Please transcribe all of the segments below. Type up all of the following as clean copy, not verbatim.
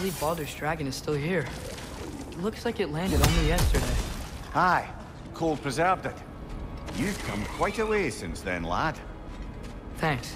believe Baldur's dragon is still here. It looks like it landed only yesterday. Aye, cold preserved it. You've come quite a way since then, lad. Thanks.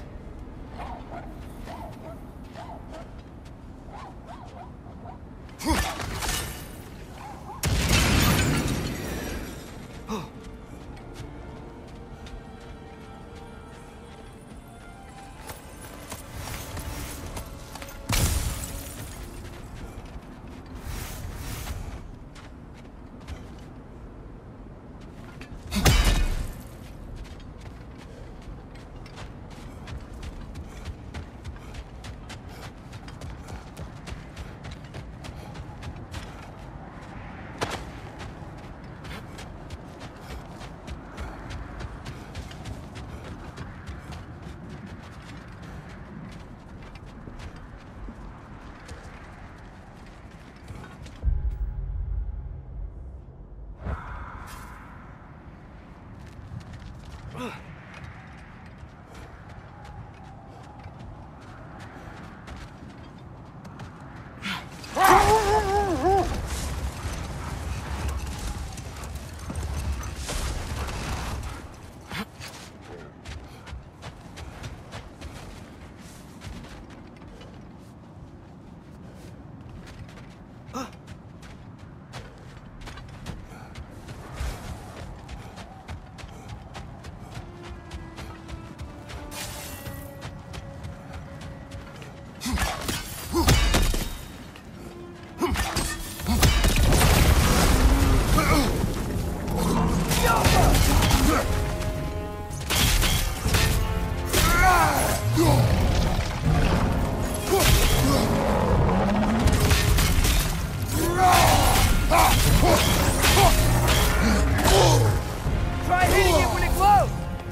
Try hitting it when it glows!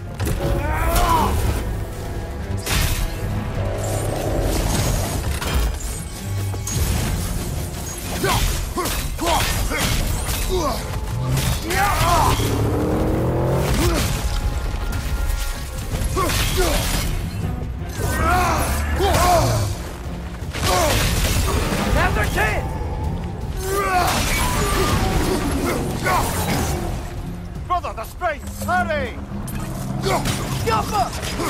Now's our chance! Brother, the spring! Hurry! Jump up!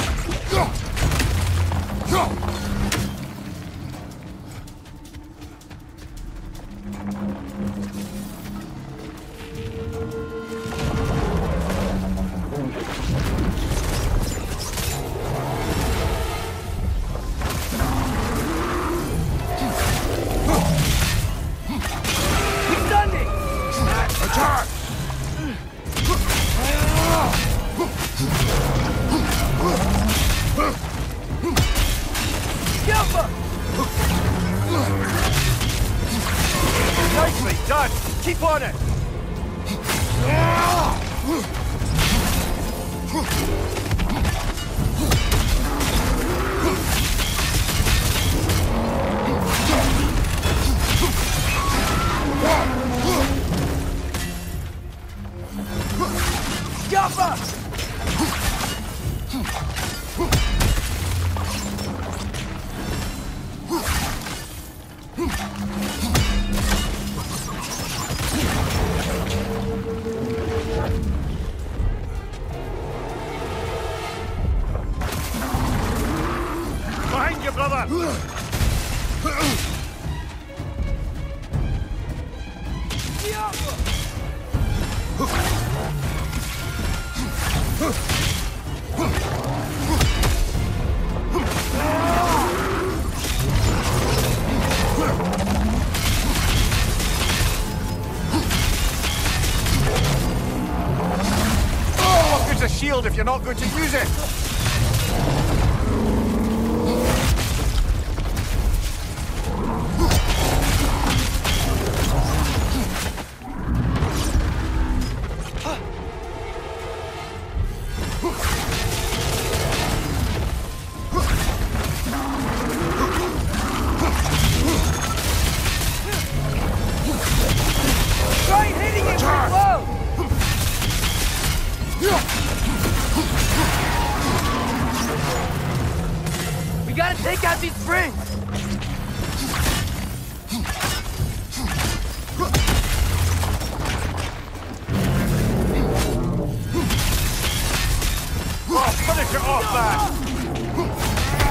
He's done it! Attack! Jump up! Nicely done! Keep on it! Jump up! Behind you, brother! What good's a shield if you're not going to use it? Try hitting it when it glows! We gotta take out these springs! Get off that!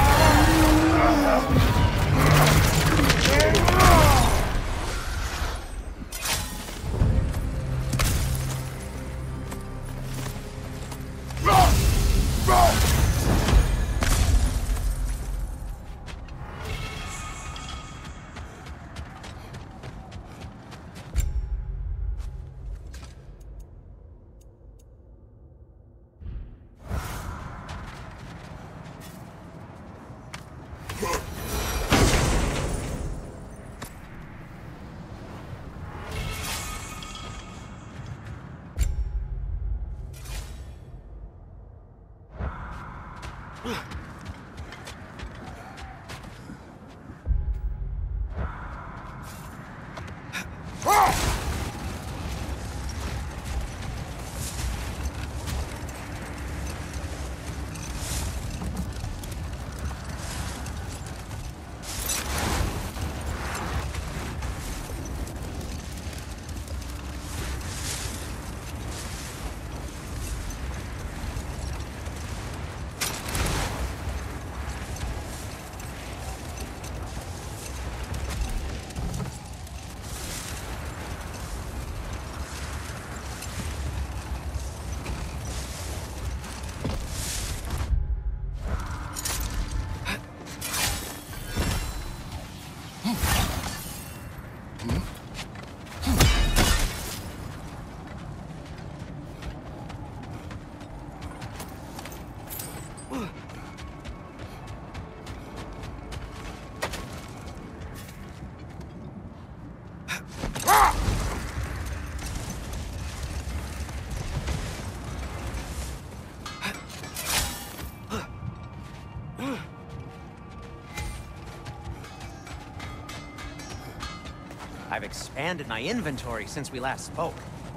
I've expanded my inventory since we last spoke.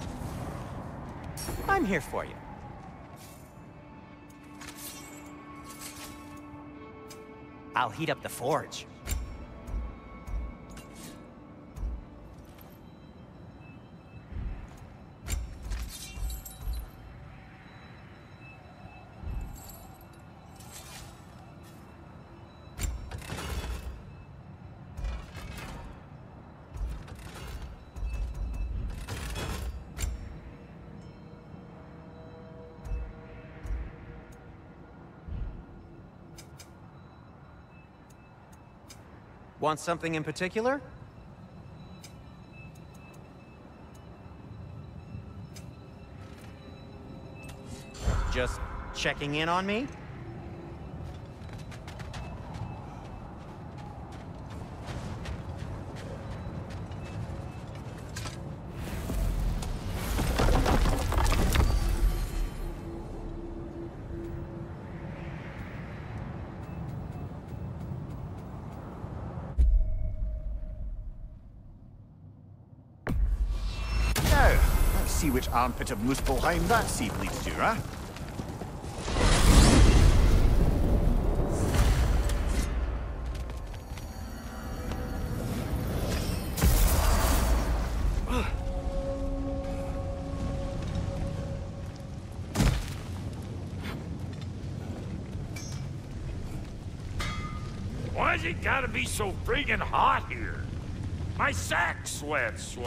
I'm here for you. I'll heat up the forge. Want something in particular? Just checking in on me? See which armpit of Muspelheim that sea leads to, huh? Why's it gotta be so friggin' hot here? My sack sweats.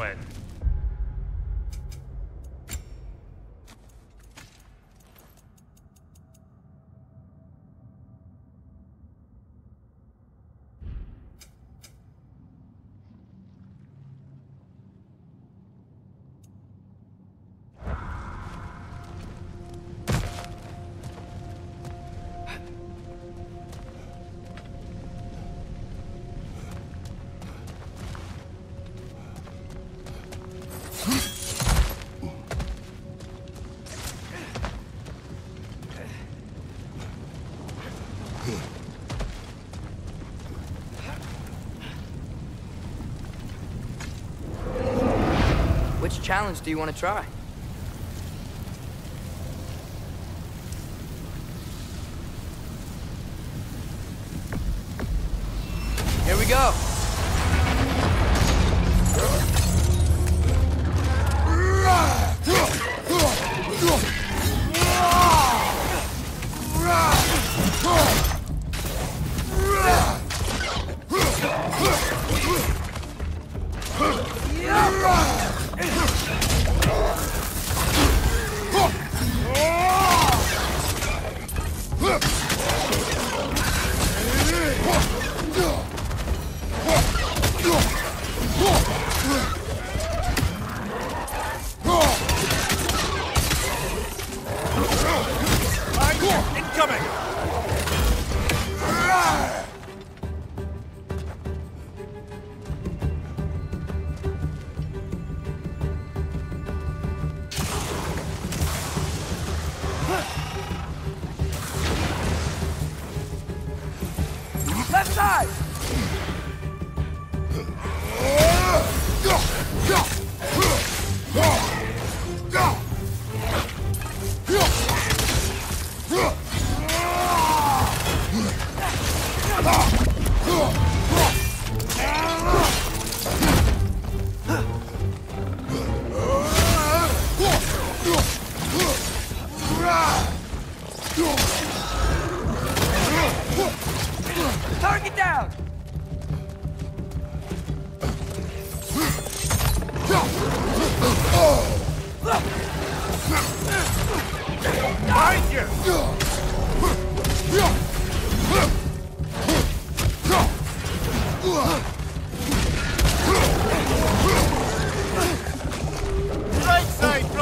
Which challenge do you want to try? Here we go.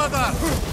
brother!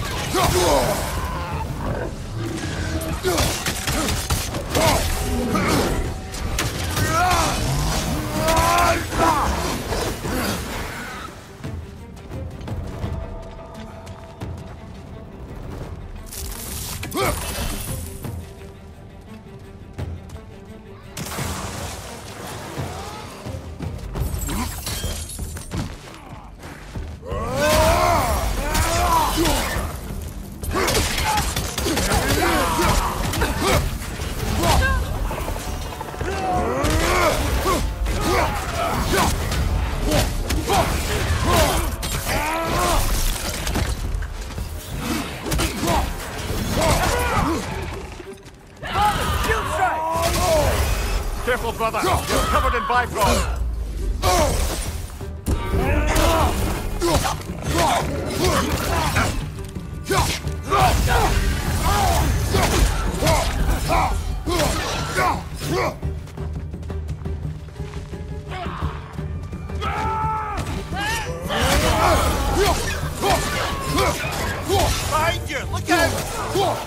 Careful, brother! You're covered in bifrost! Behind you! Look out!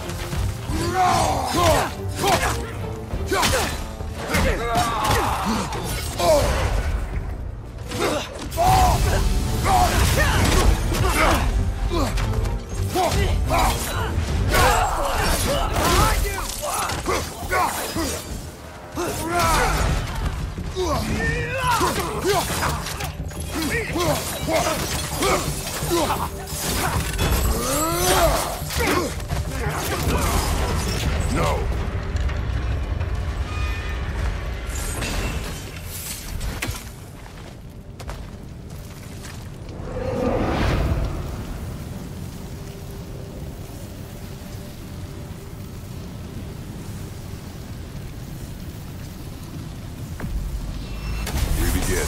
No! We begin.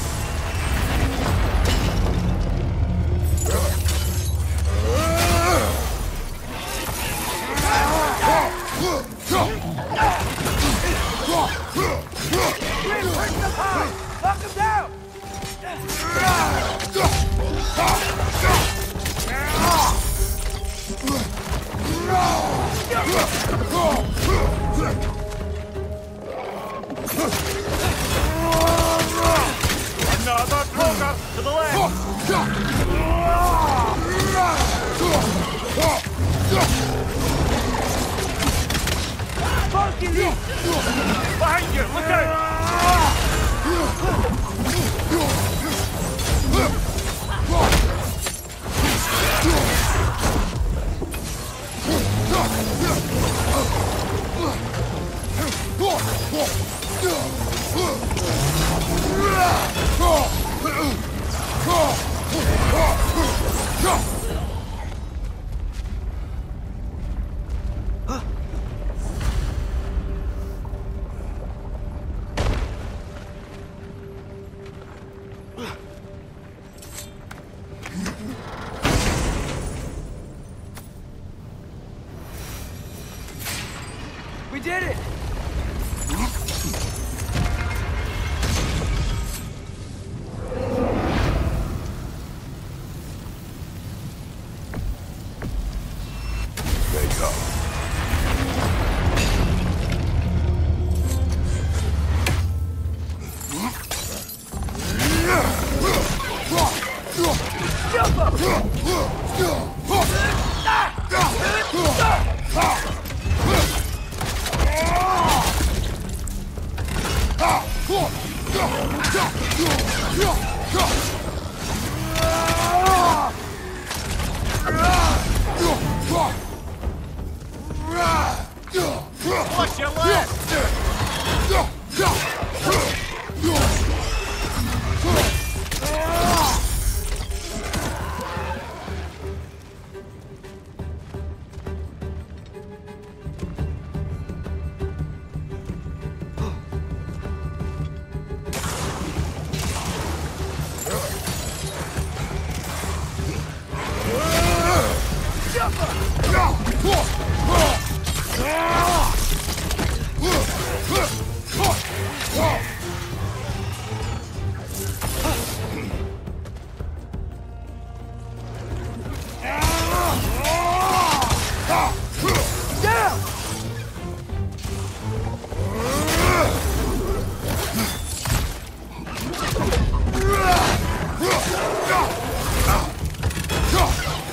Knock him down! Another poker to the left! Behind you! Look out! We did it! They come. Watch your left!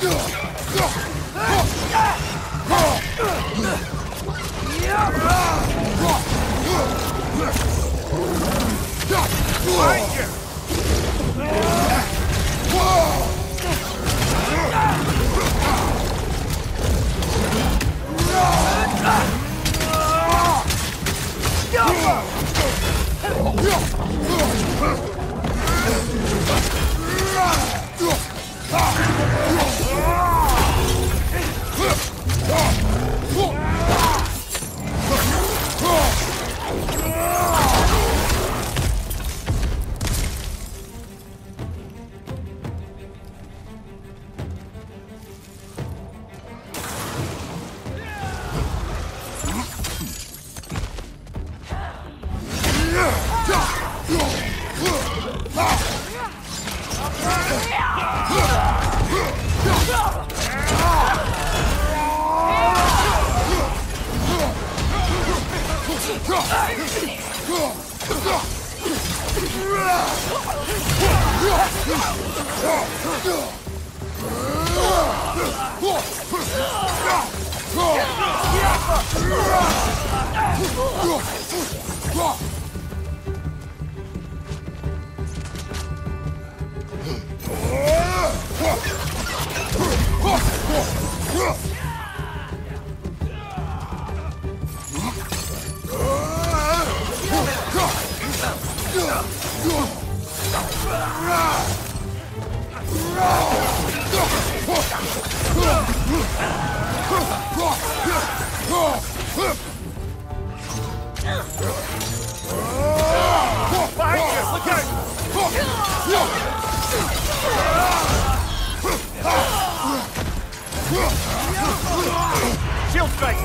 Shield strike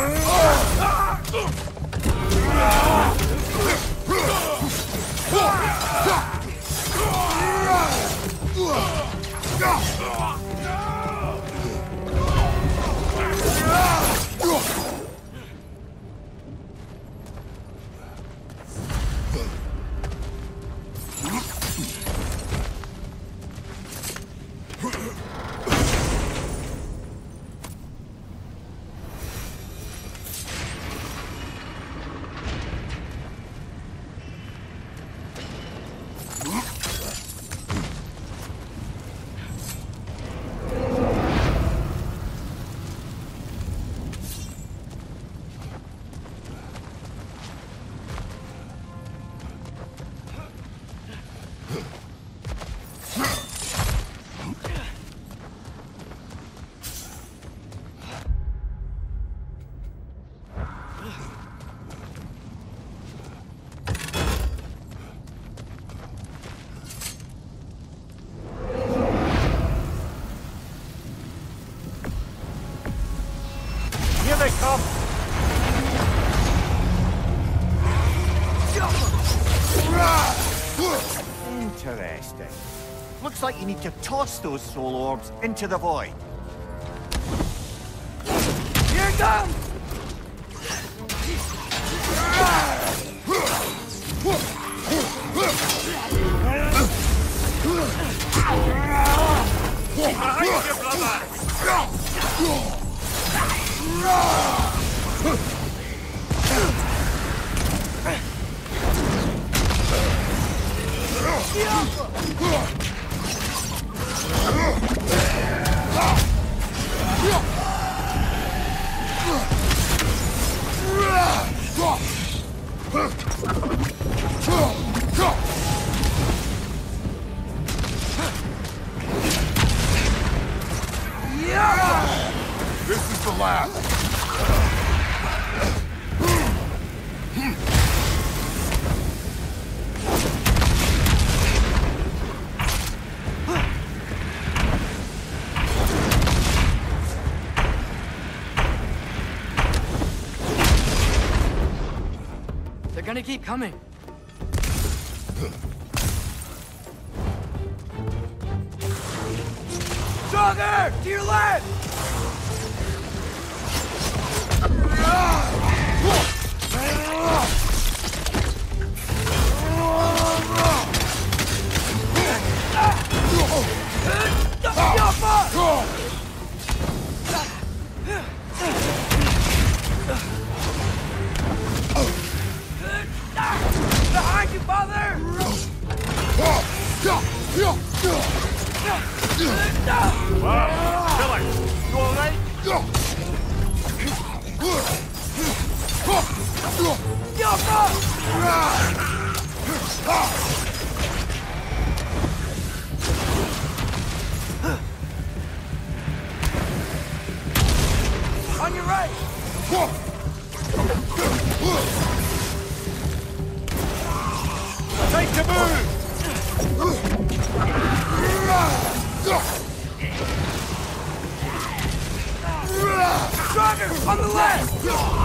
Here they come! Interesting. Looks like you need to toss those soul orbs into the void. Here it comes! Behind you, brother! This is the last. They're gonna keep coming. Stronger! To your left! On your right! Time to move! Stronger! On the left!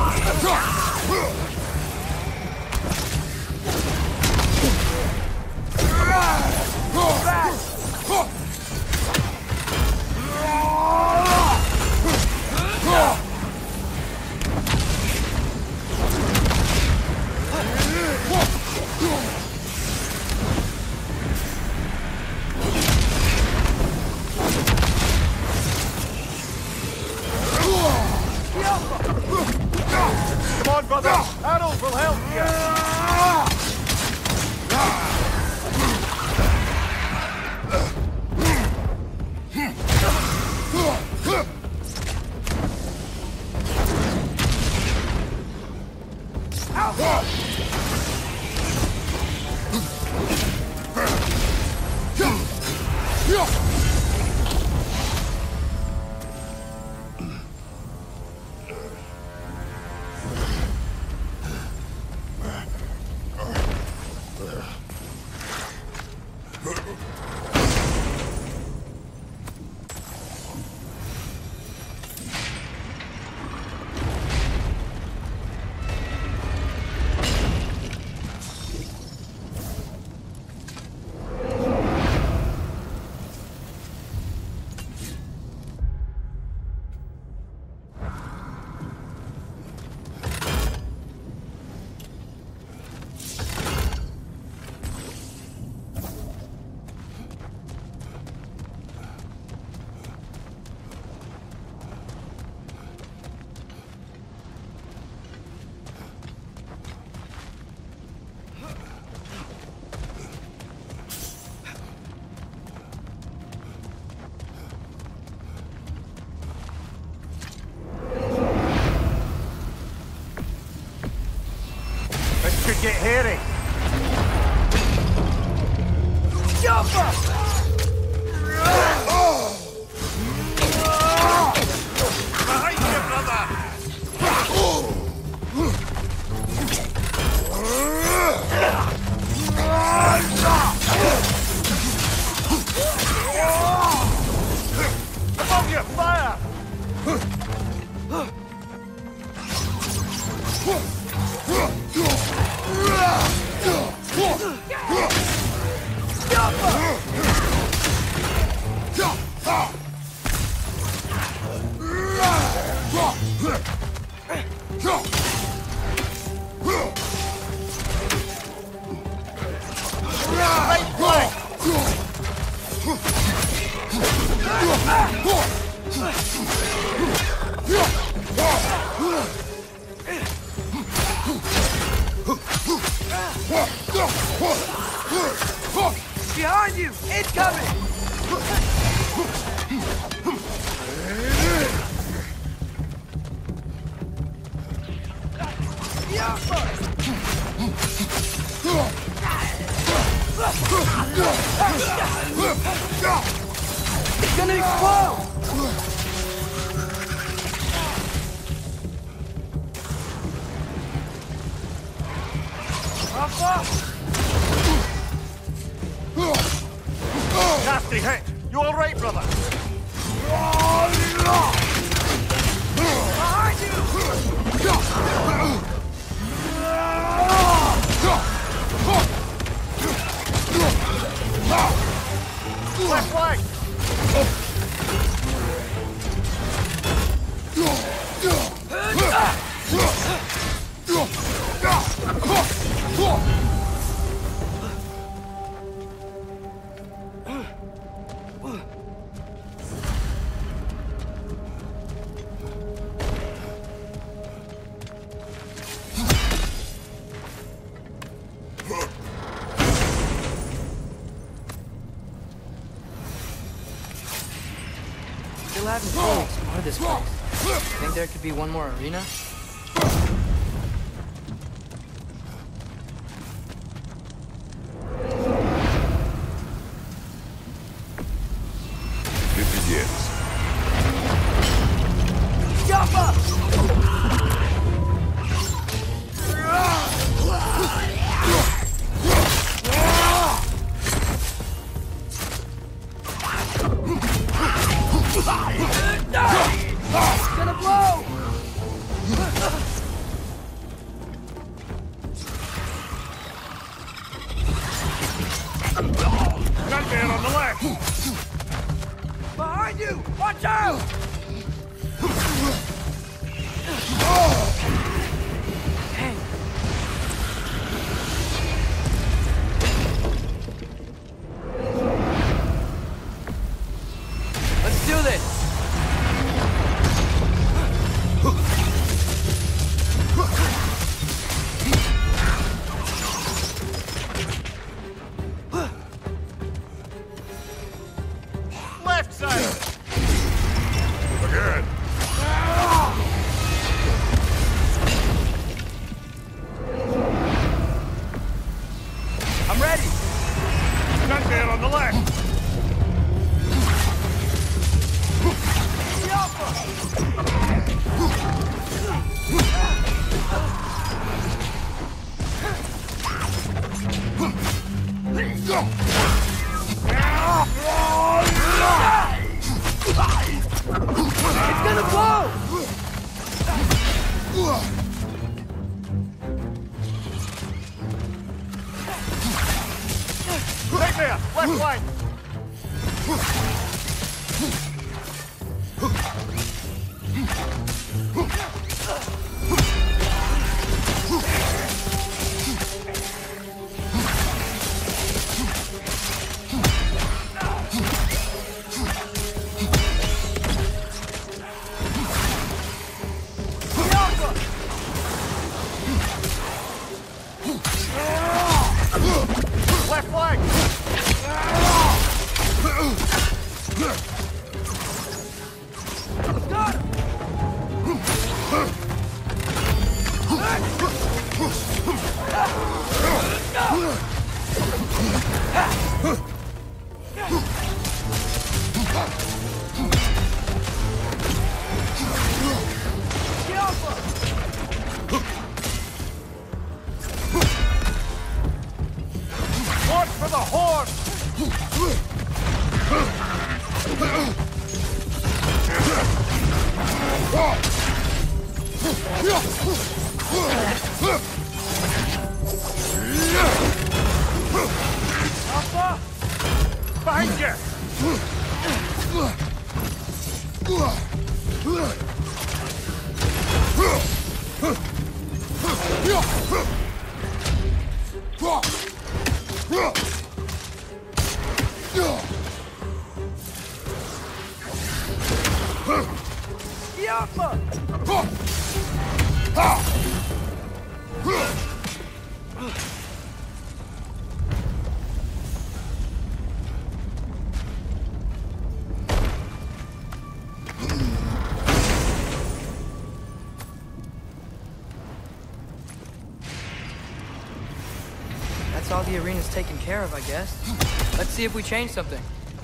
Come on, brother! Arrows will help you! This could get hairy. Jumper! Behind you, brother! Above you, fire! Behind you! Incoming! It's gonna explode! Nasty hit! You alright, brother? Behind you! Left flank! Still haven't fully explored this place. Think there could be one more arena? It's gonna blow! Gunman on the left! Behind you! Watch out! Hey, let's do this! Left side! Again! I'm ready! Gunman on the left! The Alpha! It's gonna blow! Nightmare! Left flank! The Alpha! Left flank! Got him! The Alpha! Watch for the horn! Alpha! Behind you! The Alpha! That's all the arena's taken care of, I guess. Let's see if we change something.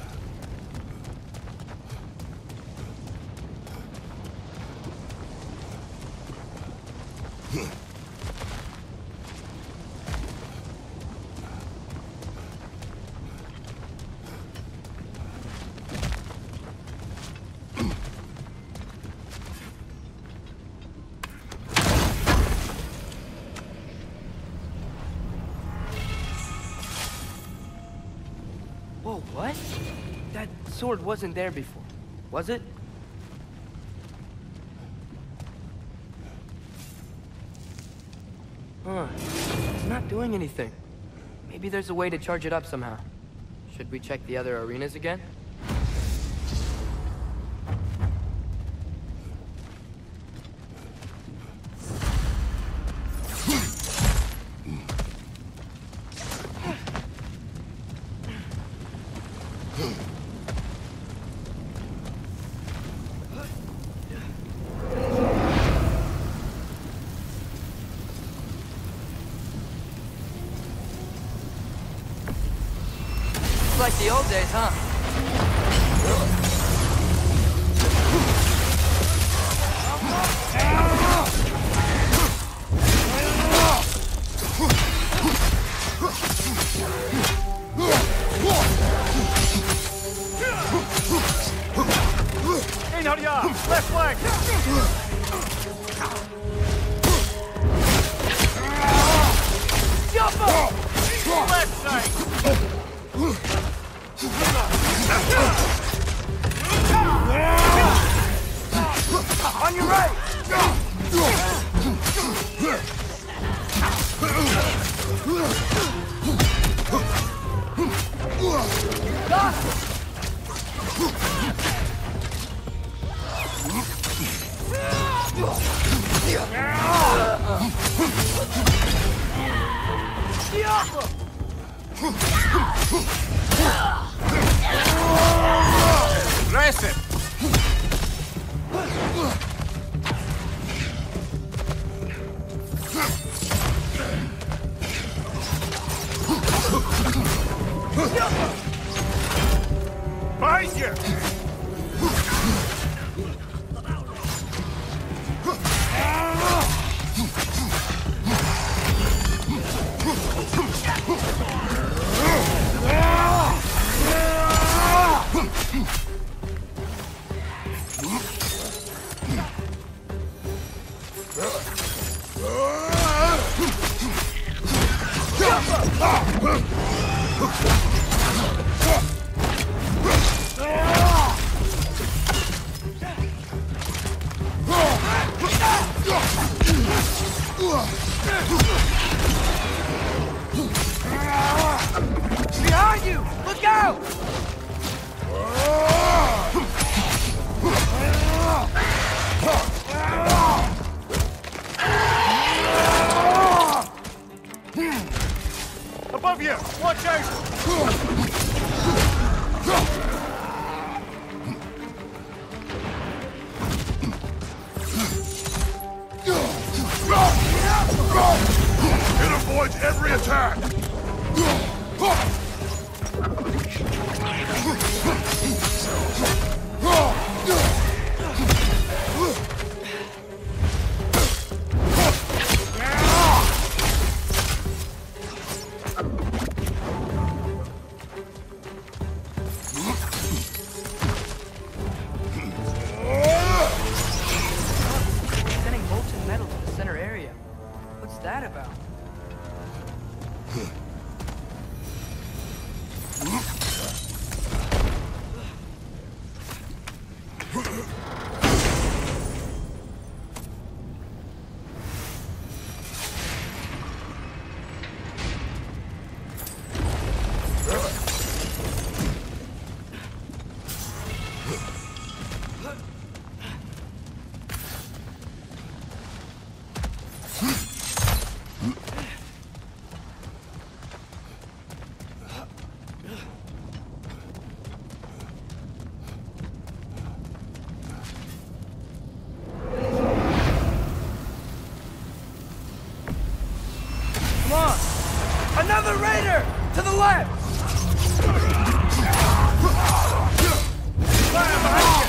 Whoa, what? That sword wasn't there before, was it? Huh. It's not doing anything. Maybe there's a way to charge it up somehow. Should we check the other arenas again? It's like the old days, huh? Behind her, ya! Left flank! Left side! On your right! Aggressive! Behind you! Behind you! Look out! Above you! Watch out! It avoids every attack! Sending molten metal to the center area. What's that about? Come on! Another raider! To the left! Fire behind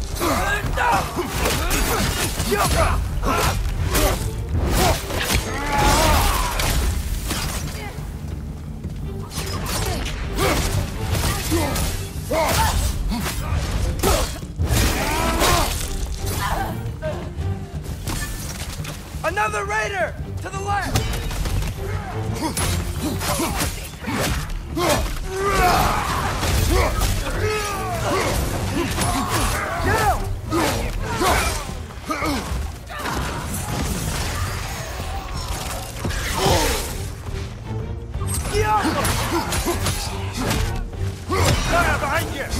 Another raider! To the left! Get him! Fire behind you!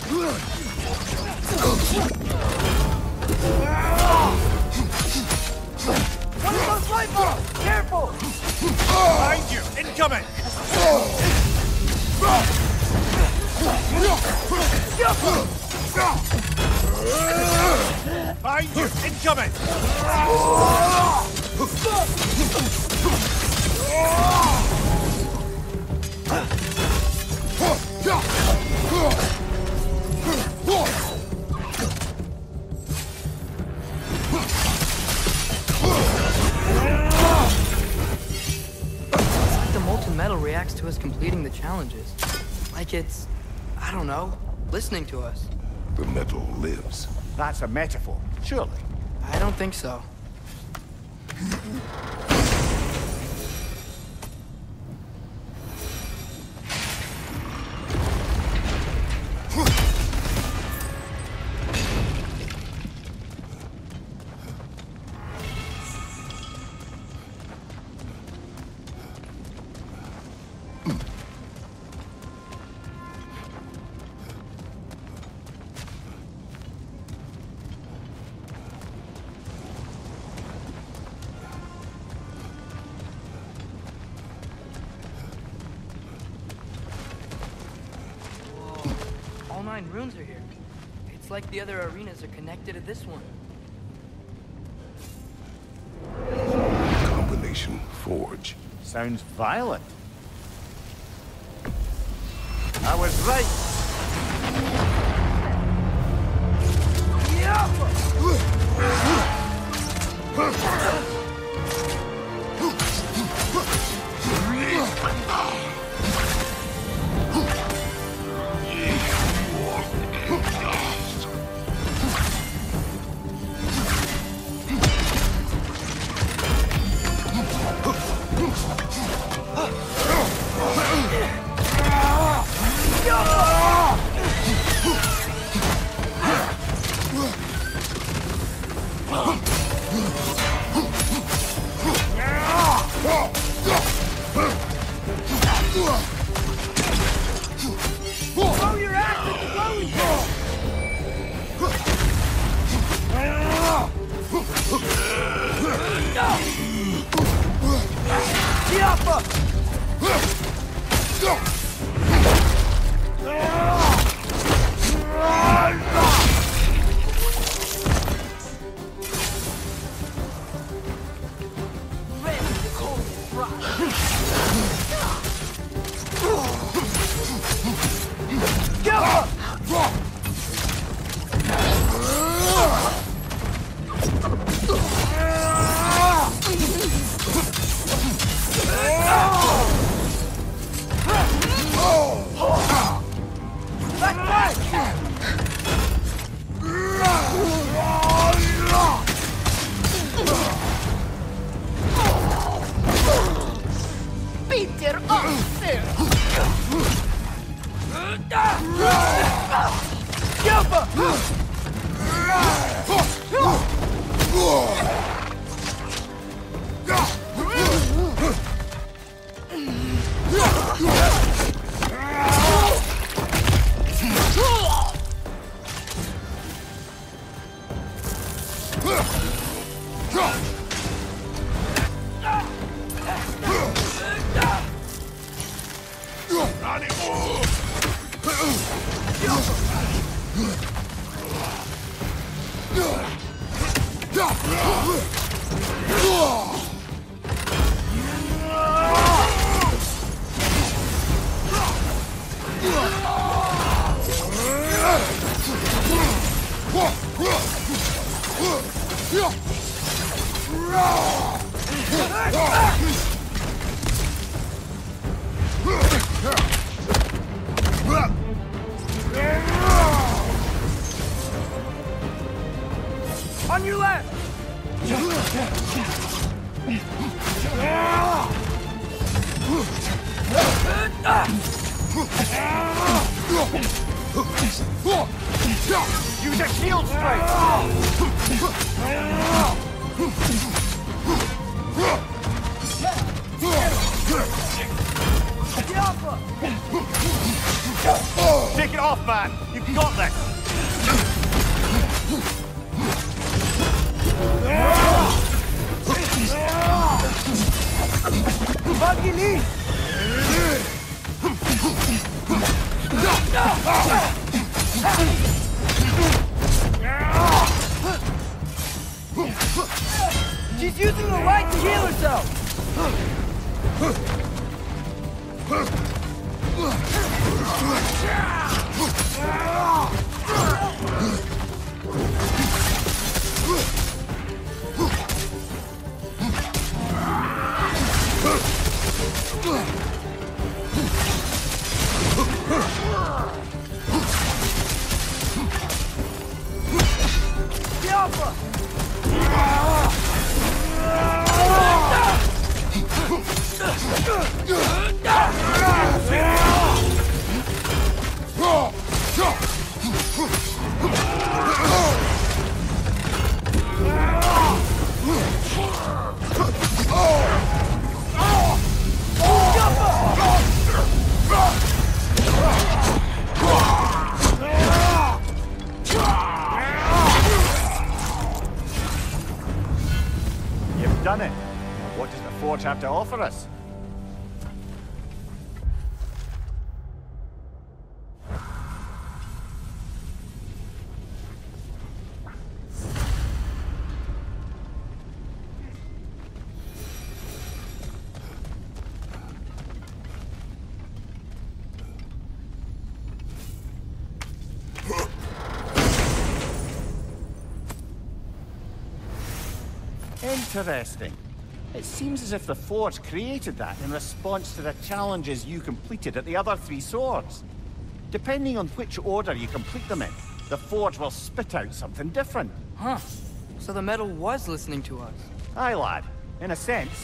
One of those rifles! Careful! Behind you! Incoming! Behind you! Incoming! The molten metal reacts to us completing the challenges. Like it's, I don't know, listening to us. The metal lives. That's a metaphor, surely. I don't think so. All 9 runes are here. It's like the other arenas are connected to this one. Combination forge. Sounds violent. I was right. Throw your axe at the glowing thing! On your left! Use a shield strike! Take it off, man! You Got this! Buggy Lee! She's using the light to heal herself! The Alpha! You've done it. What does the Forge have to offer us? Interesting. It seems as if the Forge created that in response to the challenges you completed at the other 3 swords. Depending on which order you complete them in, the Forge will spit out something different. Huh. So the metal was listening to us. Aye, lad. In a sense.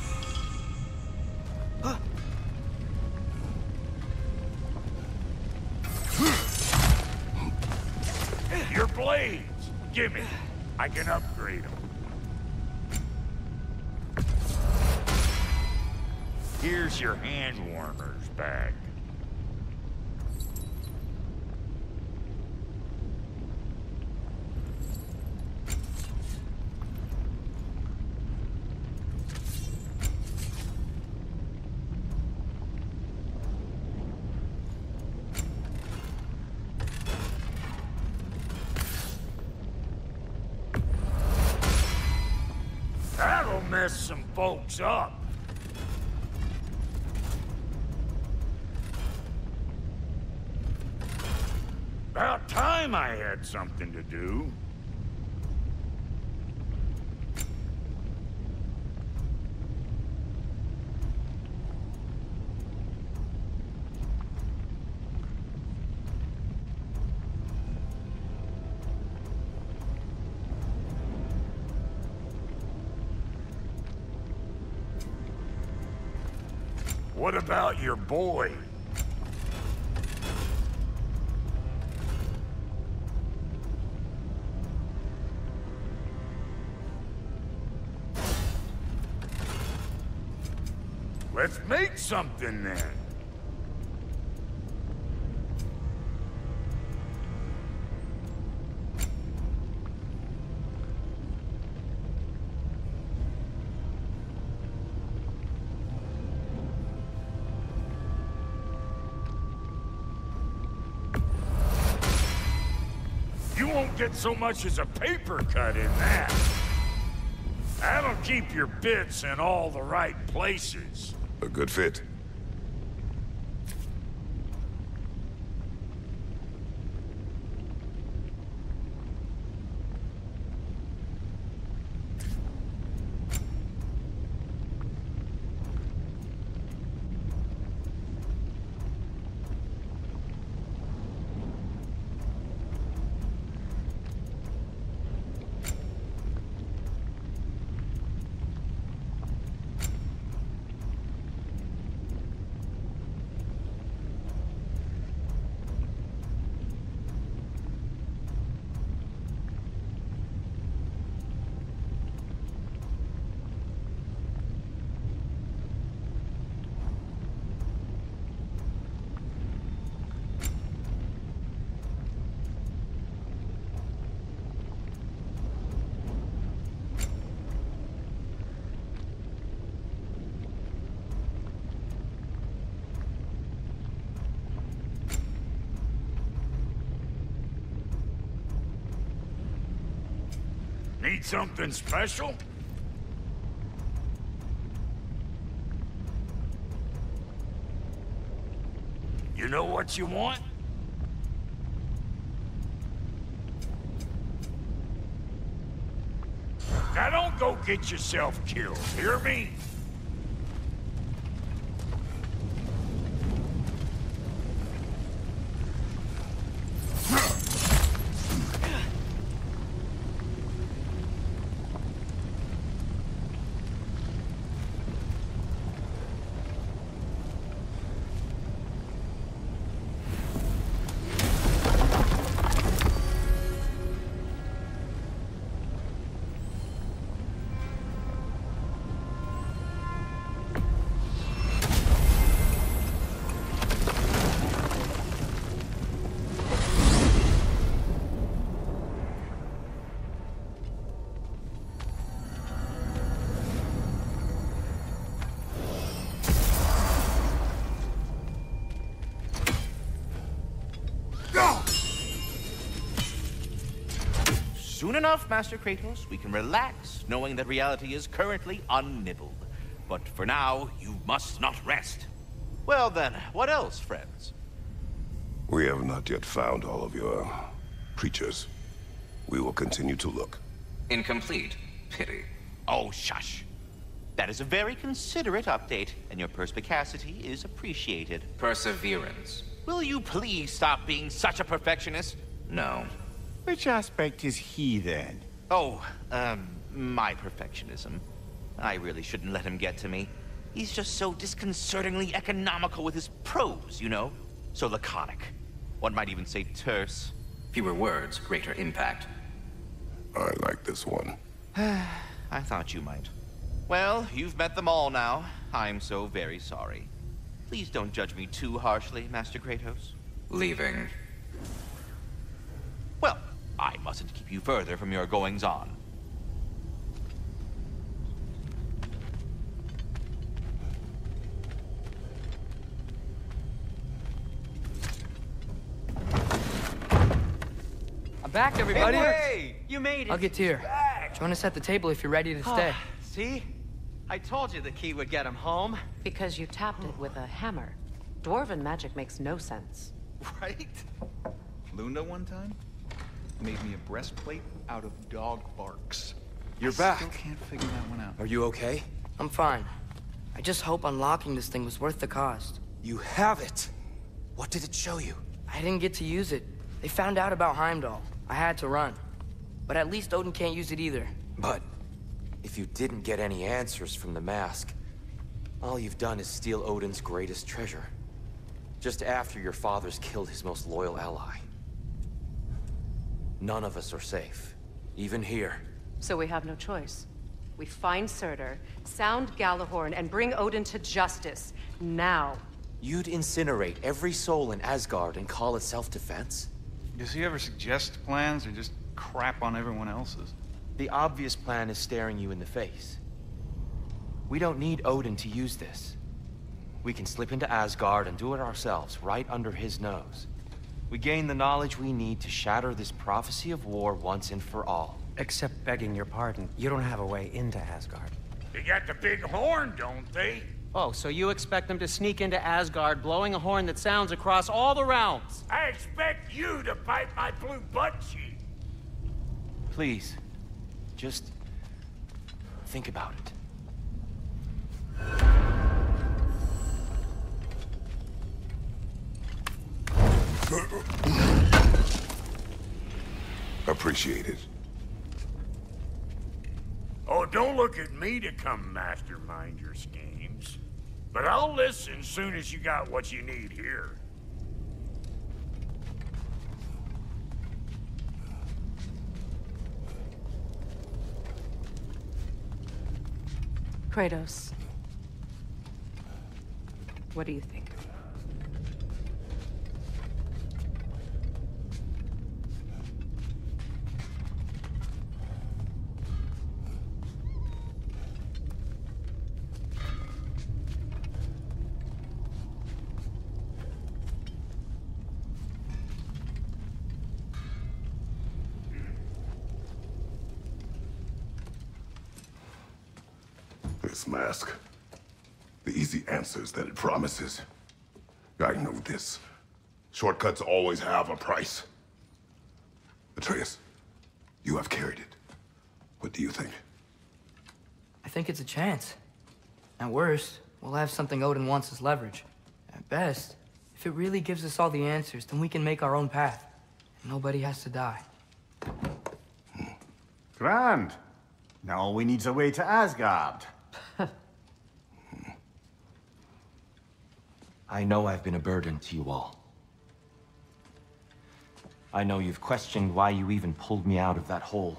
Your blades! Gimme. I can upgrade them. Here's your hand warmers bag. That'll mess some folks up. About time I had something to do. What about your boy? Let's make something then. You won't get so much as a paper cut in that. That'll keep your bits in all the right places. A good fit. Need something special? You know what you want? Now don't go get yourself killed, hear me? Soon enough, Master Kratos, we can relax, knowing that reality is currently unnibbled. But for now, you must not rest. Well then, what else, friends? We have not yet found all of your creatures. We will continue to look. Incomplete. Pity. Oh, shush. That is a very considerate update, and your perspicacity is appreciated. Perseverance. Will you please stop being such a perfectionist? No. Which aspect is he, then? Oh, my perfectionism. I really shouldn't let him get to me. He's just so disconcertingly economical with his prose, you know? So laconic. One might even say terse. Fewer words, greater impact. I like this one. I thought you might. Well, you've met them all now. I'm so very sorry. Please don't judge me too harshly, Master Kratos. Leaving. Well, I mustn't keep you further from your goings-on. I'm back, everybody. Hey, you made it. I'll get to you. Join us at the table if you're ready to stay. See? I told you the key would get him home. Because you tapped it with a hammer. Dwarven magic makes no sense. Right? Luna one time made me a breastplate out of dog barks. You're I back. Still can't figure that one out. Are you okay? I'm fine. I just hope unlocking this thing was worth the cost. You have it. What did it show you? I didn't get to use it. They found out about Heimdall. I had to run. But at least Odin can't use it either. But if you didn't get any answers from the mask, all you've done is steal Odin's greatest treasure. Just after your father's killed his most loyal ally. None of us are safe. Even here. So we have no choice. We find Surtur, sound Galahorn, and bring Odin to justice. Now. You'd incinerate every soul in Asgard and call it self-defense? Does he ever suggest plans or just crap on everyone else's? The obvious plan is staring you in the face. We don't need Odin to use this. We can slip into Asgard and do it ourselves, right under his nose. We gain the knowledge we need to shatter this prophecy of war once and for all. Except begging your pardon, you don't have a way into Asgard. They got the big horn, don't they? Oh, so you expect them to sneak into Asgard, blowing a horn that sounds across all the realms? I expect you to bite my blue butt cheek. Please, just think about it. Appreciate it. Oh, don't look at me to come mastermind your schemes. But I'll listen soon as you got what you need here. Kratos. What do you think? This mask. The easy answers that it promises. I know this. Shortcuts always have a price. Atreus, you have carried it. What do you think? I think it's a chance. At worst, we'll have something Odin wants as leverage. At best, if it really gives us all the answers, then we can make our own path. And nobody has to die. Grand. Now all we need's a way to Asgard. I know I've been a burden to you all. I know you've questioned why you even pulled me out of that hole.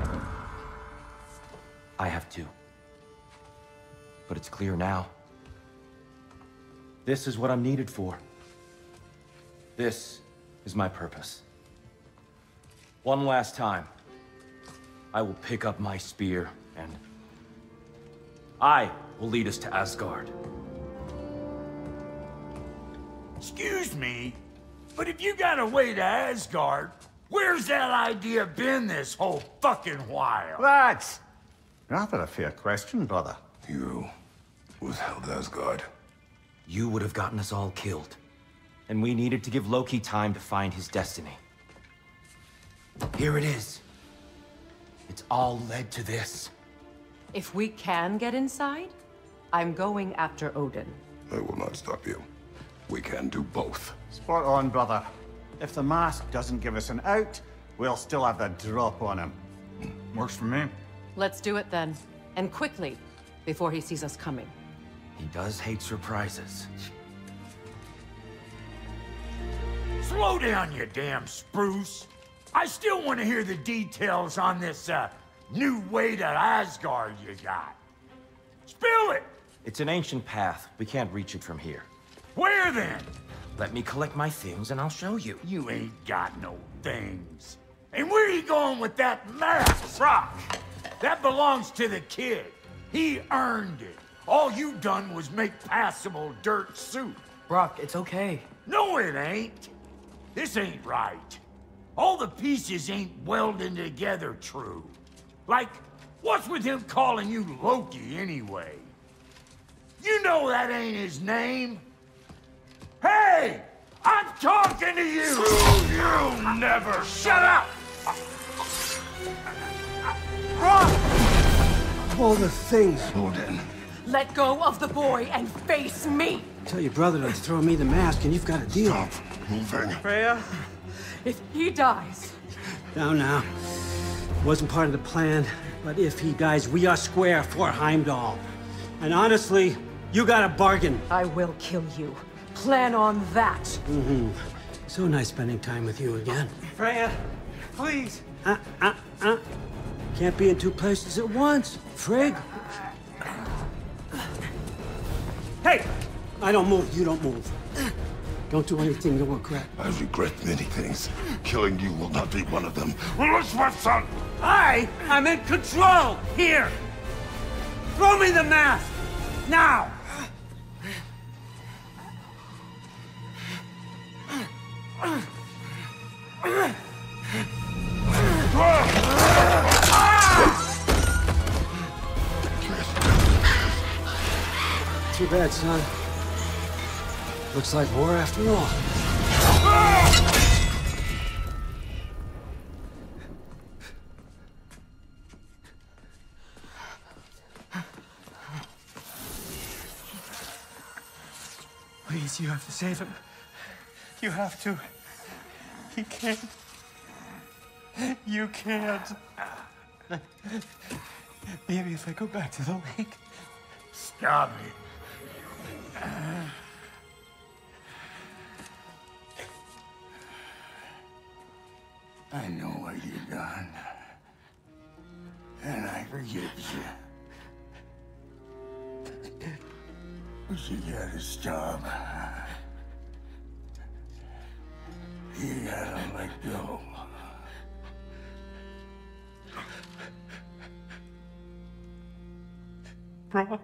I have too. But it's clear now. This is what I'm needed for. This is my purpose. One last time, I will pick up my spear and I will lead us to Asgard. Excuse me, but if you got a way to Asgard, where's that idea been this whole fucking while? That's rather a fair question, brother. You withheld Asgard. You would have gotten us all killed. And we needed to give Loki time to find his destiny. Here it is. It's all led to this. If we can get inside, I'm going after Odin. I will not stop you. We can do both. Spot on, brother. If the mask doesn't give us an out, we'll still have the drop on him. Works for me. Let's do it then. And quickly, before he sees us coming. He does hate surprises. Slow down, you damn spruce. I still want to hear the details on this, new way to Asgard you got. Spill it! It's an ancient path. We can't reach it from here. Where then? Let me collect my things and I'll show you. You ain't got no things. And where you going with that mask, Brock? That belongs to the kid. He earned it. All you done was make passable dirt soup. Brock, it's okay. No, it ain't. This ain't right. All the pieces ain't welding together true. Like, what's with him calling you Loki anyway? You know that ain't his name. Hey! I'm talking to you! You never shut up! All the things. Odin. Let go of the boy and face me! Tell your brother to throw me the mask and you've got a deal. Stop moving. Freya, if he dies... Now. Wasn't part of the plan, but if he dies, we are square for Heimdall. And honestly, you got a bargain. I will kill you. Plan on that. Mm-hmm. So nice spending time with you again. Freya, please. Can't be in two places at once, Frigg. Hey! I don't move, you don't move. Don't do anything you'll regret. I regret many things. Killing you will not be one of them. Elizabeth, son! I'm in control! Here! Throw me the mask! Now! Too bad, son. Looks like war after all. Please, you have to save him. You have to. He can't. You can't. Maybe if I go back to the lake. Stop it. I know what you've done. And I forgive you. But you gotta stop. You gotta let go. Bro.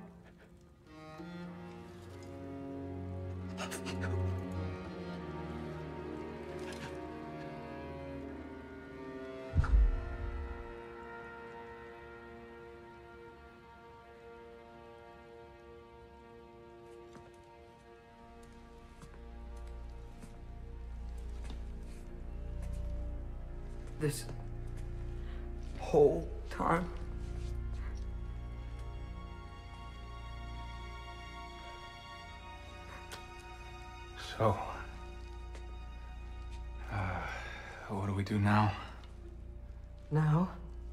this whole time? So, what do we do now? Now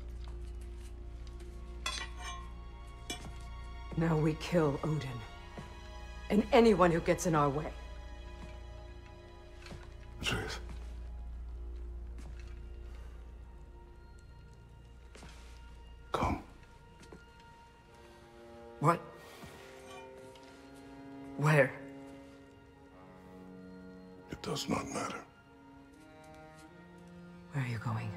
we kill Odin. And anyone who gets in our way. Truth. Come. What? Where? It does not matter. Where are you going?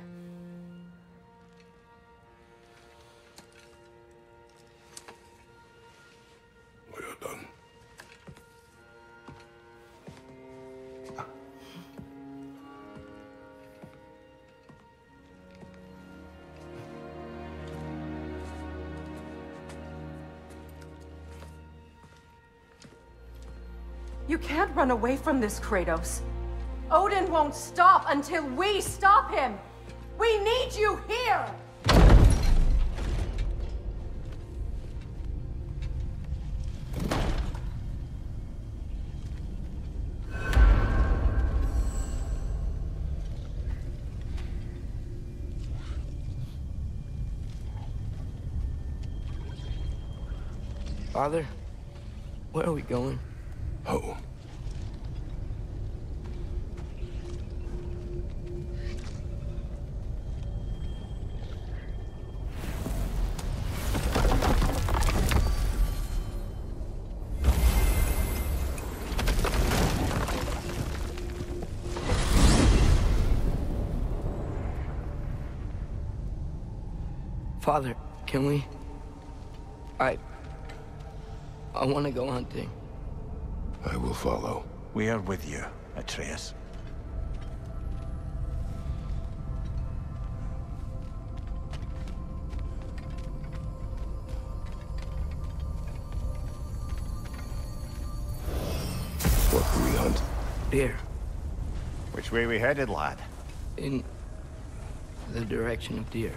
We are done. You can't run away from this, Kratos. Odin won't stop until we stop him! We need you here! Father, where are we going? Home. Father, can we? I want to go hunting. I will follow. We are with you, Atreus. What do we hunt? Deer. Which way we headed, lad? In the direction of deer.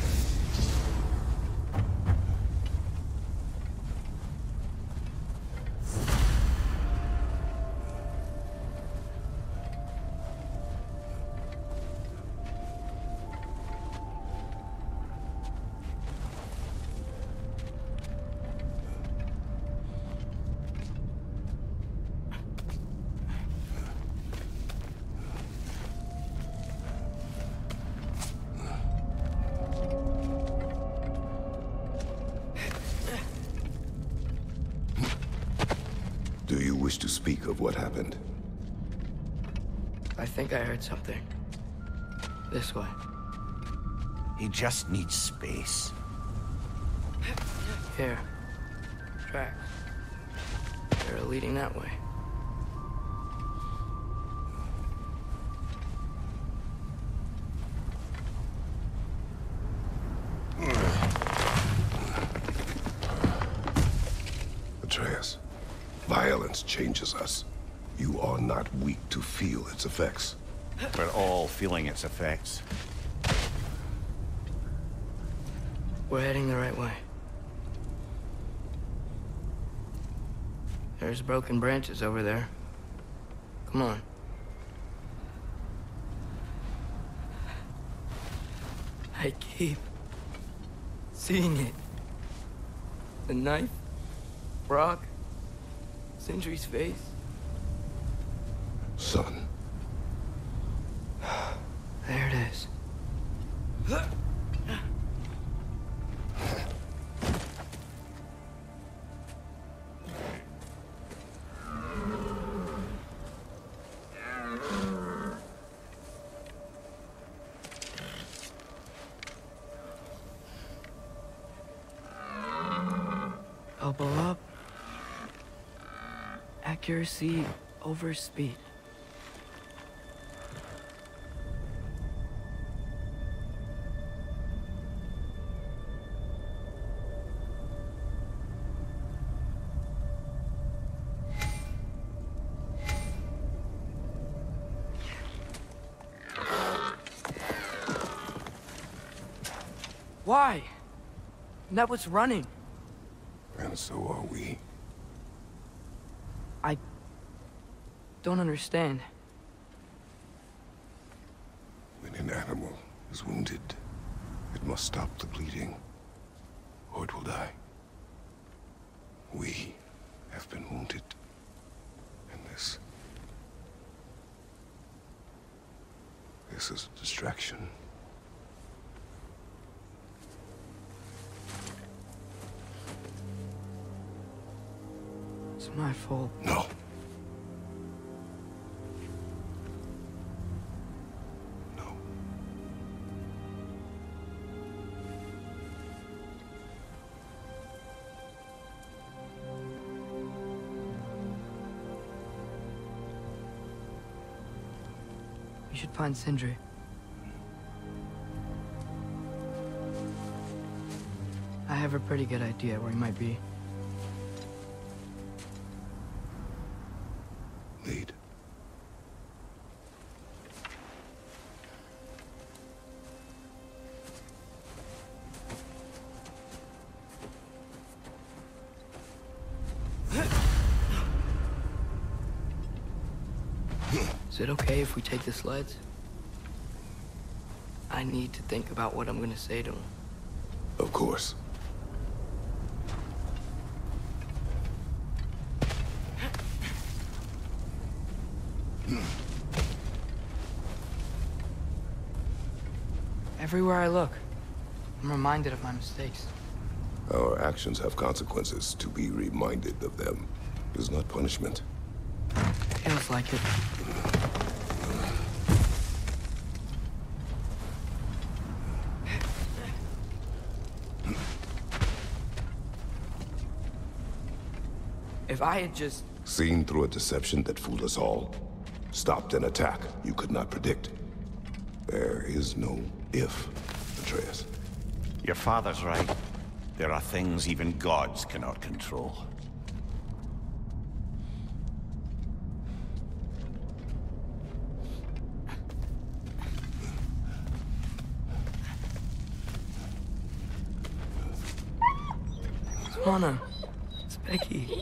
Do you wish to speak of what happened? I think I heard something. This way. He just needs space. Here. Tracks. They're leading that way. Atreus, violence changes us. You are not weak to feel its effects. We're all feeling its effects. We're heading the right way. There's broken branches over there. Come on. I keep seeing it. The knife, Brock, Sindri's face. Son. There it is. Elbow up. Accuracy over speed. Why? That was running. And so are we. I don't understand. When an animal is wounded, it must stop the bleeding, or it will die. We have been wounded, and this is a distraction. It's my fault. No. We should find Sindri. I have a pretty good idea where he might be. Lead. Is it okay if we take the sleds? I need to think about what I'm gonna say to him. Of course. Everywhere I look, I'm reminded of my mistakes. Our actions have consequences. To be reminded of them is not punishment. Feels like it. If I had just... Seen through a deception that fooled us all. Stopped an attack you could not predict. There is no if, Atreus. Your father's right. There are things even gods cannot control. Anna, it's Becky.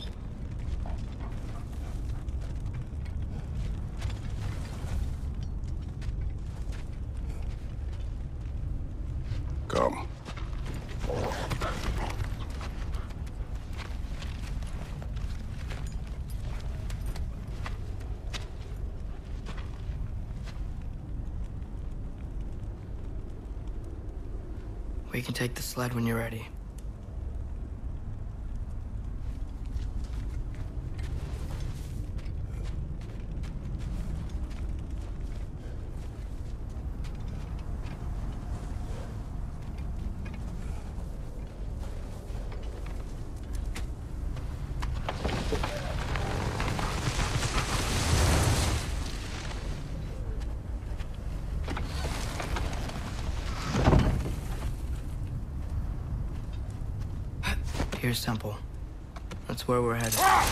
Come. We can take the sled when you're ready. Here's Temple. That's where we're headed.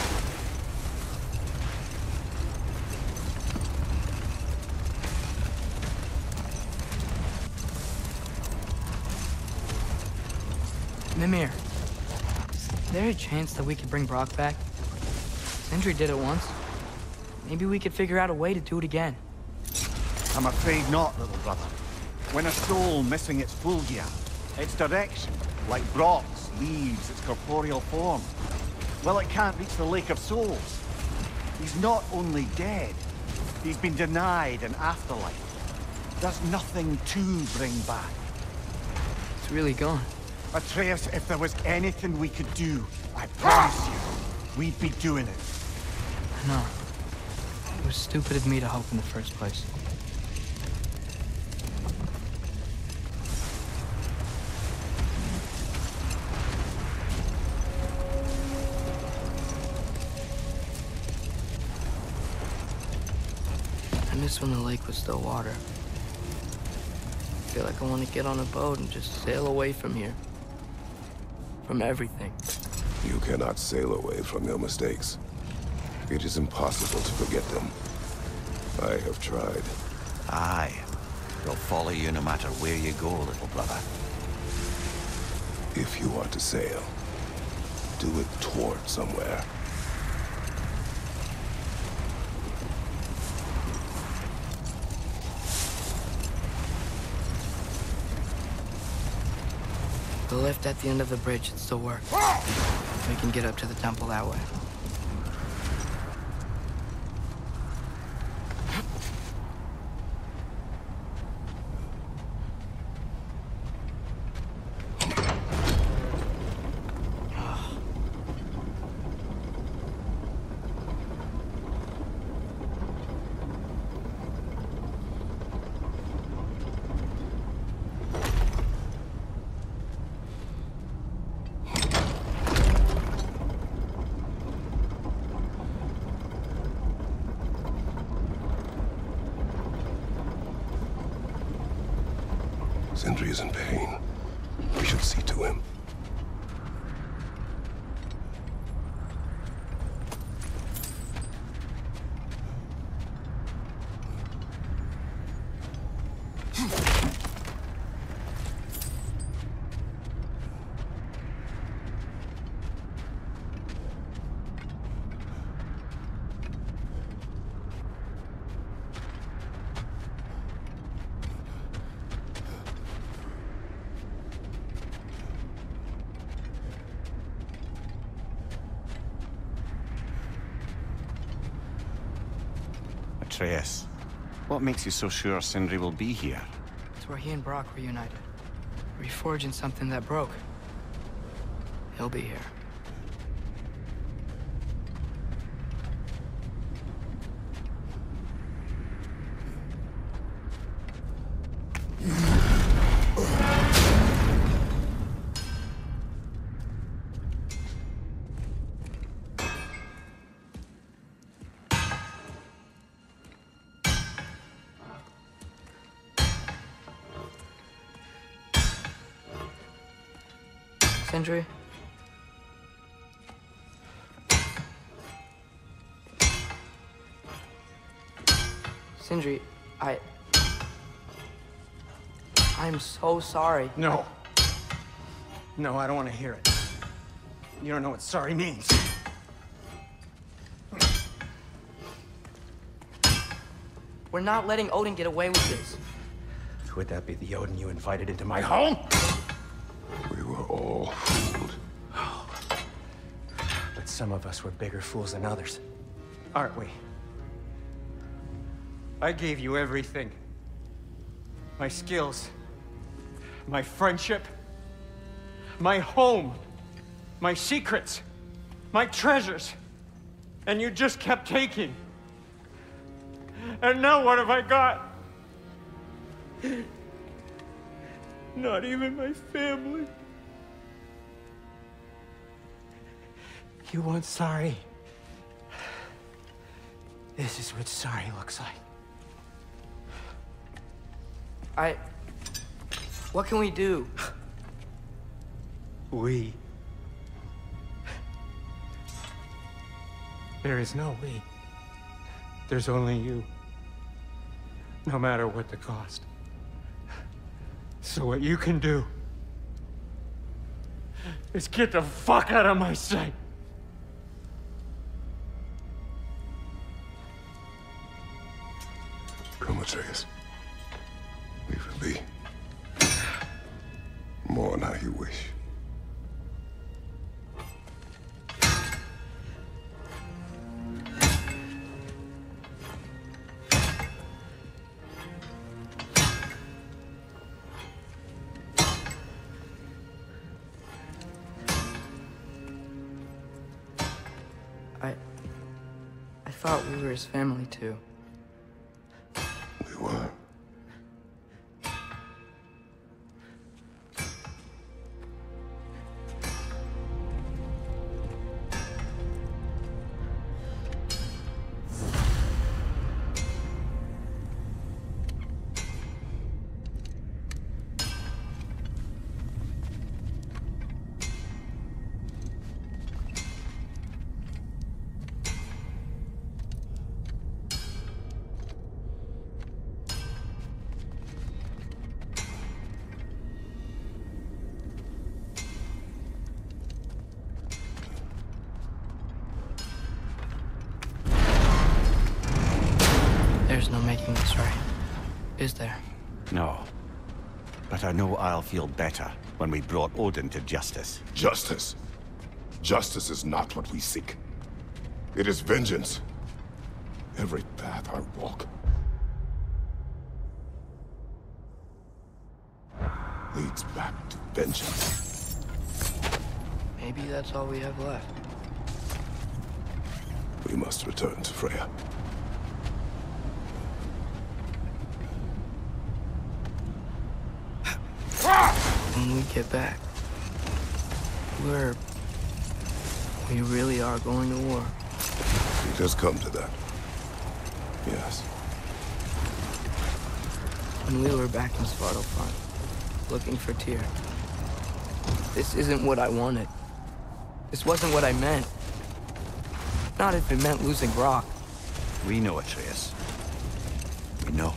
Mimir, is there a chance that we could bring Brock back? Sindri did it once. Maybe we could figure out a way to do it again. I'm afraid not, little brother. When a soul missing its fulgia, its direction, like Brock's, leaves its corporeal form, well, it can't reach the Lake of Souls. He's not only dead, he's been denied an afterlife. There's nothing to bring back. It's really gone. Atreus, if there was anything we could do, I promise you, we'd be doing it. I know. It was stupid of me to hope in the first place. I miss when the lake was still water. I feel like I want to get on a boat and just sail away from here. From everything. You cannot sail away from your mistakes. It is impossible to forget them. I have tried. Aye. They'll follow you no matter where you go, little brother. If you are to sail, do it toward somewhere. The lift at the end of the bridge should still work. We can get up to the temple that way. Sindri is in pain. We should see to him. Atreus, what makes you so sure Sindri will be here? It's where he and Brock were united. Reforging something that broke. He'll be here. Sindri? Sindri, I'm so sorry. No. No, I don't want to hear it. You don't know what sorry means. We're not letting Odin get away with this. Would that be the Odin you invited into my home? We were all fooled. But some of us were bigger fools than others. Aren't we? I gave you everything. My skills. My friendship. My home. My secrets. My treasures. And you just kept taking. And now what have I got? Not even my family. You want sorry? This is what sorry looks like. What can we do? We. There is no we. There's only you. No matter what the cost. So what you can do is get the fuck out of my sight. Come, Atreus. Leave it be. Mourn how you wish. I thought we were his family too. We were. no making this right, is there? No. But I know I'll feel better when we brought Odin to justice. Justice? Justice is not what we seek. It is vengeance. Every path I walk leads back to vengeance. Maybe that's all we have left. We must return to Freya. When we get back, we really are going to war. It has come to that. Yes. When we were back in Svartalfheim, looking for Tyr, this isn't what I wanted. This wasn't what I meant. Not if it meant losing Rock. We know, Atreus. We know.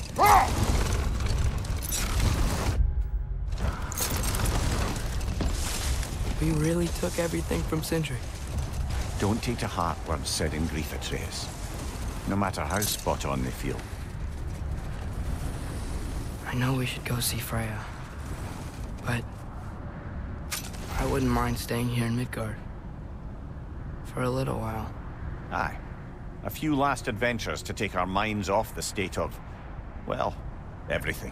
We really took everything from Sindri. Don't take to heart words said in grief, Atreus. No matter how spot on they feel. I know we should go see Freya, but I wouldn't mind staying here in Midgard. For a little while. Aye. A few last adventures to take our minds off the state of, well, everything.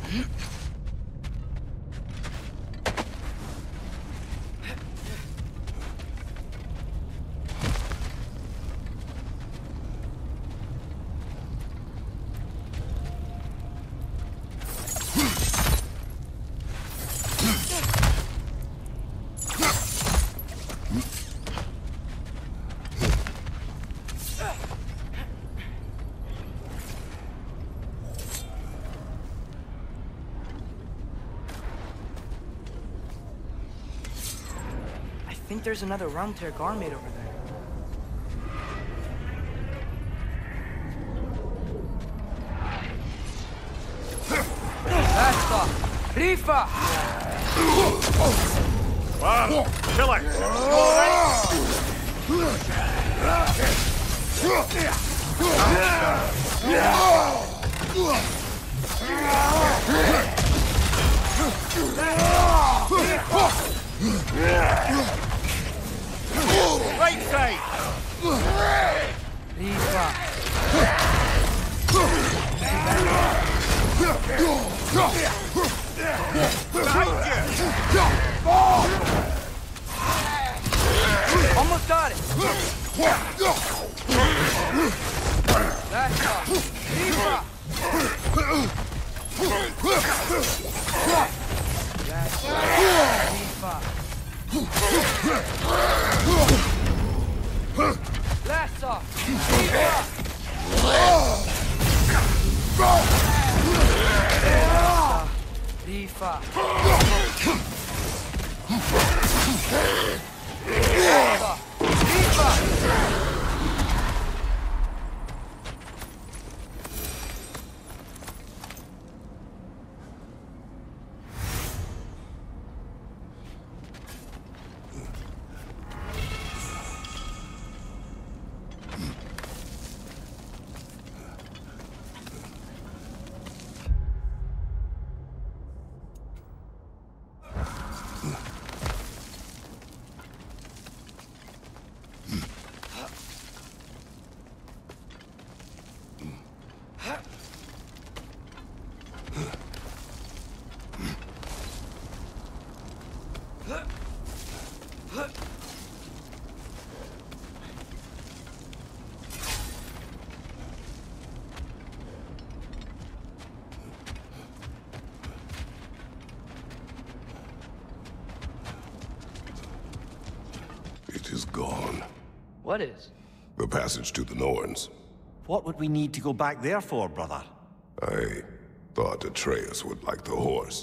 I think there's another Rumtear Garmate over there. Basta! Rifa! Well, kill it! Right side! Rifa! Behind you! Almost got it! That's all. Rifa! That's all. Rifa! Blast off! Rifa! Rifa! Rifa! It is gone. What is? The passage to the Norns. What would we need to go back there for, brother? I thought Atreus would like the horse.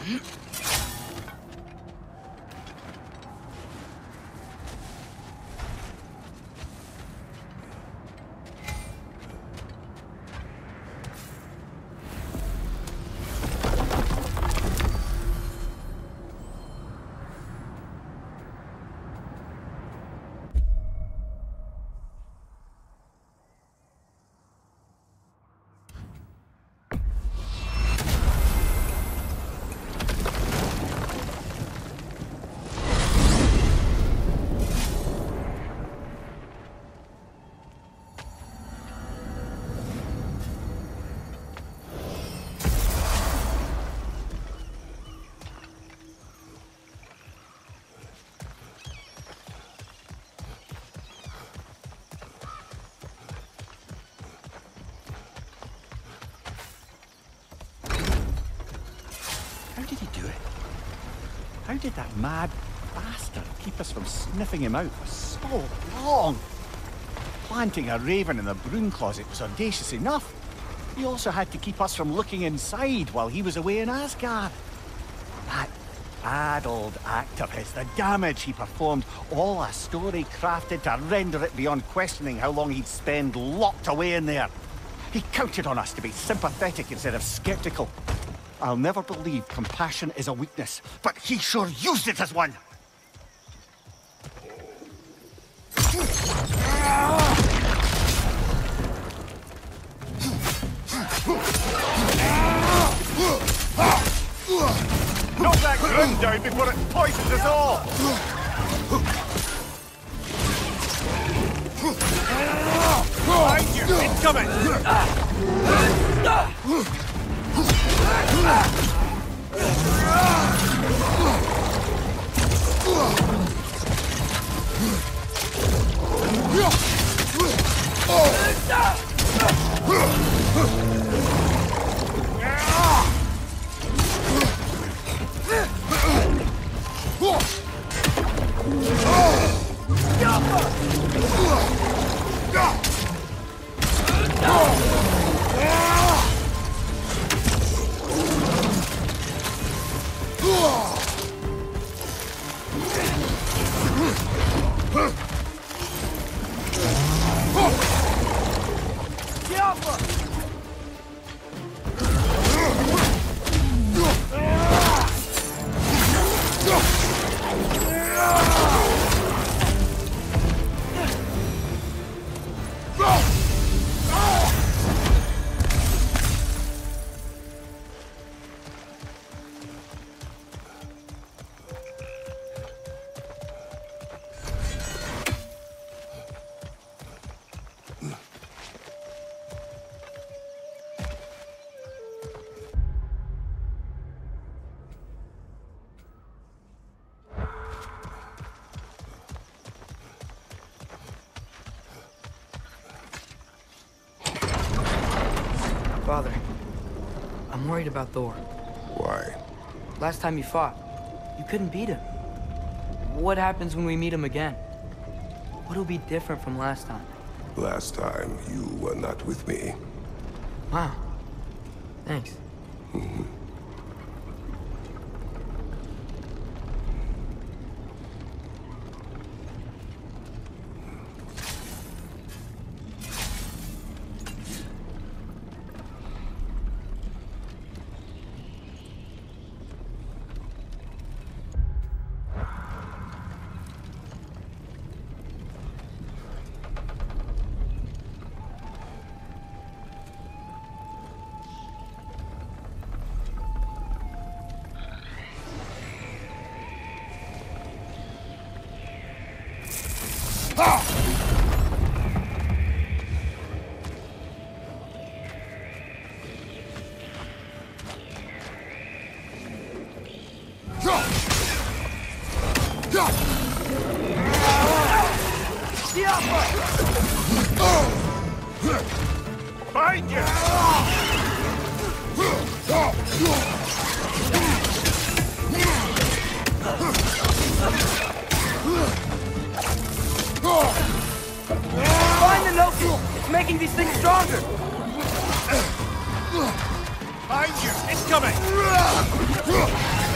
How did he do it? How did that mad bastard keep us from sniffing him out for so long? Planting a raven in the broom closet was audacious enough. He also had to keep us from looking inside while he was away in Asgard. That bad old act of his, the damage he performed, all a story crafted to render it beyond questioning how long he'd spend locked away in there. He counted on us to be sympathetic instead of skeptical. I'll never believe compassion is a weakness, but he sure used it as one! Knock that grin down before it poisons us all! Behind you! It's coming! Father, I'm worried about Thor. Why? Last time you fought, you couldn't beat him. What happens when we meet him again? What'll be different from last time? Last time, you were not with me. Wow. Thanks. Find you! Find the Loki! It's making these things stronger! Find you! It's coming!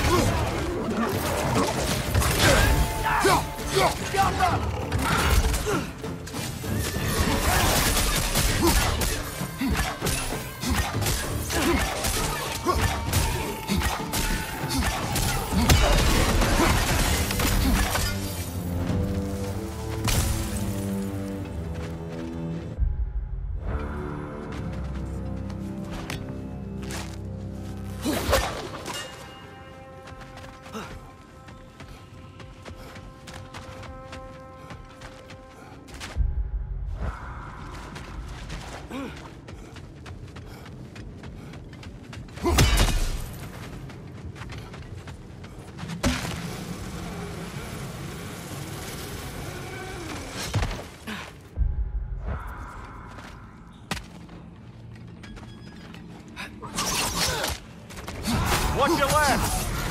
Watch your left!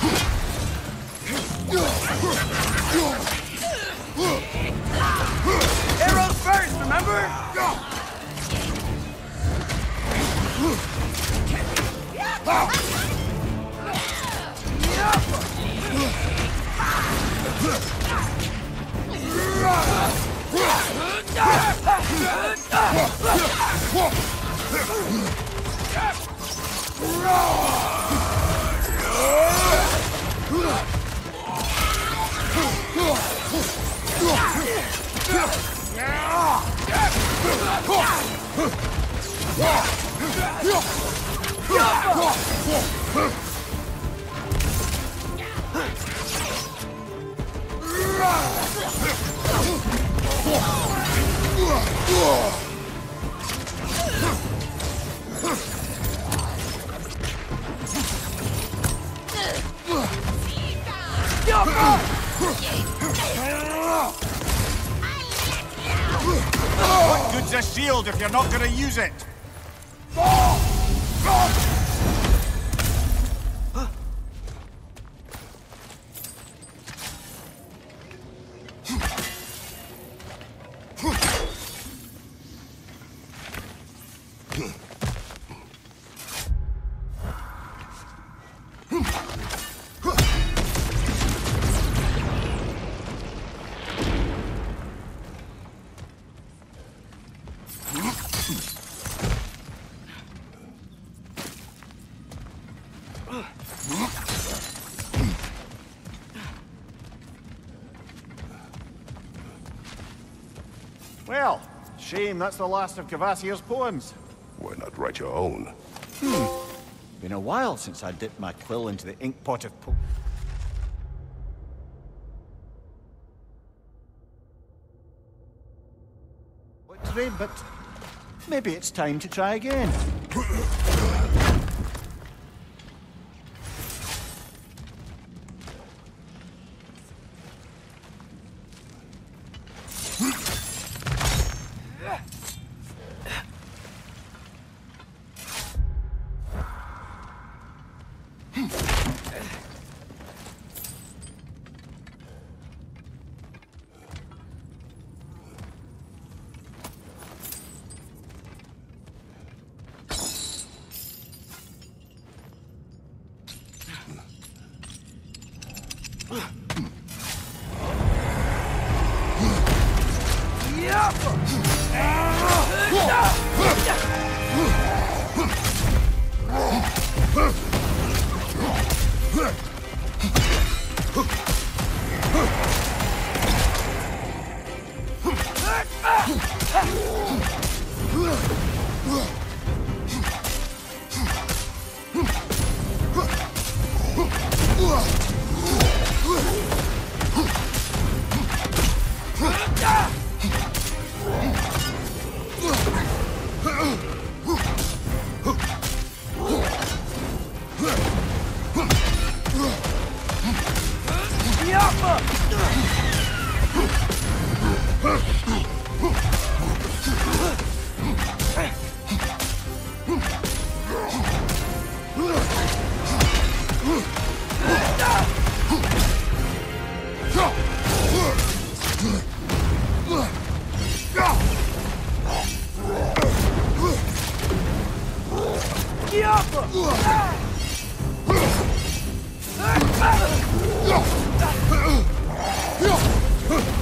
Arrows first, remember? What good's a shield if you're not gonna use it? Well, shame that's the last of Kvasir's poems. Why not write your own? Been a while since I dipped my quill into the ink pot of poetry, but maybe it's time to try again. Yeah!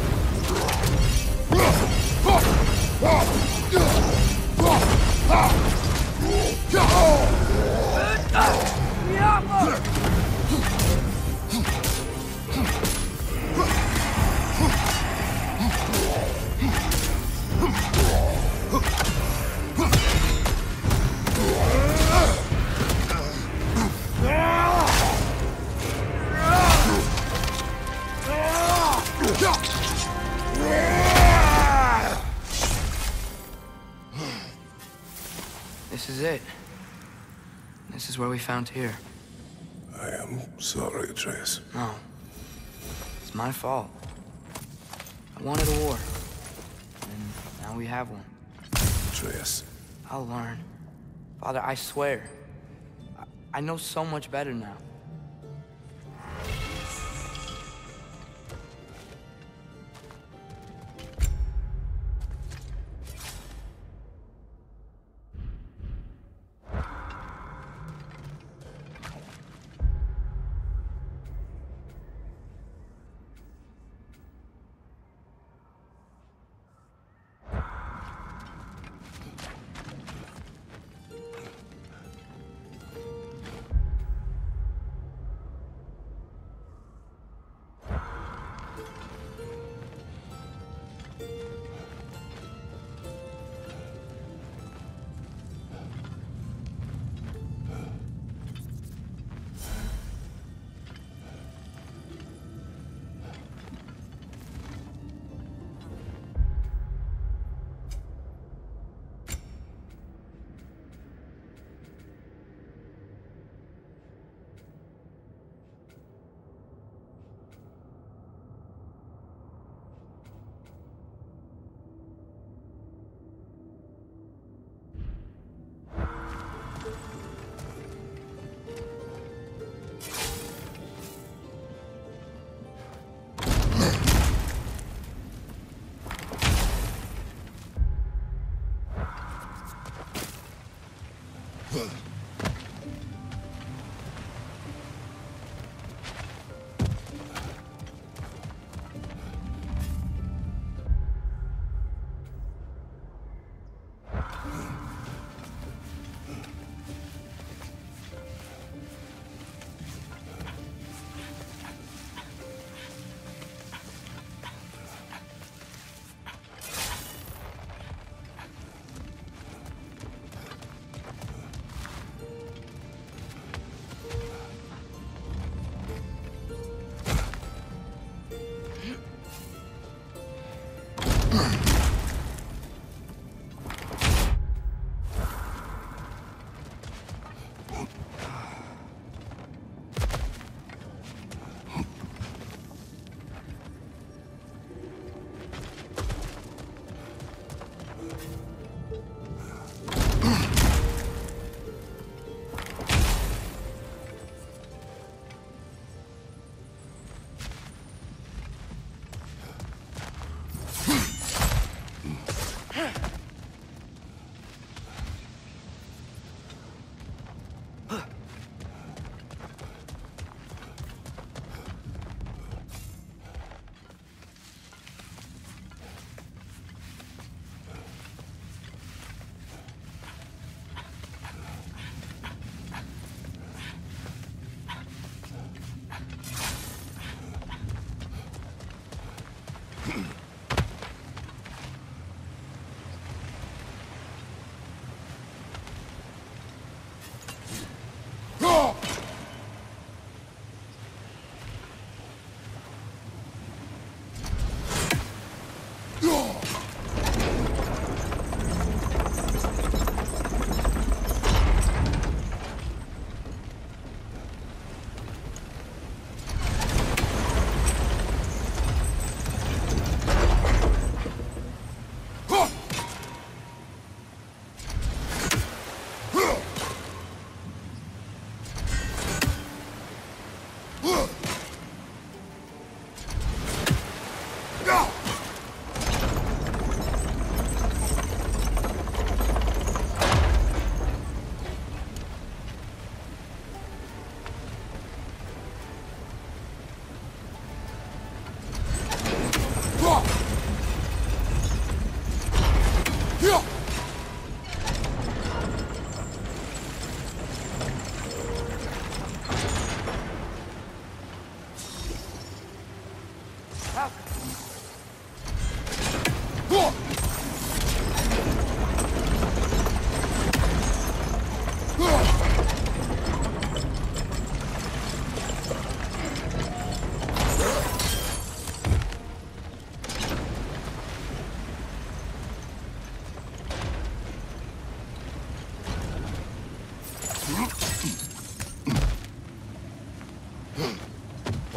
This is it. This is where we found Tyr. I am sorry, Atreus. No. It's my fault. I wanted a war. And now we have one. Atreus. I'll learn. Father, I swear. I know so much better now.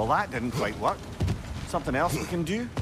Well, that didn't quite work. Something else we can do?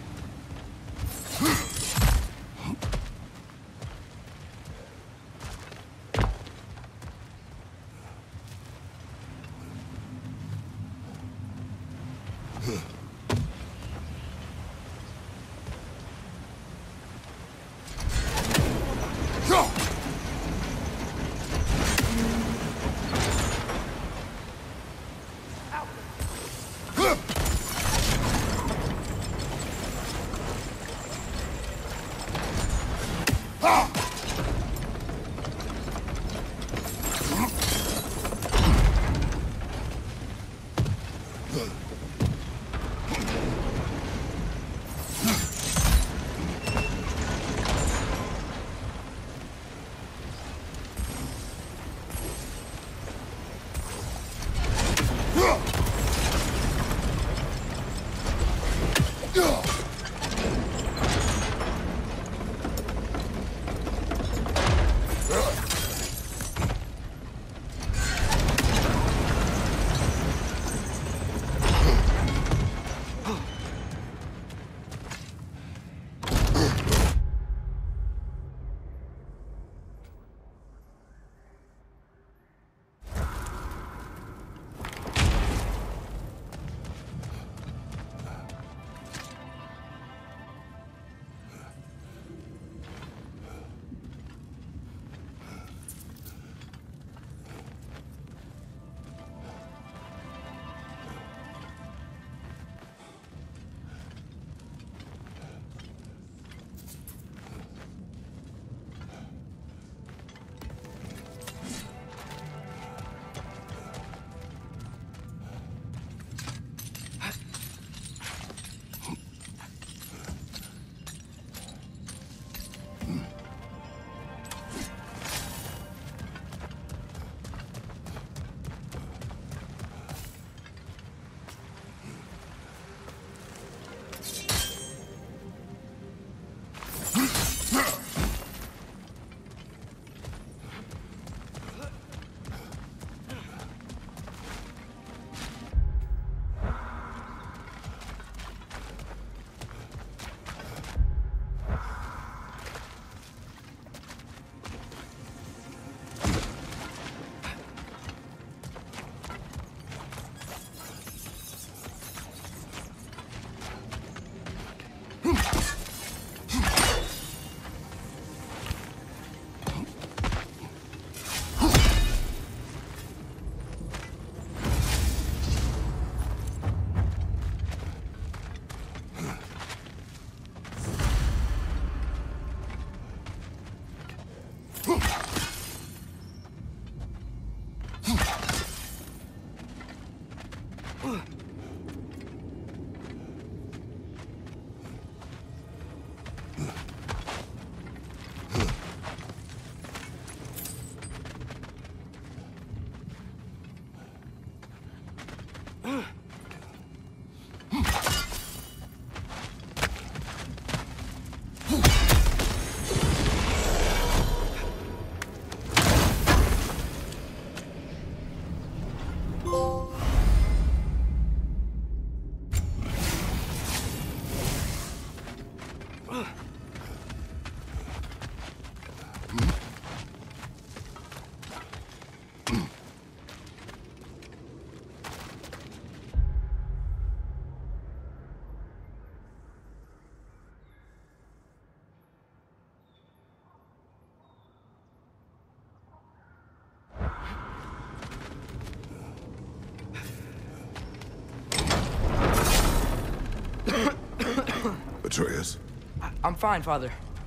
Atreus, I'm fine, Father.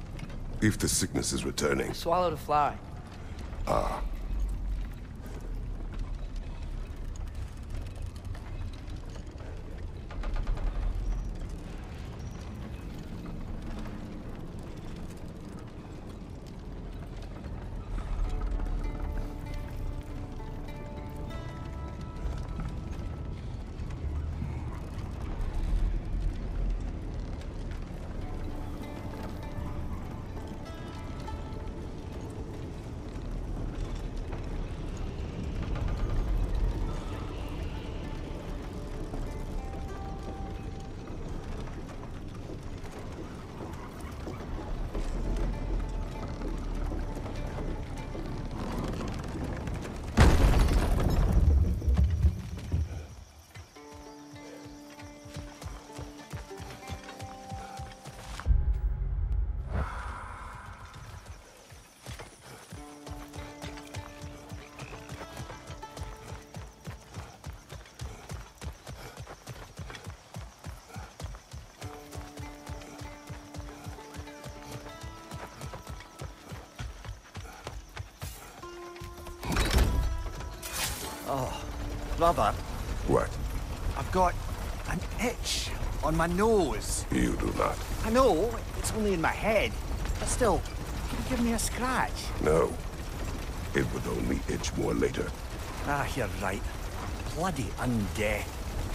if the sickness is returning. I swallowed a fly. Ah. Oh, brother. What? I've got an itch on my nose. You do not. I know, it's only in my head. But still, can you give me a scratch? No. It would only itch more later. Ah, you're right. Bloody undead.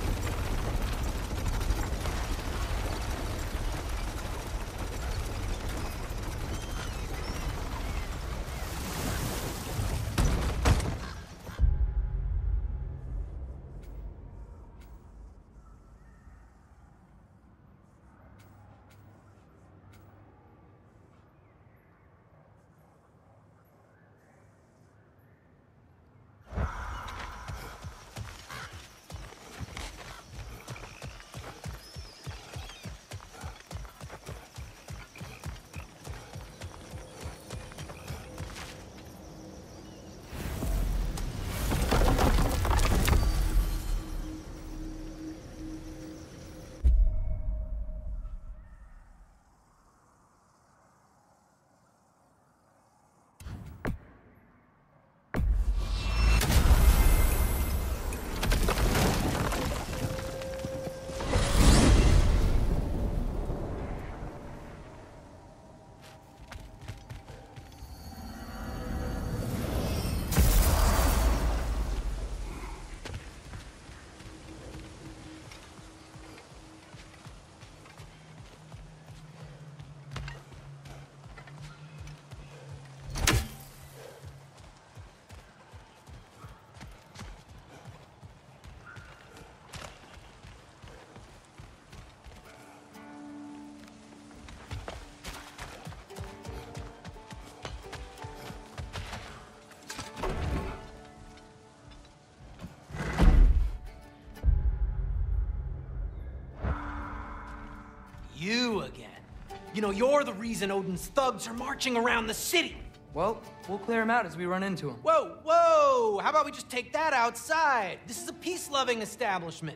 You again. You know, you're the reason Odin's thugs are marching around the city. Well, we'll clear him out as we run into him. Whoa, whoa! How about we just take that outside? This is a peace-loving establishment.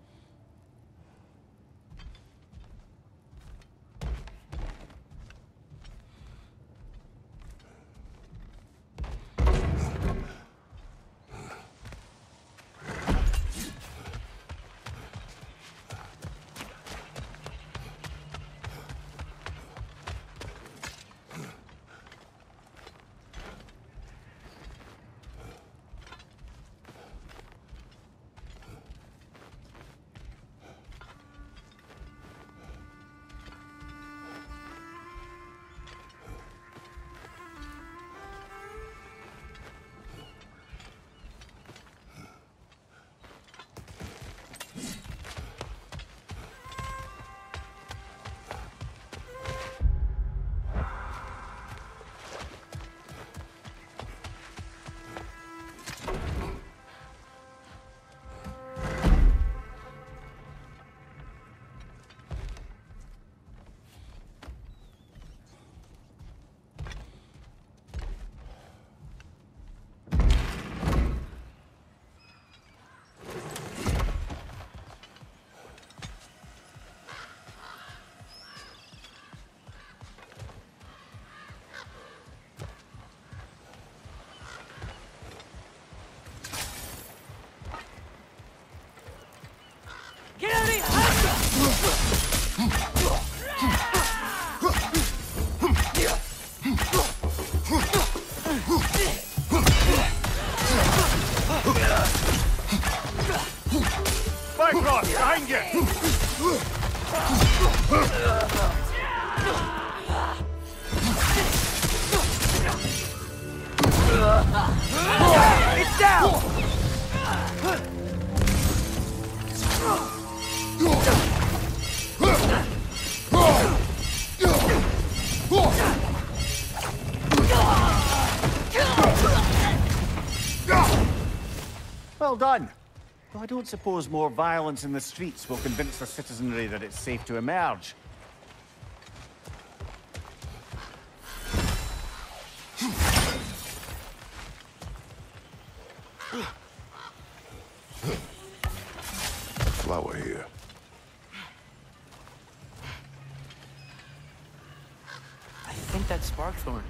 Bifrost, behind you! It's down! Well done. Well, I don't suppose more violence in the streets will convince the citizenry that it's safe to emerge. Flower here. I think that's Sparkthorn.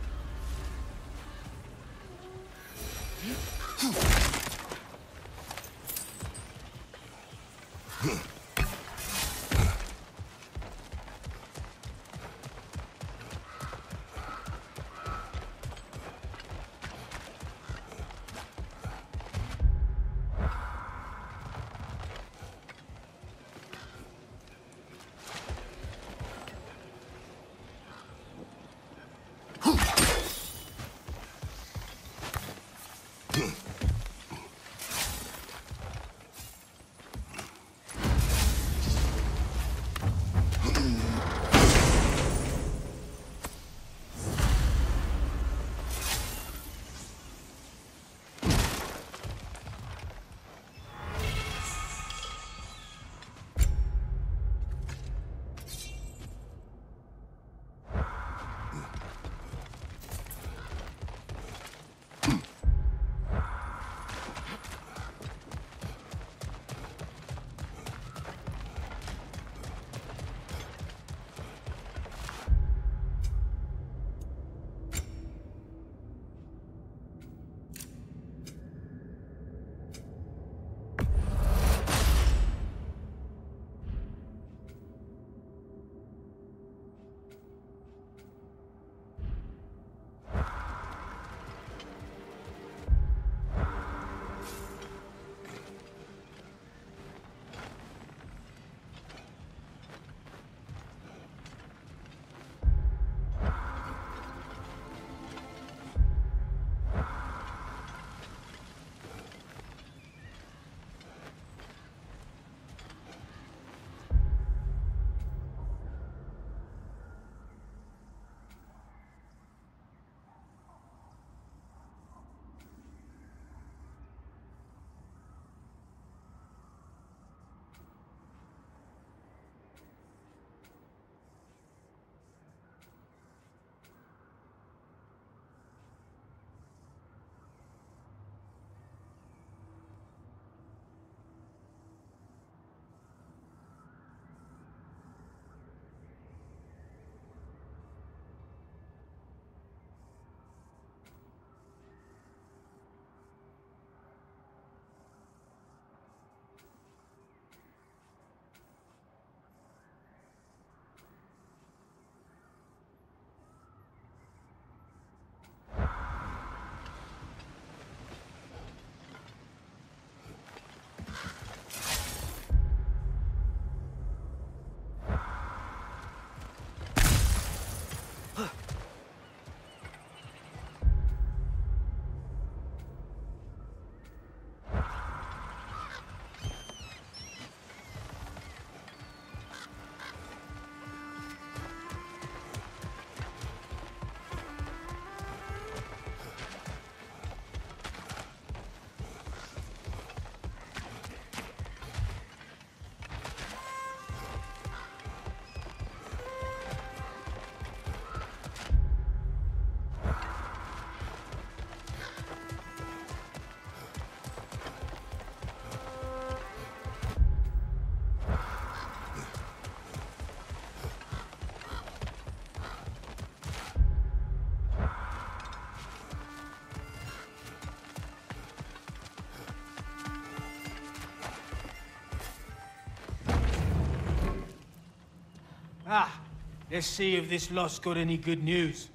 Ah, let's see if this lot's got any good news.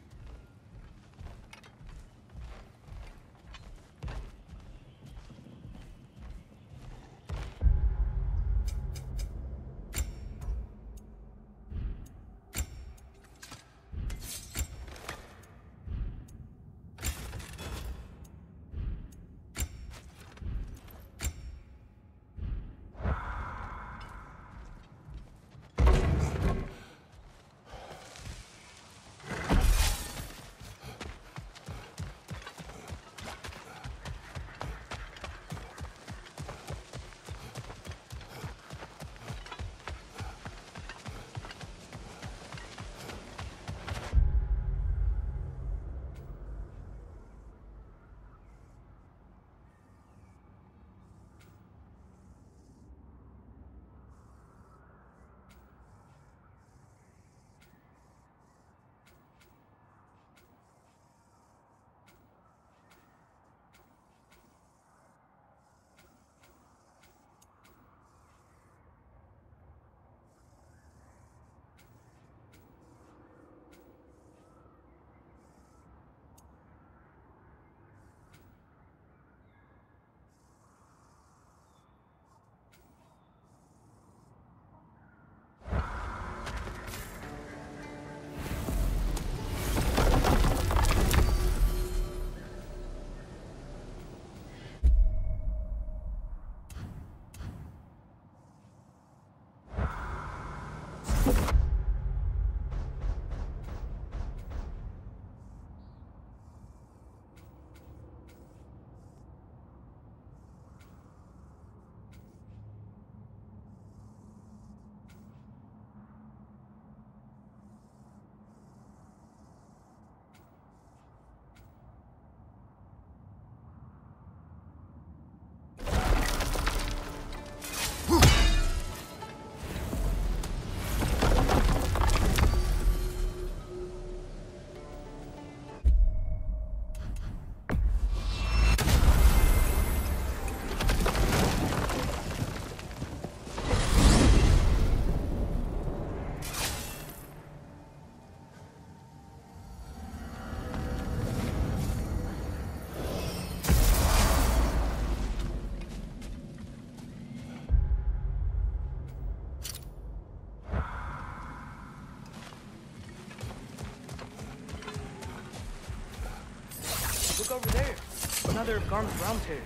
Look over there. Another of Garm's round tears.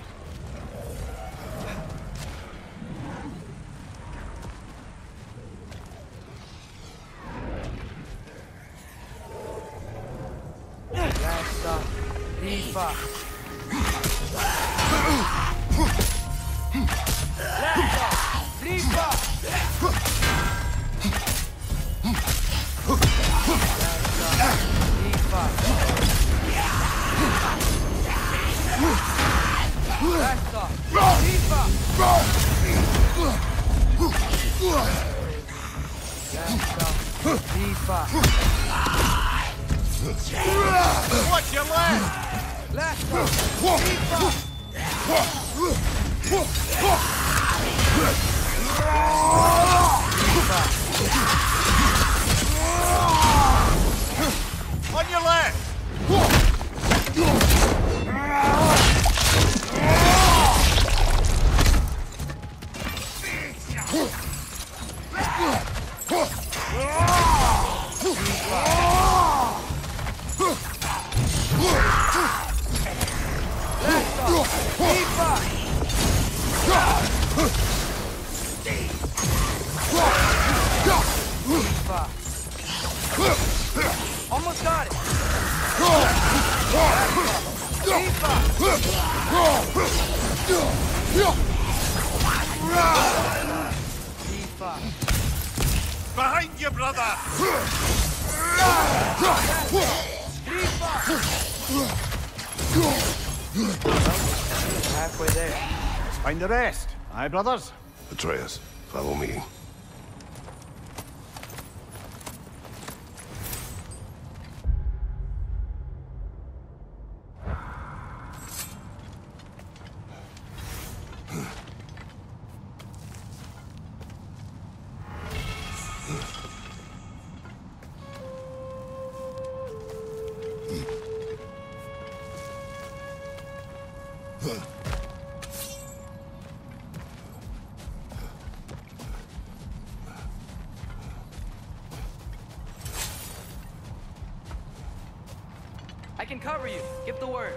Watch your leg! On your left! Almost got it. Behind you, brother! Halfway there. Find the rest. Aye, brothers? Atreus, follow me. I can cover you. Give the word.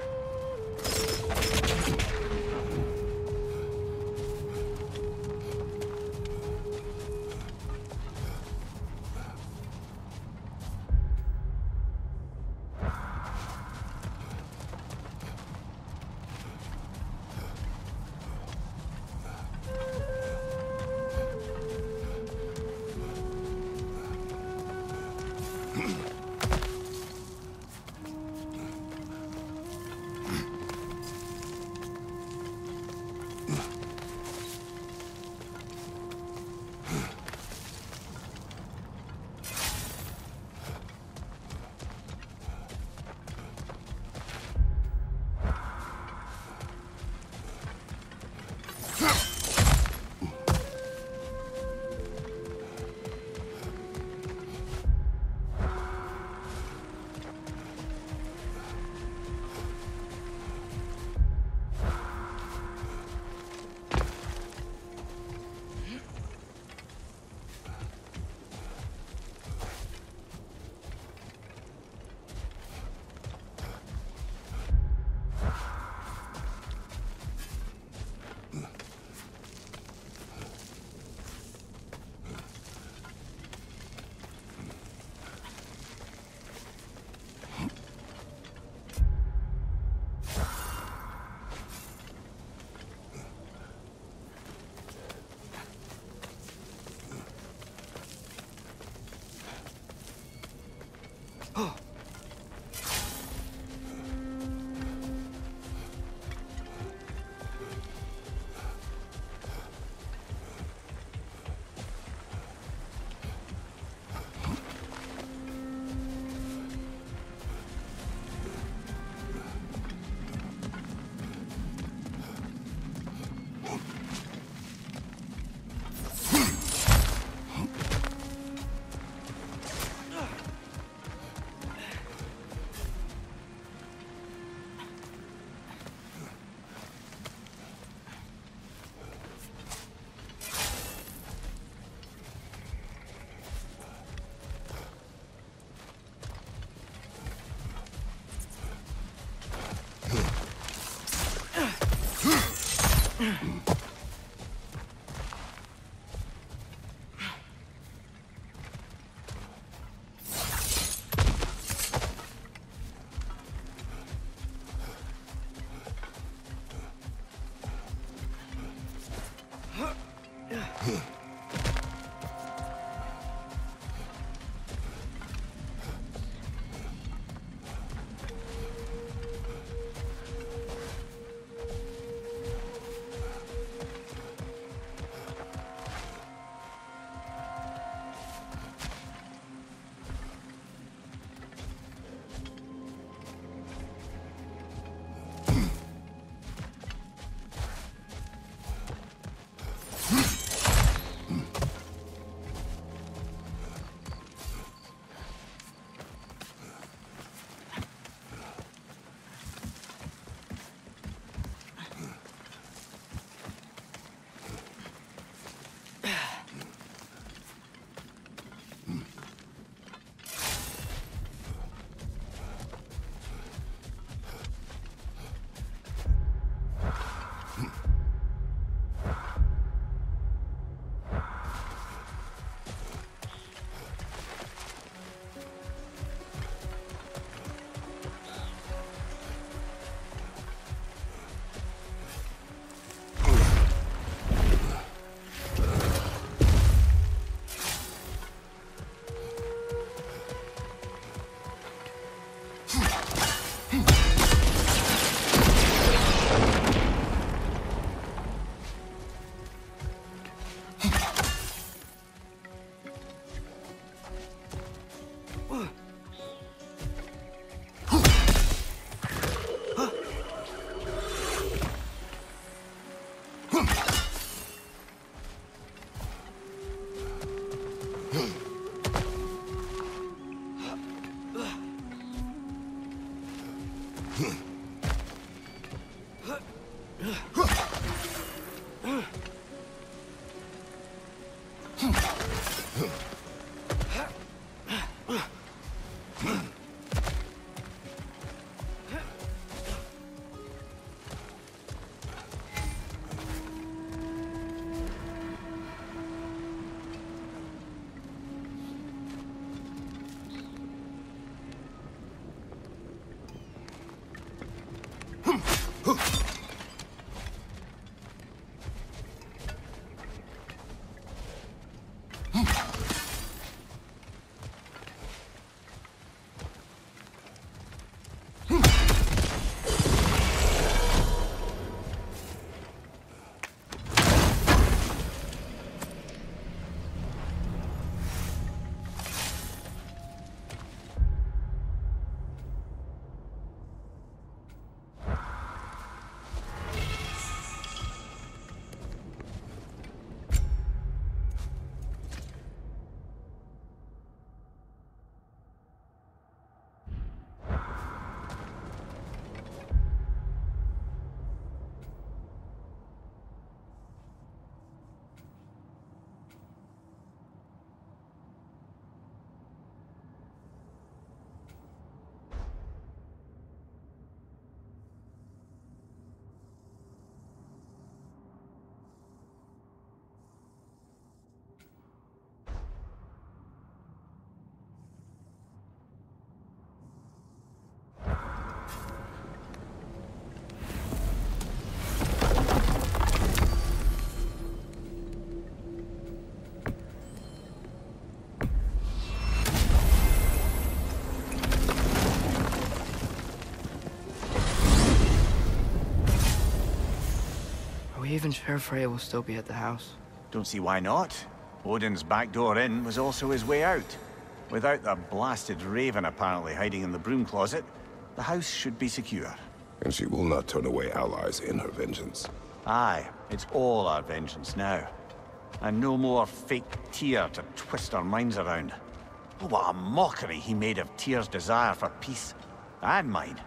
we even sure Freya will still be at the house? Don't see why not. Odin's back door in was also his way out. Without the blasted raven apparently hiding in the broom closet, the house should be secure. And she will not turn away allies in her vengeance. Aye, it's all our vengeance now. And no more fake Tyr to twist our minds around. Oh, what a mockery he made of Tyr's desire for peace. And mine.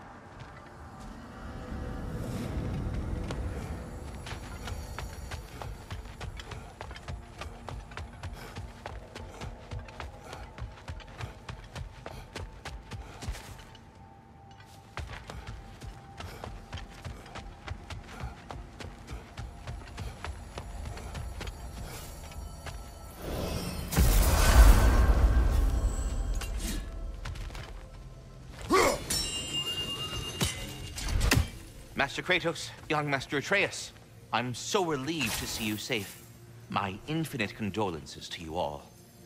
Master Kratos, young Master Atreus, I'm so relieved to see you safe. My infinite condolences to you all.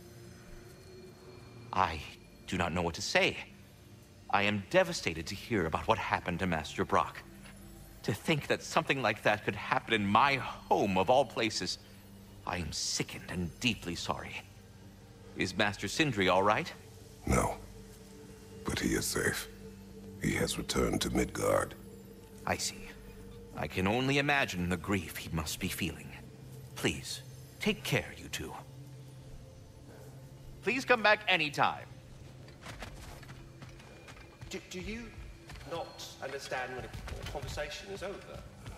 I do not know what to say. I am devastated to hear about what happened to Master Brock. To think that something like that could happen in my home of all places. I am sickened and deeply sorry. Is Master Sindri all right? No, but he is safe. He has returned to Midgard. I see. I can only imagine the grief he must be feeling. Please, take care, you two. Please come back anytime. Do you not understand when a conversation is over?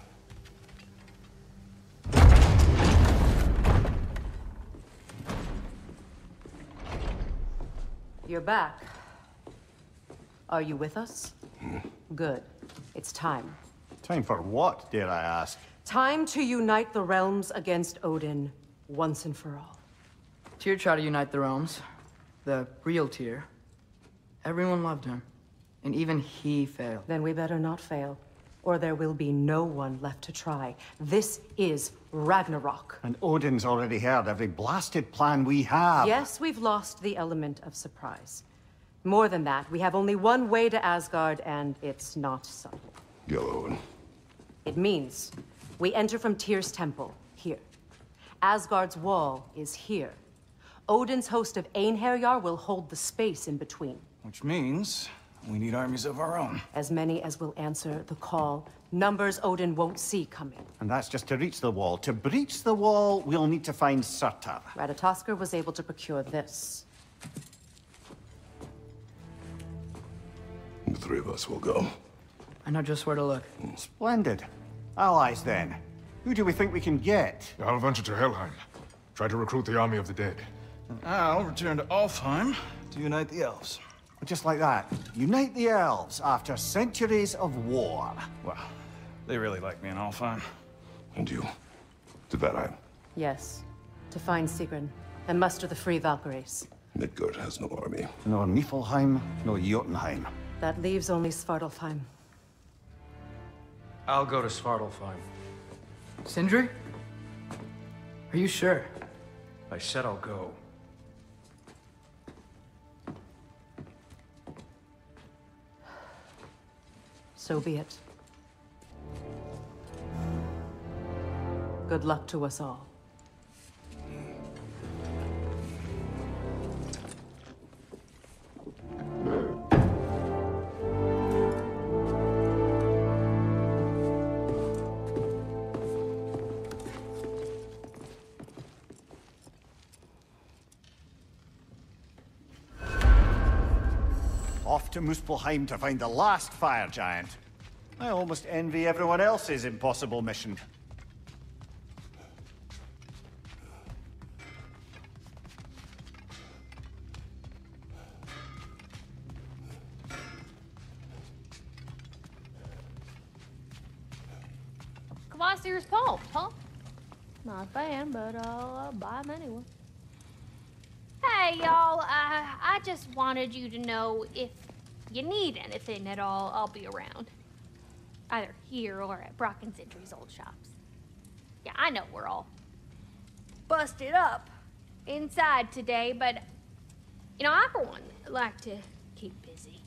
You're back. Are you with us? Good. It's time. Time for what, dare I ask? Time to unite the realms against Odin, once and for all. Tyr tried to unite the realms. The real Tyr. Everyone loved him. And even he failed. Then we better not fail, or there will be no one left to try. This is Ragnarok. And Odin's already heard every blasted plan we have. Yes, we've lost the element of surprise. More than that, we have only one way to Asgard, and it's not subtle. Yellow. It means we enter from Tyr's temple, here. Asgard's wall is here. Odin's host of Einherjar will hold the space in between. Which means we need armies of our own. As many as will answer the call. Numbers Odin won't see coming. And that's just to reach the wall. To breach the wall, we'll need to find Surtur. Ratatoskr was able to procure this. The three of us will go. I know just where to look. Splendid. Allies, then. Who do we think we can get? I'll venture to Helheim. Try to recruit the army of the dead. And I'll return to Alfheim to unite the elves. Just like that. Unite the elves after centuries of war. Well, they really like me in Alfheim. And you? To Valheim? Yes. To find Sigrun and muster the free Valkyries. Midgard has no army. No Niflheim, no Jotunheim. That leaves only Svartalfheim. I'll go to Svartalfheim. Sindri? Are you sure? I said I'll go. So be it. Good luck to us all. Off to Muspelheim to find the last fire giant. I almost envy everyone else's impossible mission. Kvasir's poems, huh? Not a fan, but I'll buy them anyway. Hey, y'all. I just wanted you to know if you need anything at all, I'll be around. Either here or at Brock and Sindri's old shops. Yeah, I know we're all busted up inside today, but, you know, I, for one, like to keep busy.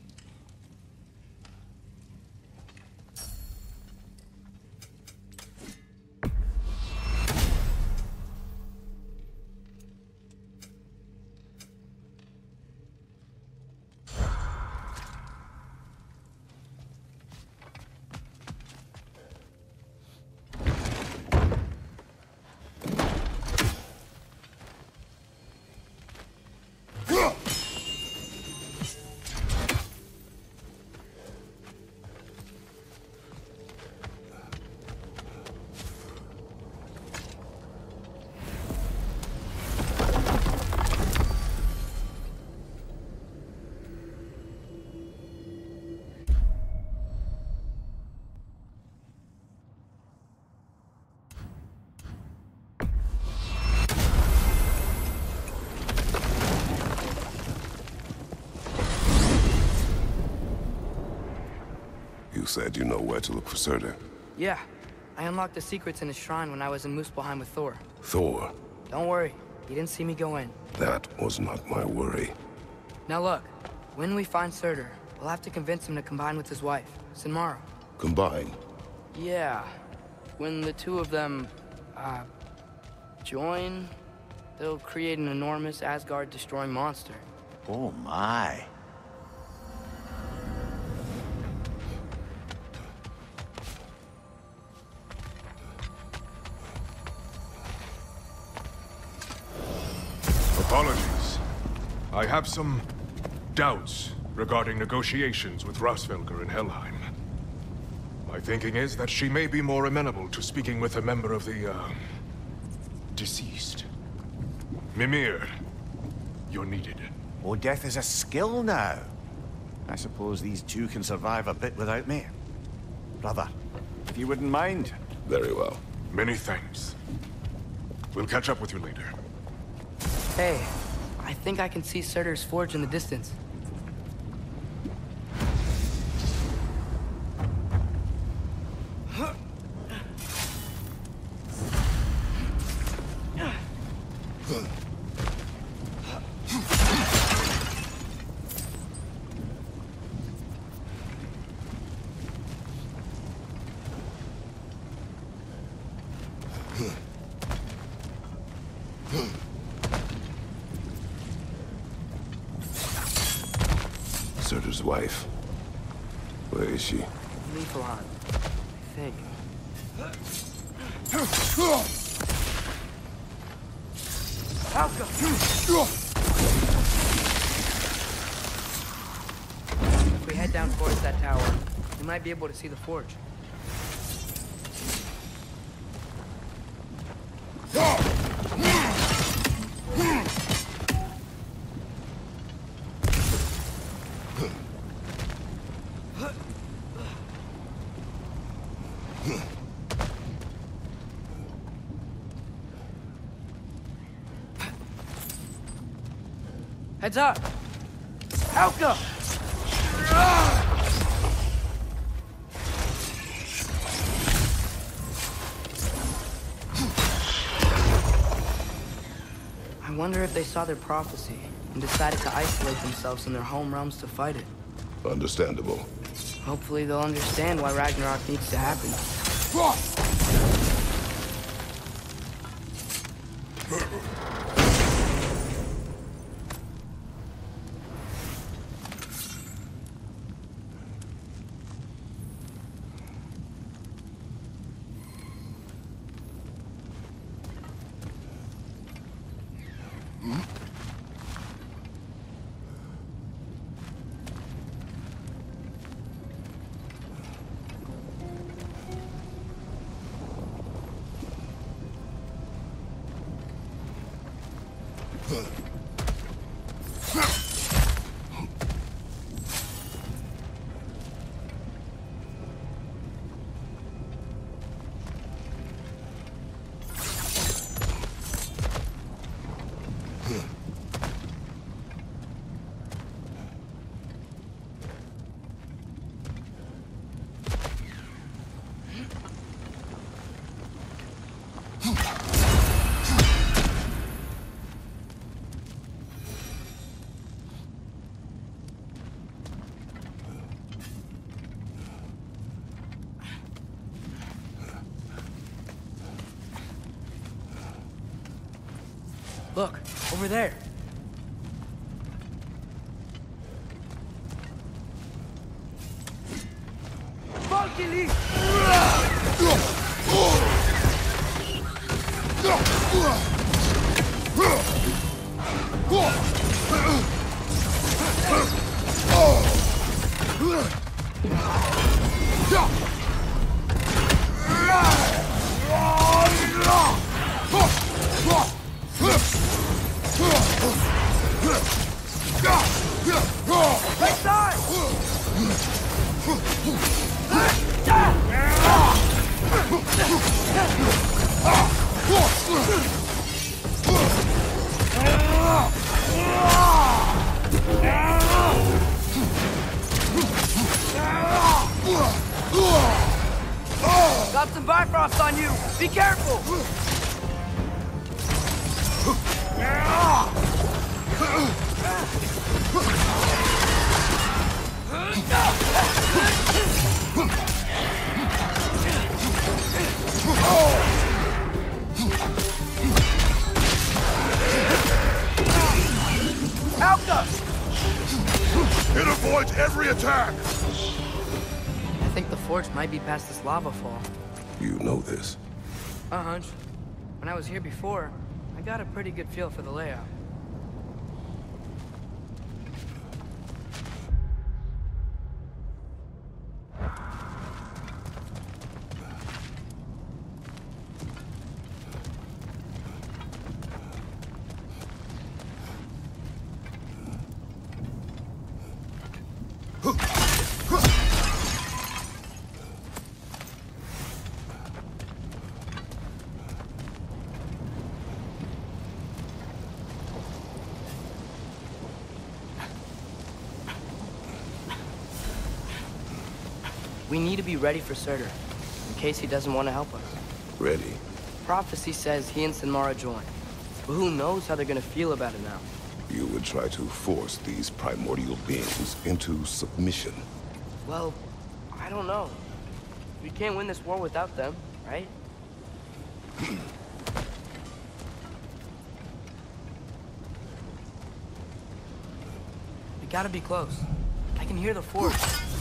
said you know where to look for Surtur. Yeah. I unlocked the secrets in his shrine when I was in Muspelheim with Thor. Thor? Don't worry. He didn't see me go in. That was not my worry. Now look. When we find Surtur, we'll have to convince him to combine with his wife, Sinmara. Combine? Yeah. When the two of them, join, they'll create an enormous Asgard-destroying monster. Oh my. Apologies. I have some doubts regarding negotiations with Rosvelger in Helheim. My thinking is that she may be more amenable to speaking with a member of the, deceased. Mimir, you're needed. Oh, death is a skill now. I suppose these two can survive a bit without me. Brother, if you wouldn't mind. Very well. Many thanks. We'll catch up with you later. Hey, I think I can see Surtur's forge in the distance. Surtur's wife. Where is she? Niflheim, I think. If we head down towards that tower, we might be able to see the forge. Heads up! Helga! I wonder if they saw their prophecy and decided to isolate themselves in their home realms to fight it. Understandable. Hopefully they'll understand why Ragnarok needs to happen. Look, over there. Valkyrie! Got some Bifrost on you! Be careful! Alka! It avoids every attack! I think the forge might be past this lava fall. You know this. A hunch. When I was here before, I got a pretty good feel for the layout. We need to be ready for Surtur, in case he doesn't want to help us. Ready? Prophecy says he and Sinmara join, but who knows how they're gonna feel about it now. You would try to force these primordial beings into submission. Well, I don't know. We can't win this war without them, right? We gotta be close. I can hear the force.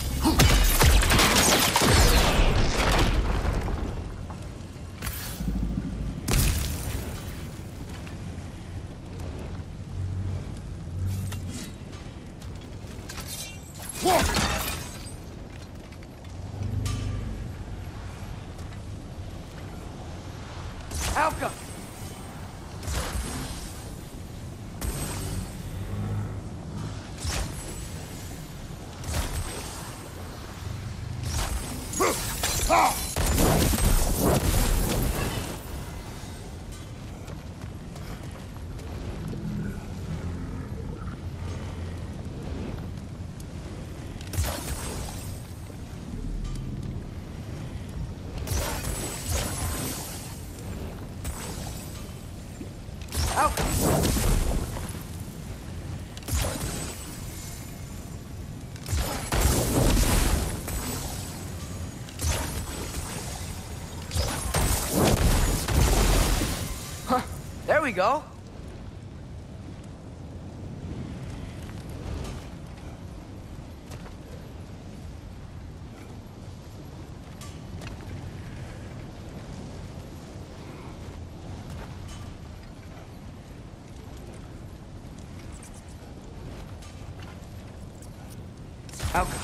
Alka! There we go. Alka.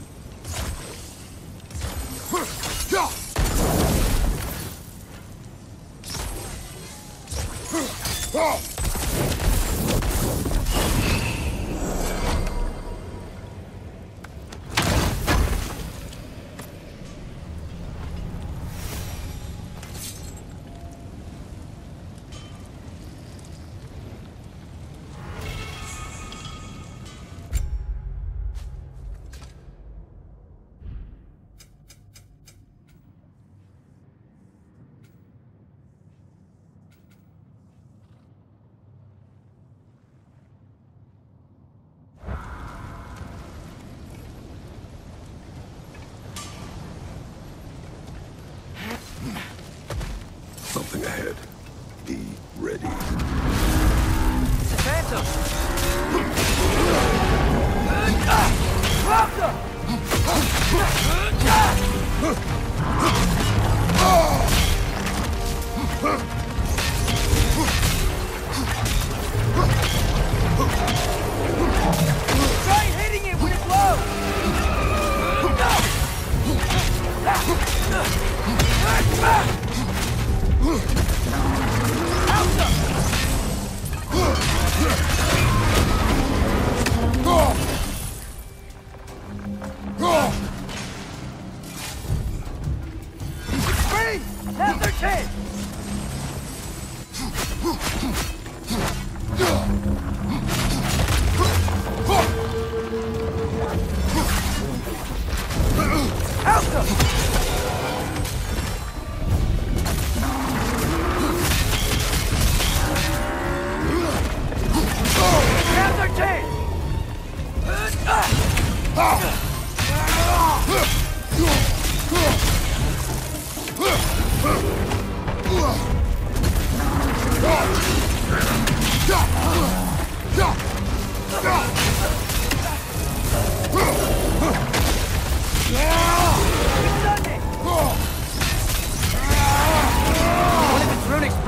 Something ahead. Be ready. It's a phantom! Try hitting it when it's low! Now's their chance!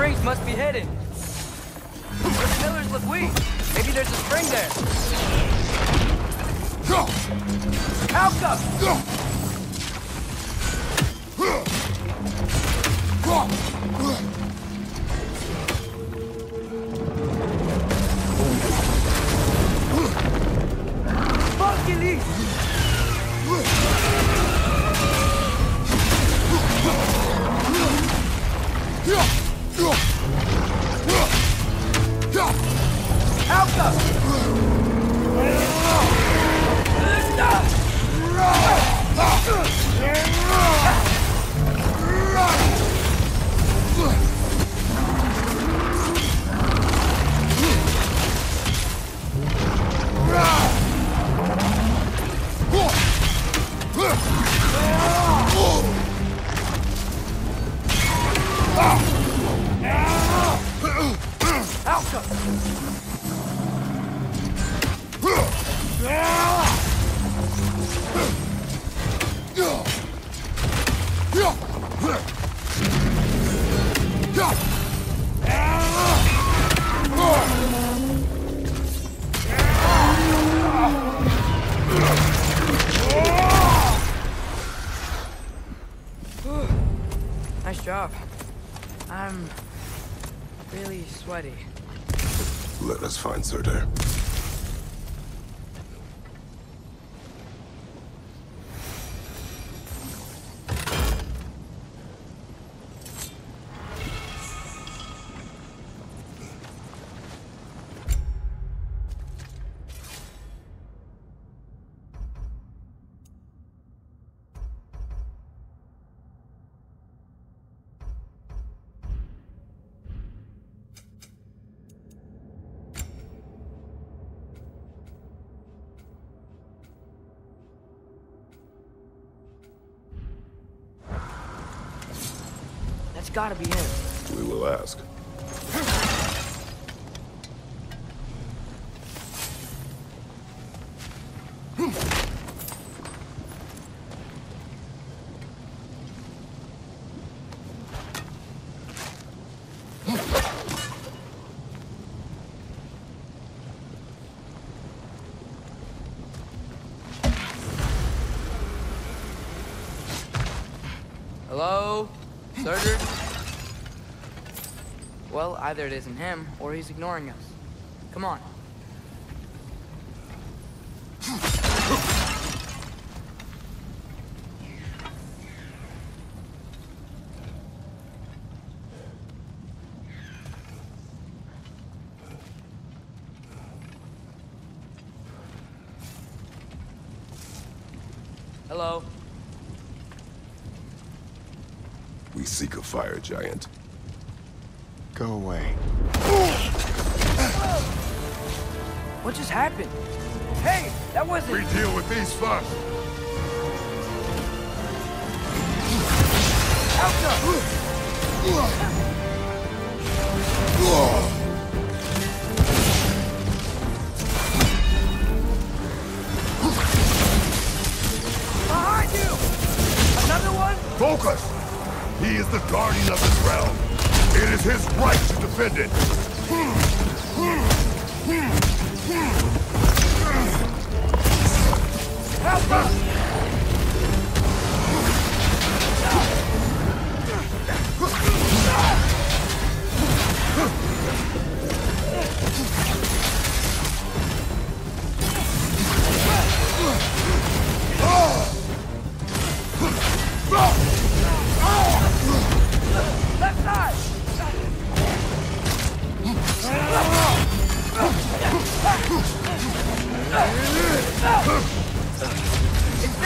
springs must be hidden. The pillars look weak. Maybe there's a spring there. Alka! Fucking Nice job. I'm really sweaty. Let us find Surtur. That's gotta be him. We will ask. Hello? Surtur? Well, either it isn't him, or he's ignoring us. Come on. Hello? We seek a fire giant. Go away. What just happened? Hey, that wasn't... We deal with these first. Behind you! Another one? Focus! He is the guardian of this realm. It is his right to defend it. Help us! Left side! It's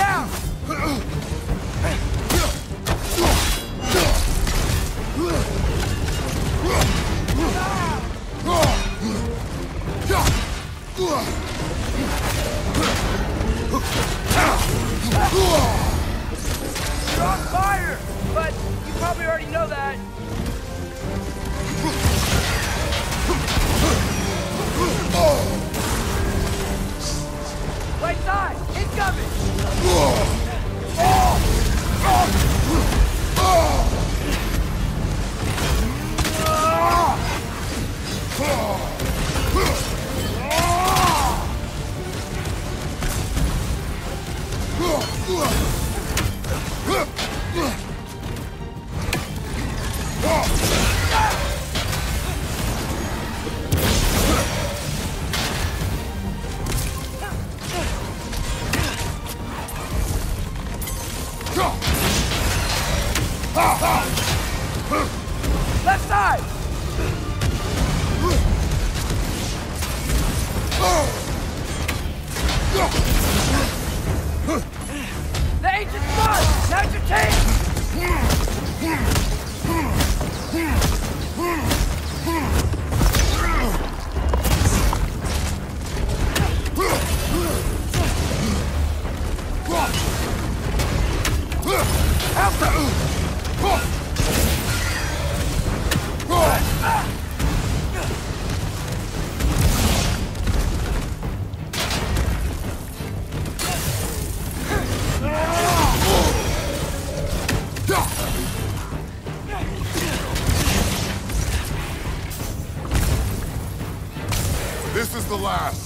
This is the last.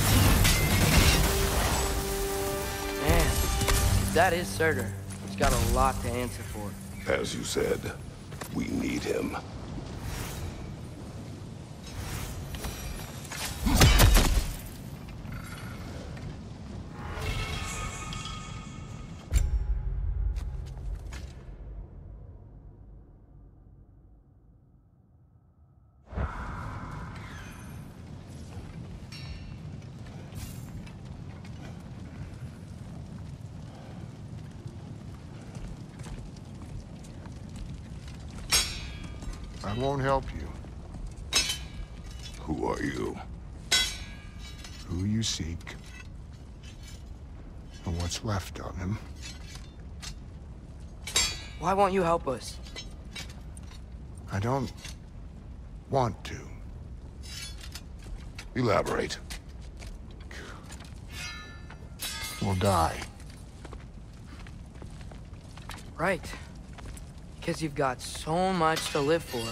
Man, if that is Surtur, he's got a lot to answer for. As you said, we need him. I won't help you. Who are you? Who you seek, and what's left of him. Why won't you help us? I don't want to. Elaborate. We'll die. Right. Because you've got so much to live for.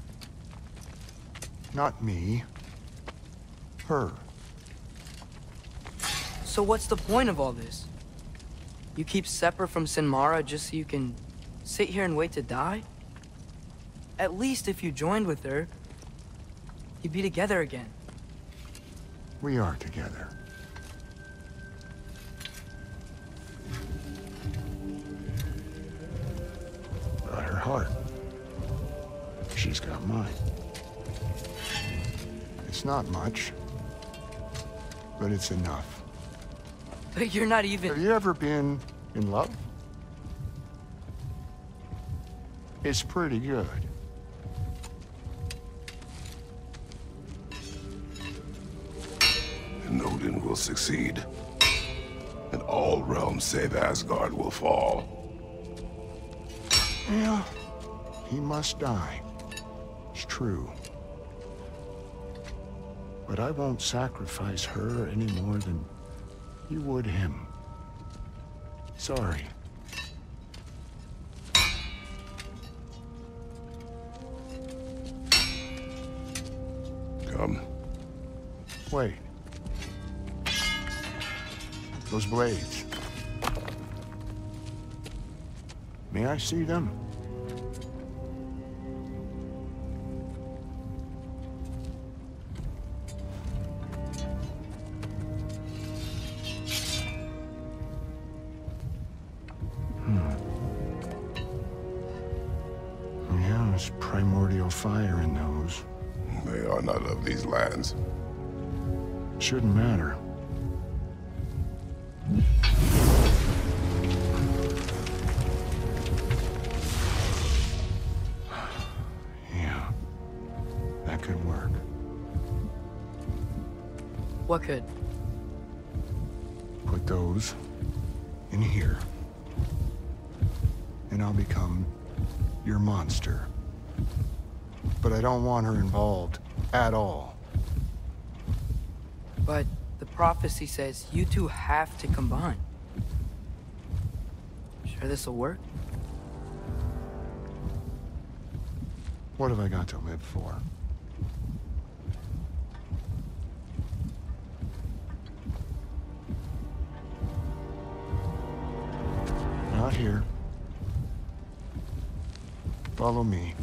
Not me. Her. So what's the point of all this? You keep separate from Sinmara just so you can sit here and wait to die? At least if you joined with her, you'd be together again. We are together. Got her heart. She's got mine. It's not much, but it's enough. But you're not even... Have you ever been in love? It's pretty good. And Odin will succeed. And all realms save Asgard will fall. Yeah, he must die. It's true. But I won't sacrifice her any more than you would him. Sorry. Come. Wait. Those blades. May I see them? Yeah, there's primordial fire in those. They are not of these lands. Shouldn't matter. Yeah, that could work. What could? Put those in here. And I'll become your monster. But I don't want her involved at all. But the prophecy says you two have to combine. Sure this'll work? What have I got to live for? Not here. Follow me.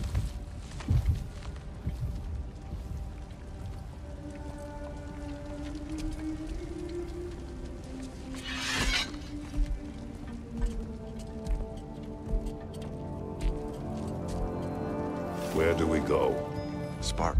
Where do we go? Spark.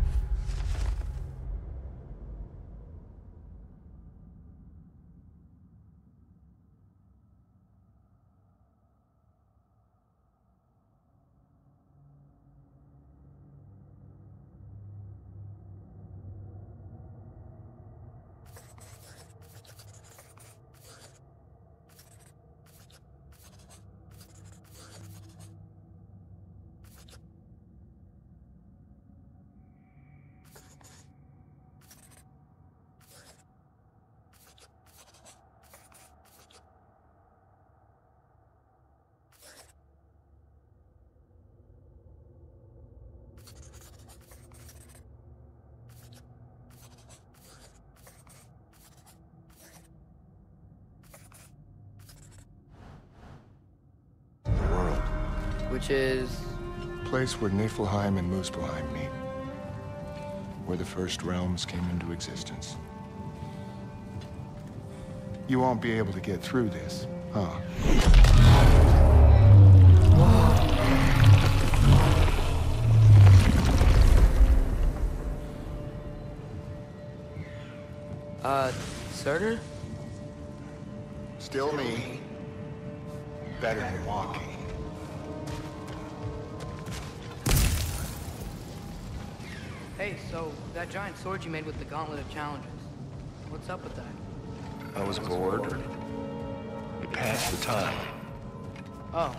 Which is... Place where Niflheim and Muspelheim meet. Where the first realms came into existence. You won't be able to get through this, huh? Surtur? Still me. Better than walking. Hey, so that giant sword you made with the Gauntlet of Challenges, what's up with that? I was bored. It passed the time. Oh.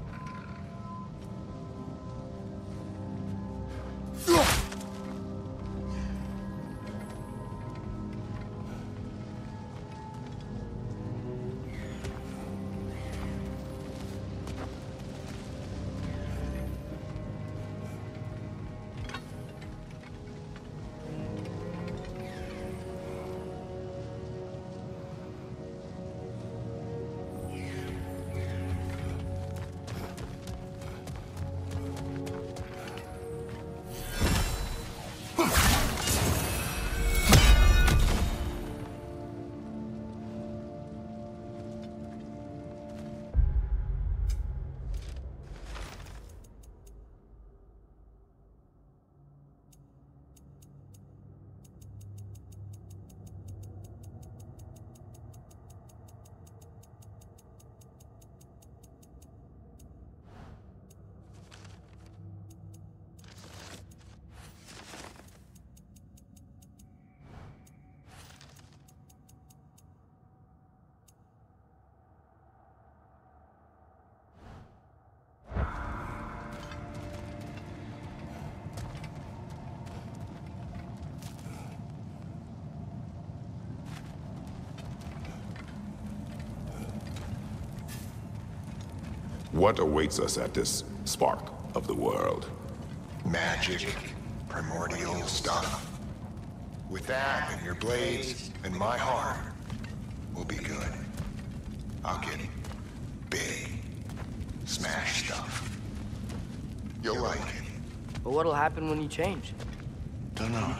What awaits us at this spark of the world? Magic, primordial stuff. With that and your blades and my heart, we'll be good. I'll get big, smash stuff. You'll like it. But what'll happen when you change? Dunno.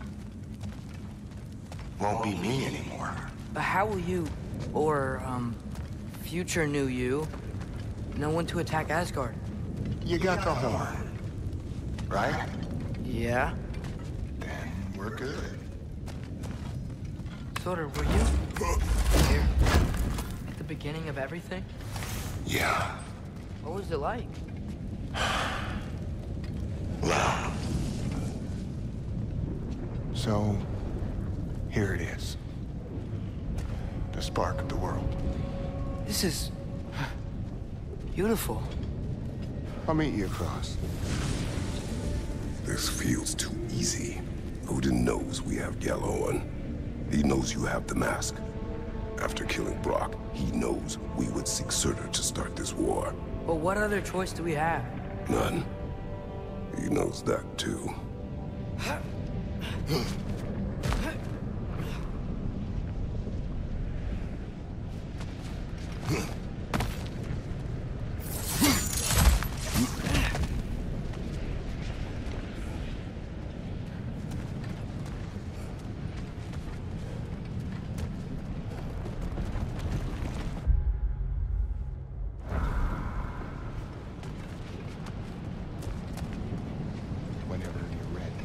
Won't be me anymore. But how will you, or, future new you, know when to attack Asgard? You got the horn, right? Yeah. Then we're good. Surtur, were you here at the beginning of everything? Yeah. What was it like? Loud. So, here it is. The spark of the world. This is... beautiful. I'll meet you across. This feels too easy. Odin knows we have Gjallarhorn. He knows you have the mask. After killing Brock, he knows we would seek Surtur to start this war. But what other choice do we have? None. He knows that too. Whenever you're ready.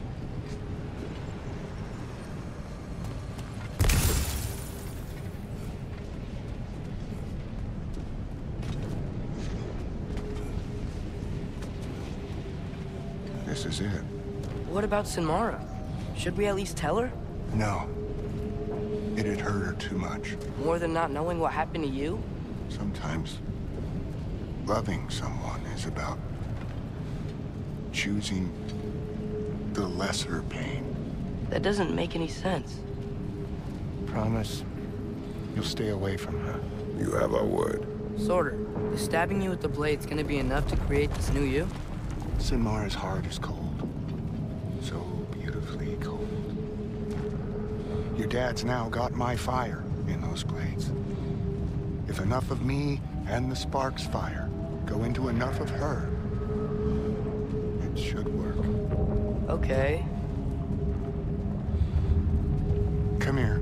This is it. What about Sinmara? Should we at least tell her? No. It'd hurt her too much. More than not knowing what happened to you? Sometimes loving someone is about choosing the lesser pain. That doesn't make any sense. Promise you'll stay away from her. You have our word. Surtur, is stabbing you with the blade's gonna be enough to create this new you? Sinmara's heart is cold. So beautifully cold. Your dad's now got my fire in those blades. If enough of me and the spark's fire Go into enough of her. It should work. Okay. Come here.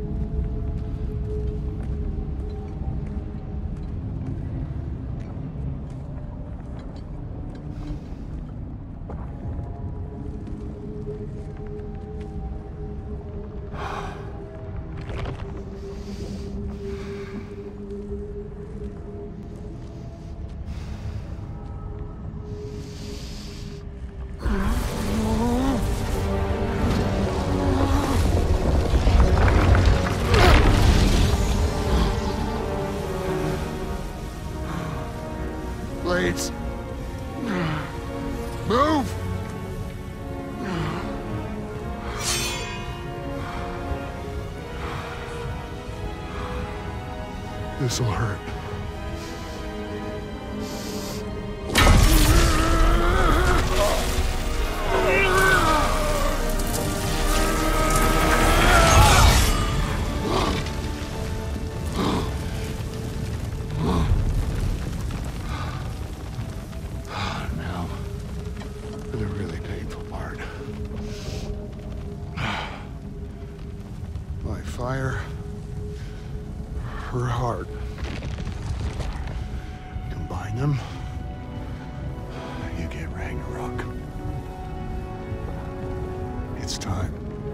Blades. Move! This'll hurt. Now, for the really painful part. My fire, her heart. Combine them, you get Ragnarok. It's time.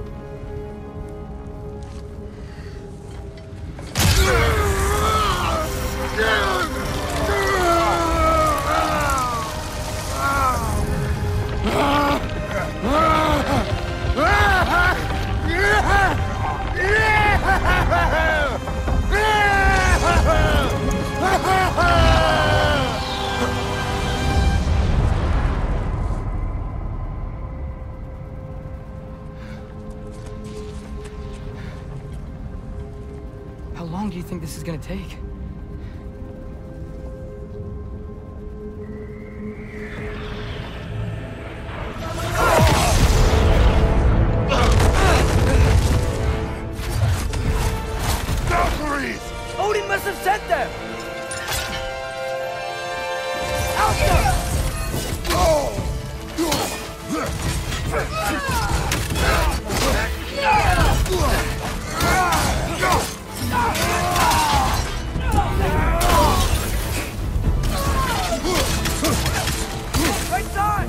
How long do you think this is gonna take? Valkyries! Odin must have sent them! Right side!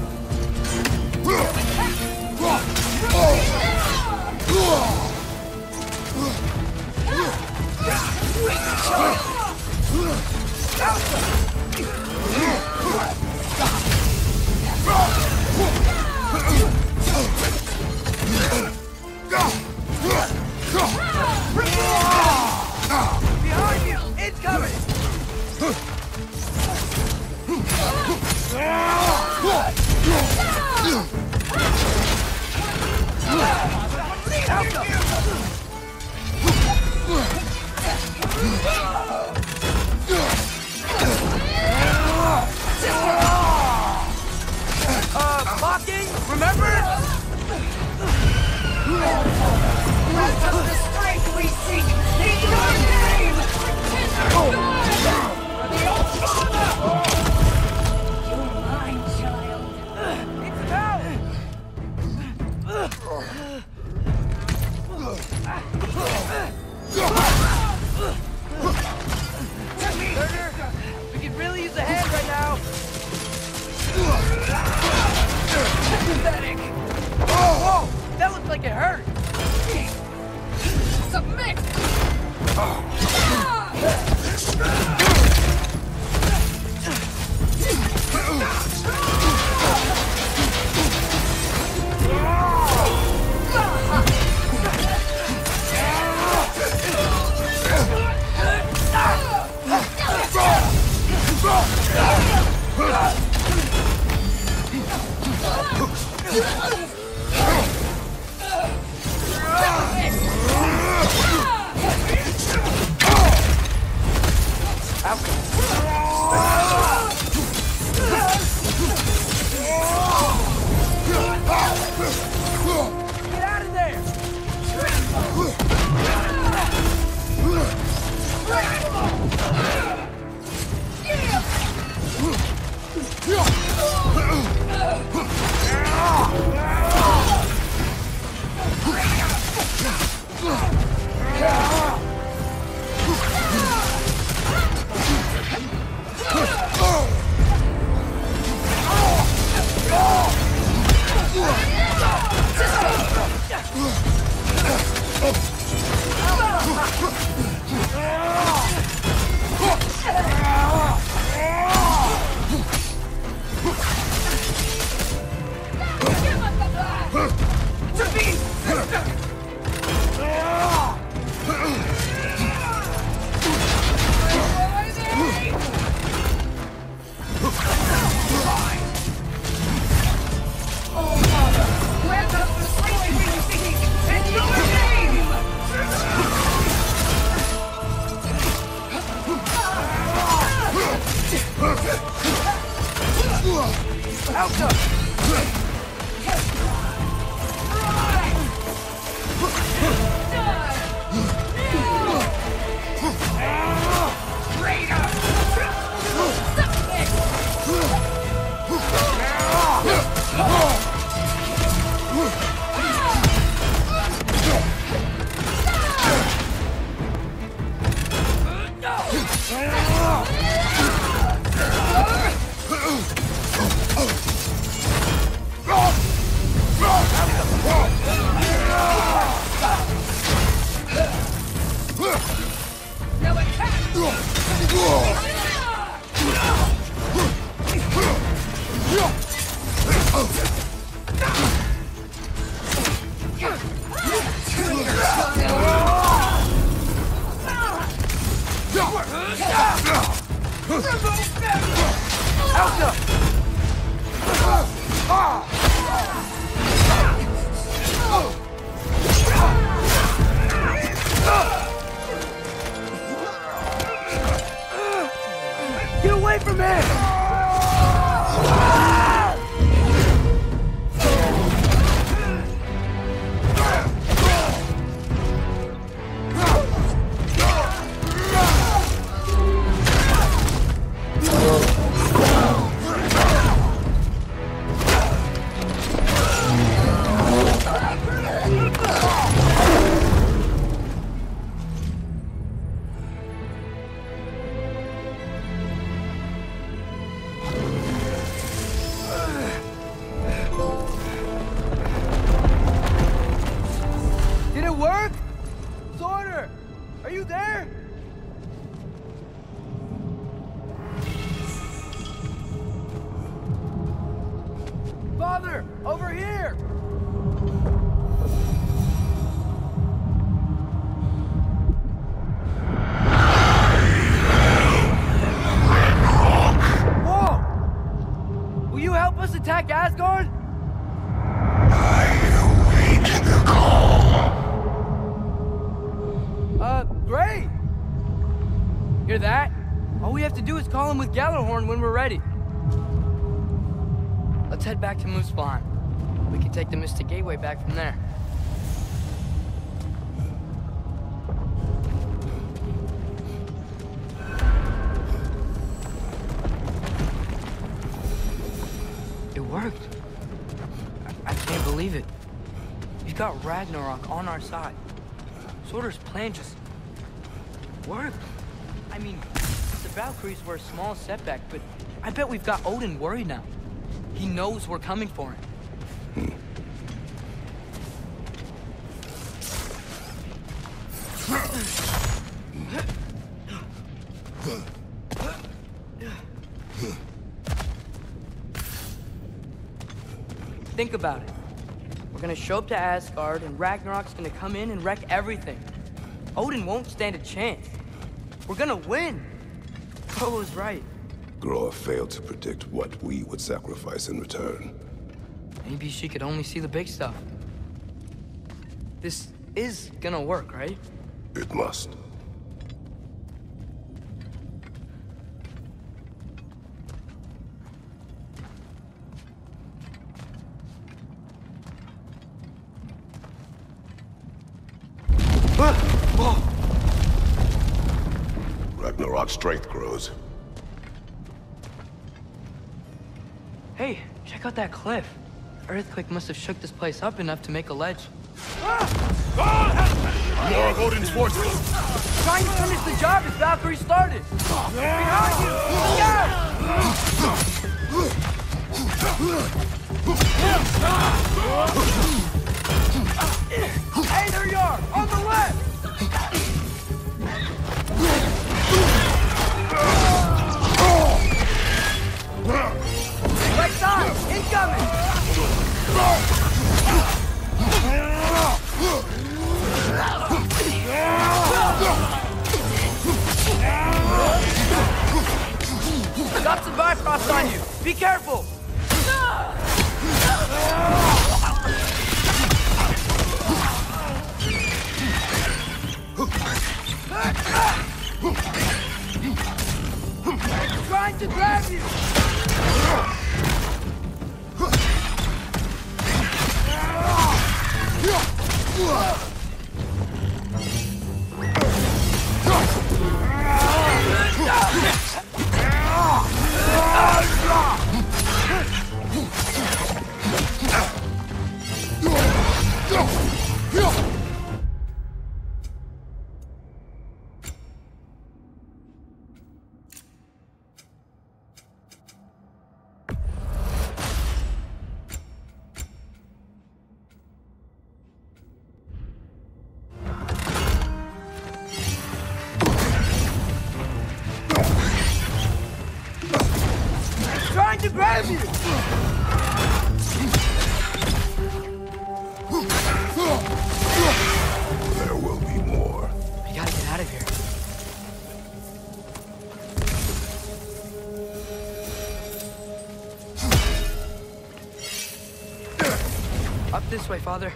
Behind you! It's coming! Mocking, remember? That's just the strength we seek! In your name! You're mine, child. It's about! Turner, we could really use a hand right now. Pathetic. Whoa, that looks like it hurt. Submit! Get out of there! Get away from him! Did it work? Sorter! Are you there? Father! Over here! Whoa! Will you help us attack Asgard? Great! Hear that? All we have to do is call him with Gjallarhorn when we're ready. Let's head back to Muspelheim. We can take the Mystic Gateway back from there. It worked. I can't believe it. We've got Ragnarok on our side. Sorter's plan just worked. I mean, the Valkyries were a small setback, but I bet we've got Odin worried now. He knows we're coming for him. Think about it. We're gonna show up to Asgard, and Ragnarok's gonna come in and wreck everything. Odin won't stand a chance. We're gonna win. Frodo was right. Groa failed to predict what we would sacrifice in return. Maybe she could only see the big stuff. This is gonna work, right? It must. Ragnarok's strength grows. Hey, check out that cliff. Earthquake must have shook this place up enough to make a ledge. More of Odin's forces! Trying to finish the job as Valkyrie started! Behind you! Look out! Trying to grab you! There will be more. We gotta get out of here. Up this way, Father.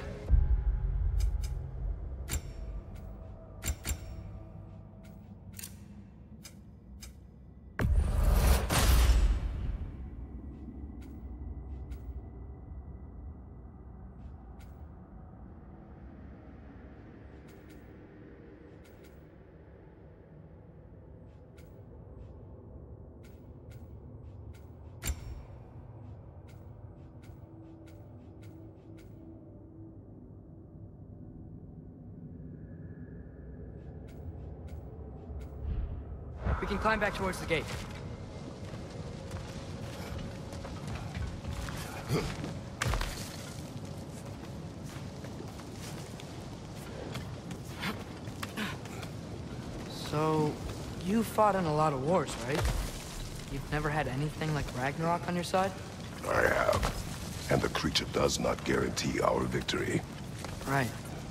We can climb back towards the gate. So, you fought in a lot of wars, right? You've never had anything like Ragnarok on your side? I have. And the creature does not guarantee our victory. Right.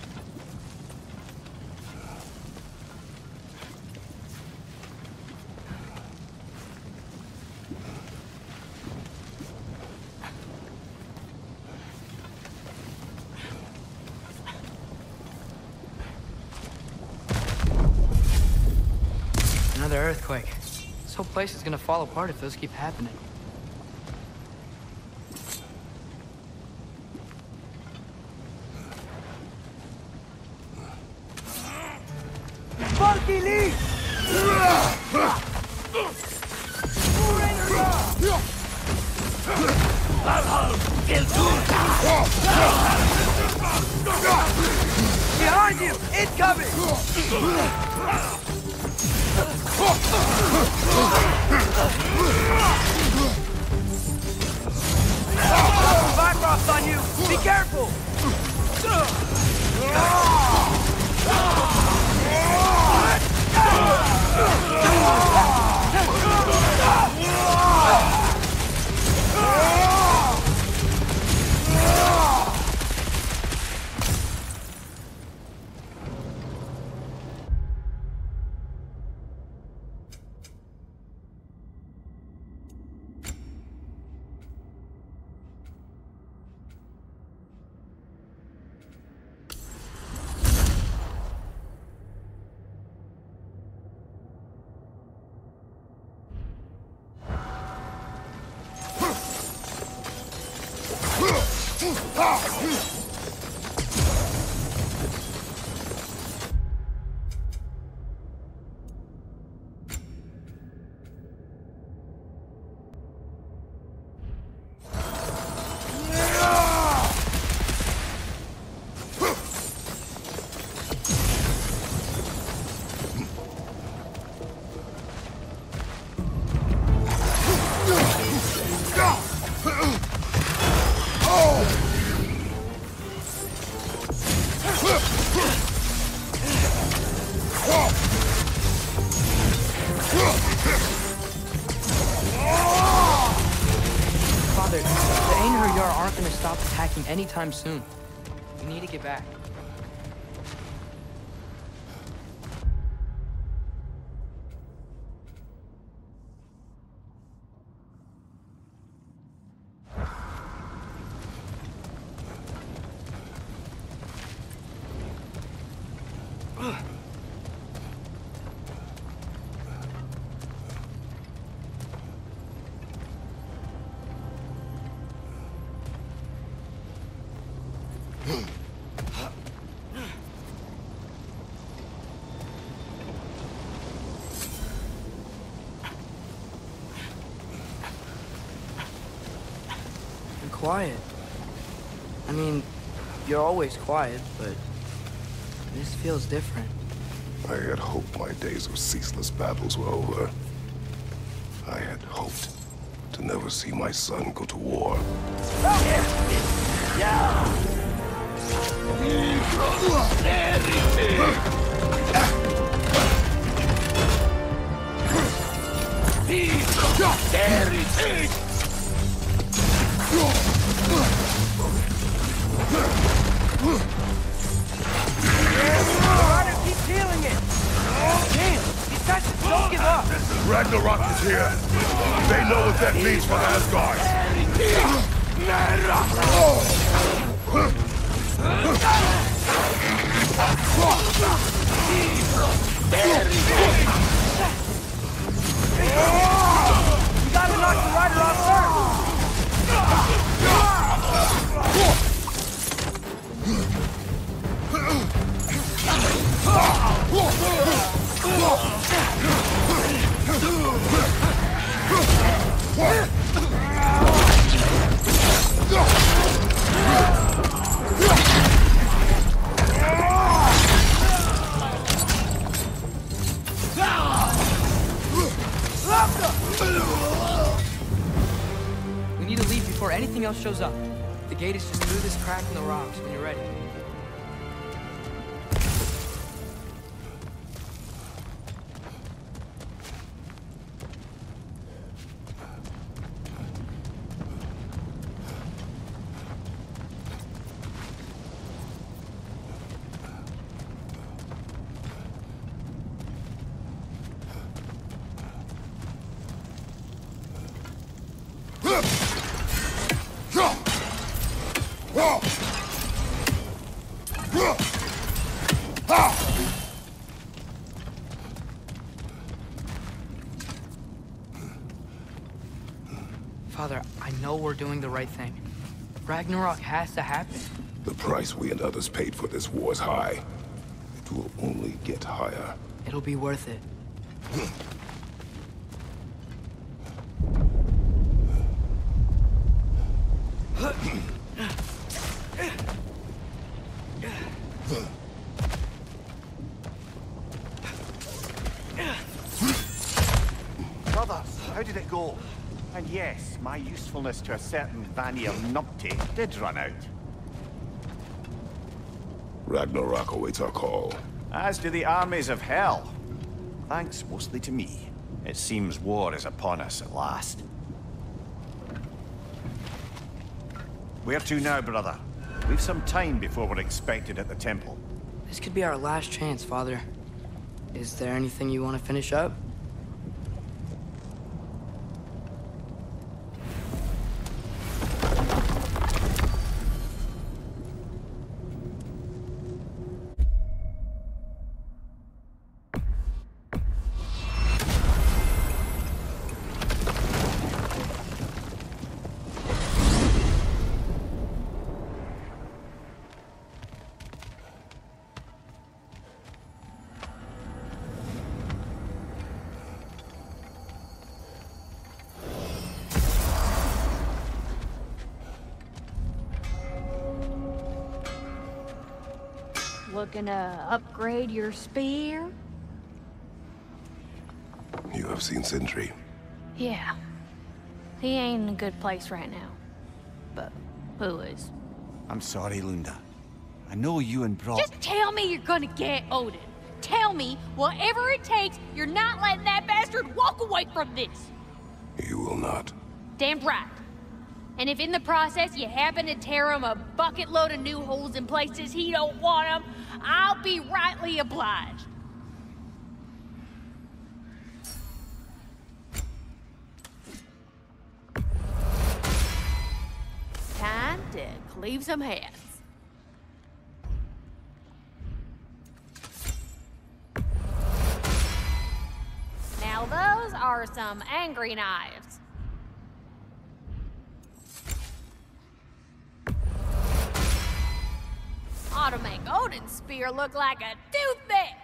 Another earthquake. This whole place is gonna fall apart if those keep happening. Funky leaf! Behind you! Incoming! Bifrost on you! Be careful! Father, the Einherjar aren't gonna stop attacking anytime soon. We need to get back. quiet. I mean, you're always quiet, but this feels different. I had hoped my days of ceaseless battles were over. I had hoped to never see my son go to war. Keep healing it! Damn! These guys don't give up! Ragnarok is here! They know what that means for Asgard! You gotta knock the rider off We need to leave before anything else shows up. The gate is just through this crack in the rocks when you're ready. Father, I know we're doing the right thing. Ragnarok has to happen. The price we and others paid for this war is high. It will only get higher. It'll be worth it. Brothers, how did it go? And yes, my usefulness to a certain Vanny of Numpty did run out. Ragnarok awaits our call. As do the armies of hell. Thanks mostly to me. It seems war is upon us at last. Where to now, brother? We've some time before we're expected at the temple. This could be our last chance, Father. Is there anything you want to finish up? Looking to upgrade your spear? You have seen Sindri. Yeah. He ain't in a good place right now. But who is? I'm sorry, Lunda. I know you and Brock... Just tell me you're gonna get Odin. Tell me, whatever it takes, you're not letting that bastard walk away from this. You will not. Damn right. And if in the process you happen to tear him a bucket load of new holes in places he don't want them, I'll be rightly obliged. Time to cleave some heads. Now those are some angry knives. Ought to make Odin's spear look like a toothpick.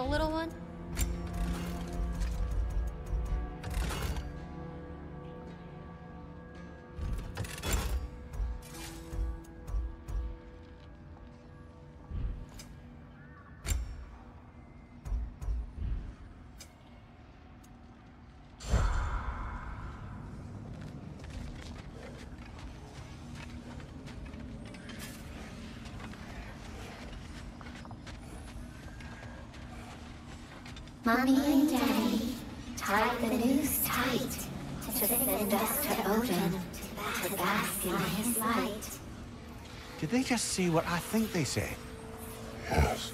well, little one? Mommy and Daddy tied the noose tight to send us to Odin to bask in his light. Did they just say what I think they said? Yes.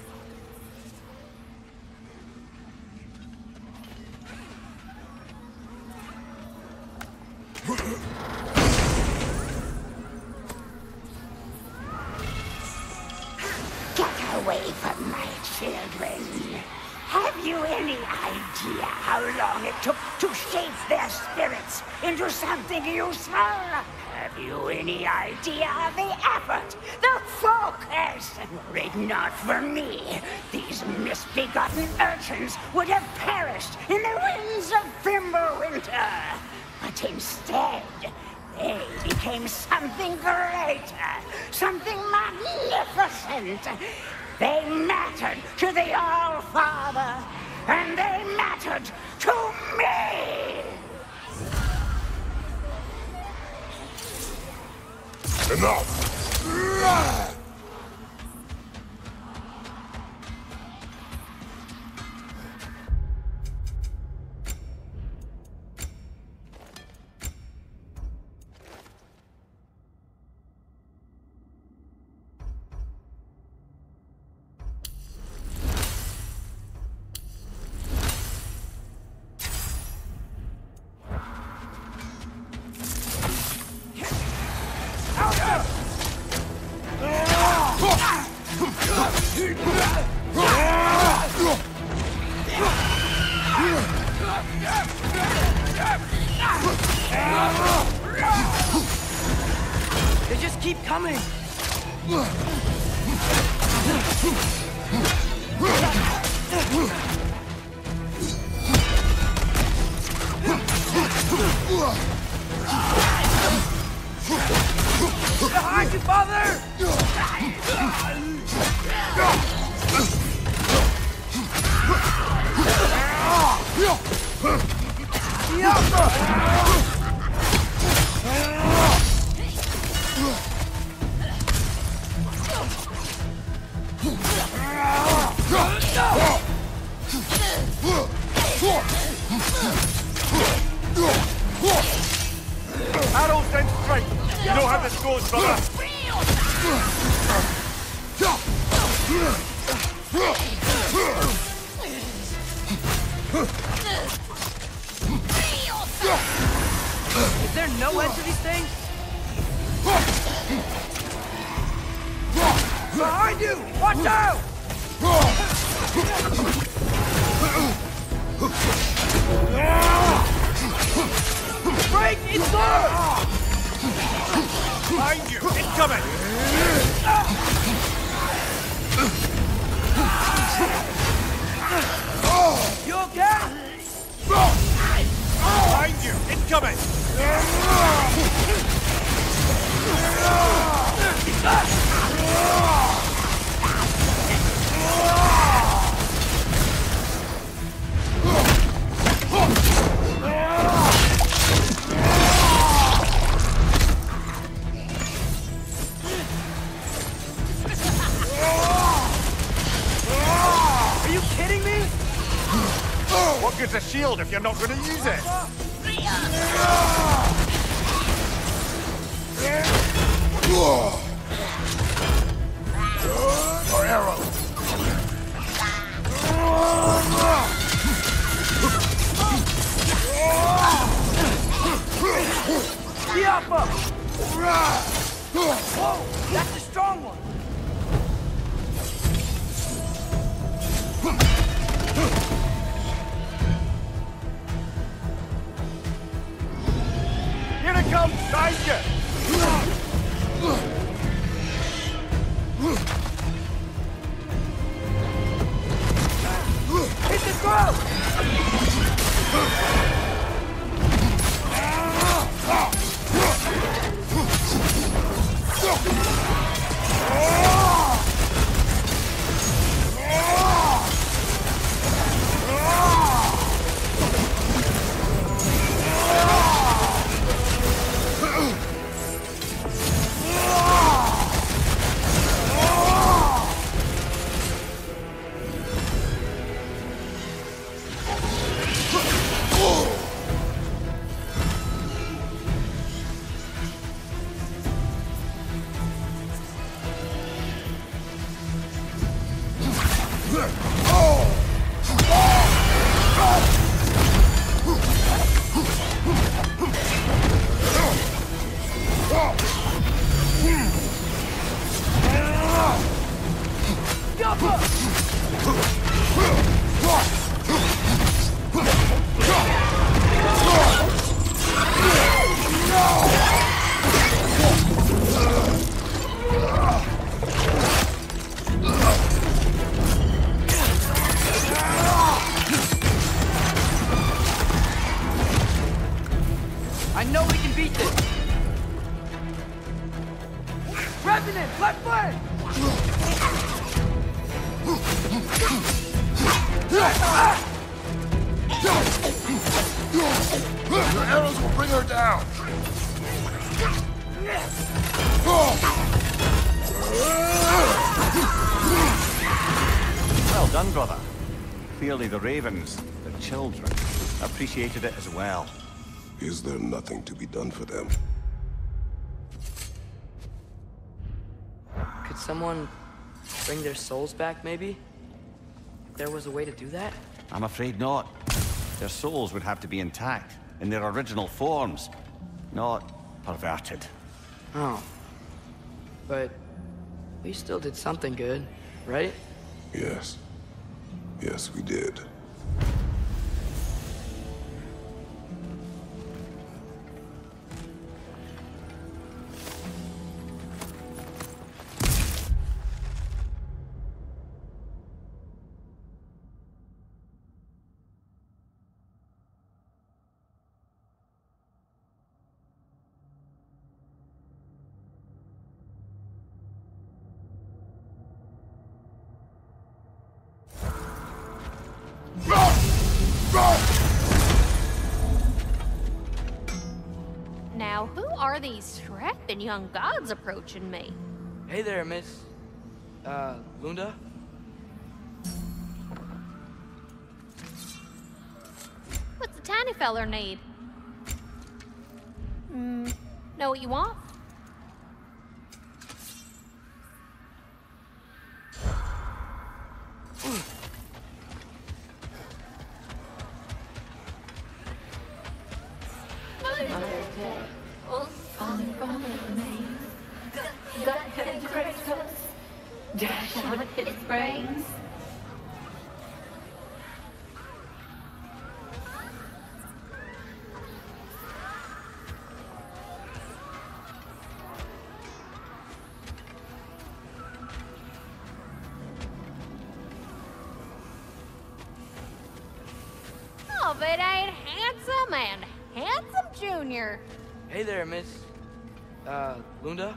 Get away from my children. Have you any idea how long it took to shape their spirits into something useful? Have you any idea of the effort, the focus? Were it not for me, these misbegotten urchins would have perished in the winds of Fimbulwinter. But instead, they became something greater, something magnificent. They mattered to the All-Father, and they mattered to me! Enough! They just keep coming. Behind you, father! Arrows then straight. You know how this goes, brother. Is there no end to these things? Behind you! Watch out! Break! It's good! Behind you! Incoming! You okay? Behind you! Incoming! Are you kidding me? What good's a shield if you're not going to use it? More arrows! Diapa! Whoa! That's a strong one! Here it comes! Behind you! Left flank! Your arrows will bring her down! Well done, brother. Clearly the ravens, the children, appreciated it as well. Is there nothing to be done for them? Could someone bring their souls back, maybe? There was a way to do that? I'm afraid not. Their souls would have to be intact, in their original forms, not perverted. Oh. But we still did something good, right? Yes. Yes, we did. Now, who are these strapping young gods approaching me? Hey there, Miss... Lunda? What's the tiny feller need? Know what you want? Dash out his brains. Oh, if it ain't Handsome and Handsome Jr. Hey there, Miss... Lunda?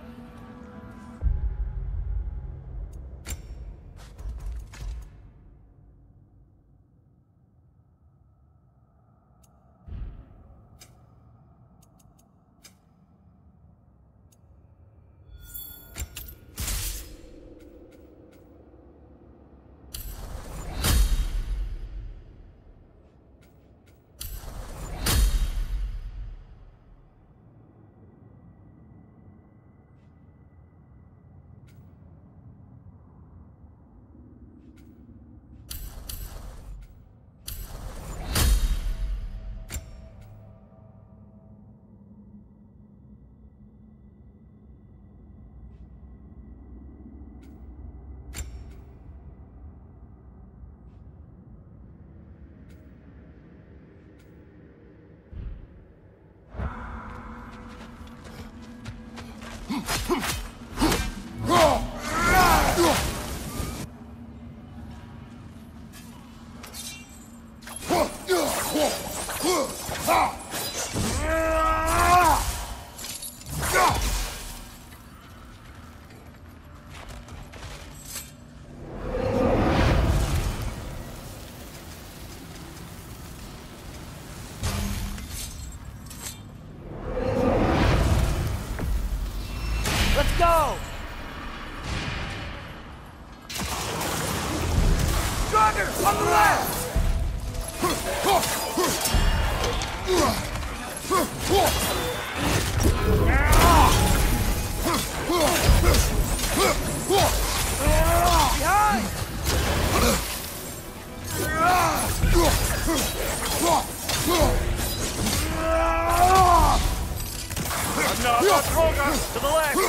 Let's go! Dragon, on the left! Behind! Another Troga to the left!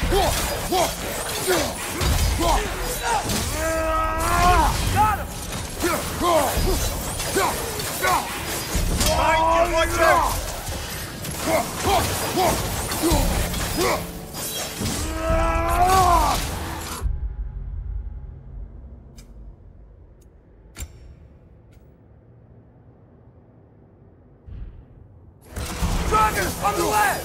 Got him! Behind you, watch out! Dragon, on the left!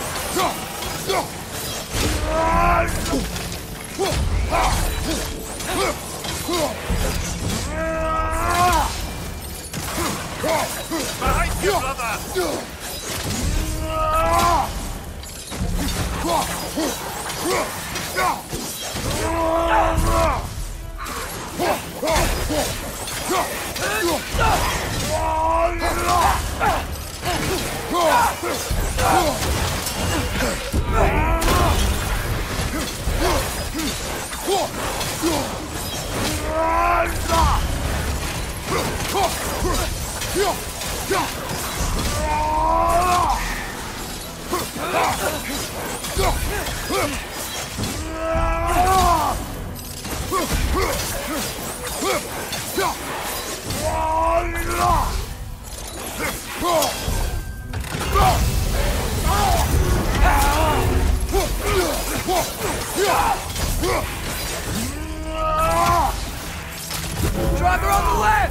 Behind you, brother! Driver on the left!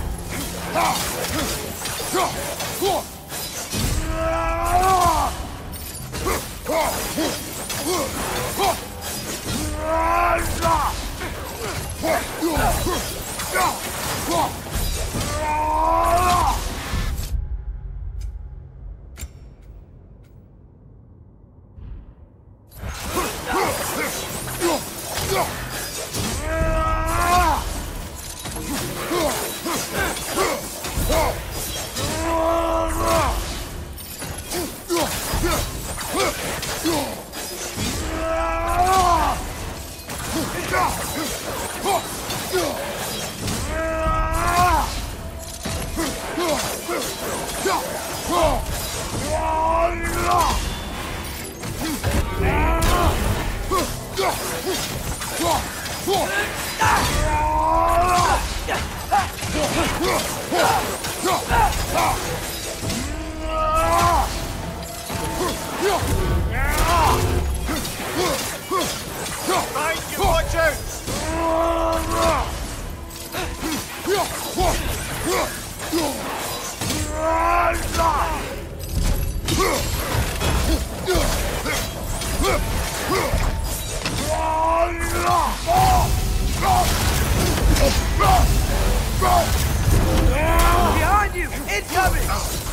Behind you! Incoming!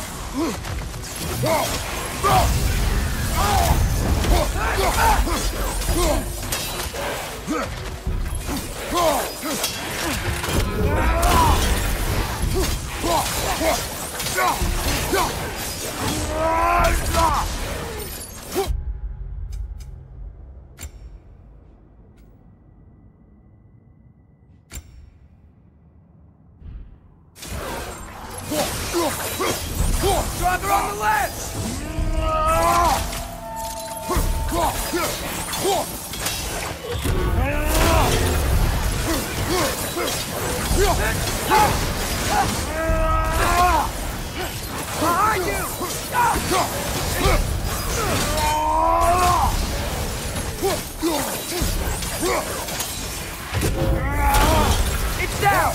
Driver on the left! Behind you! It's down!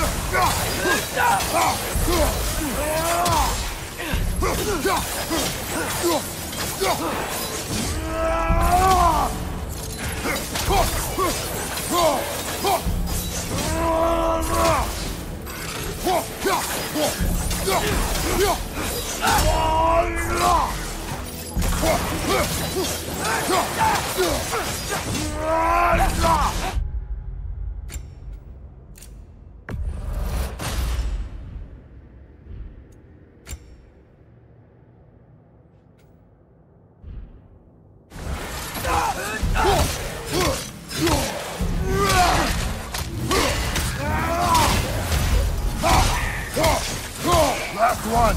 Last one!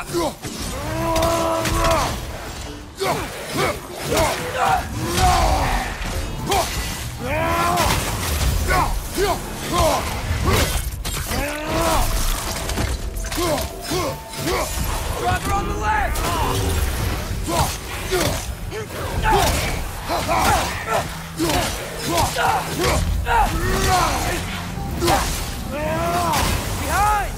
Driver on the left! Behind!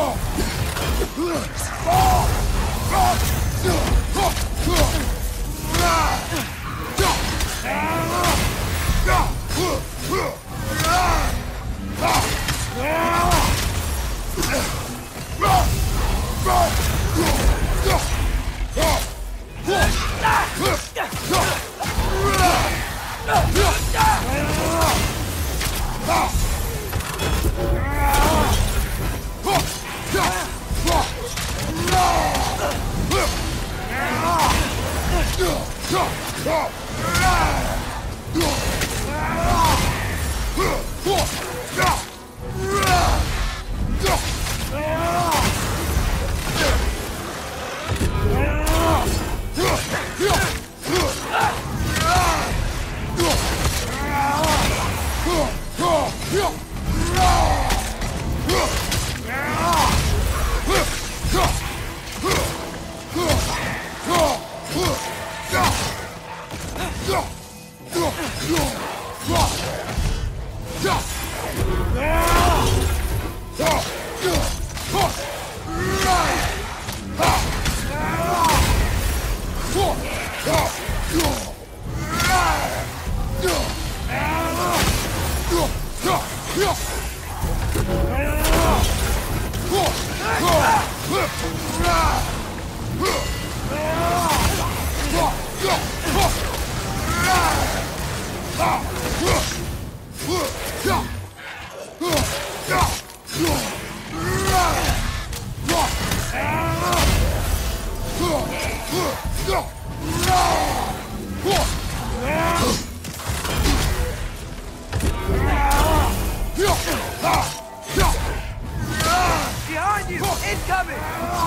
Behind you! Incoming!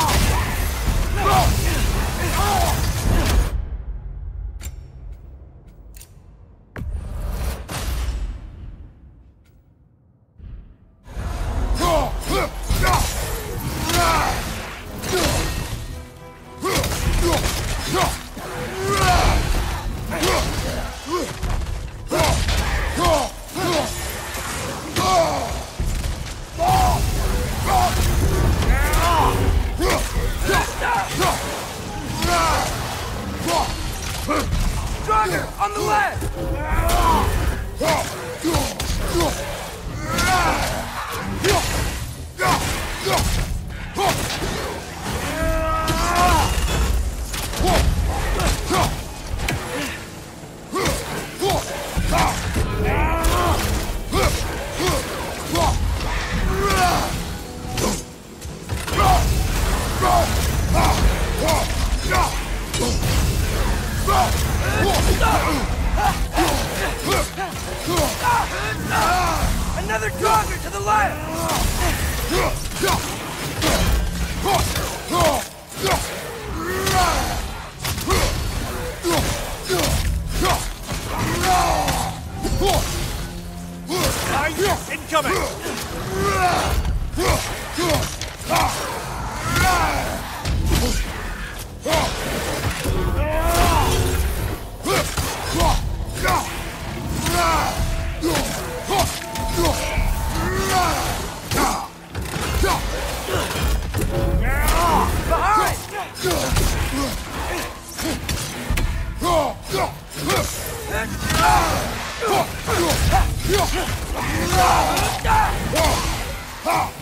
Dragon, on the left! Another Dragon to the left! Incoming! Behind!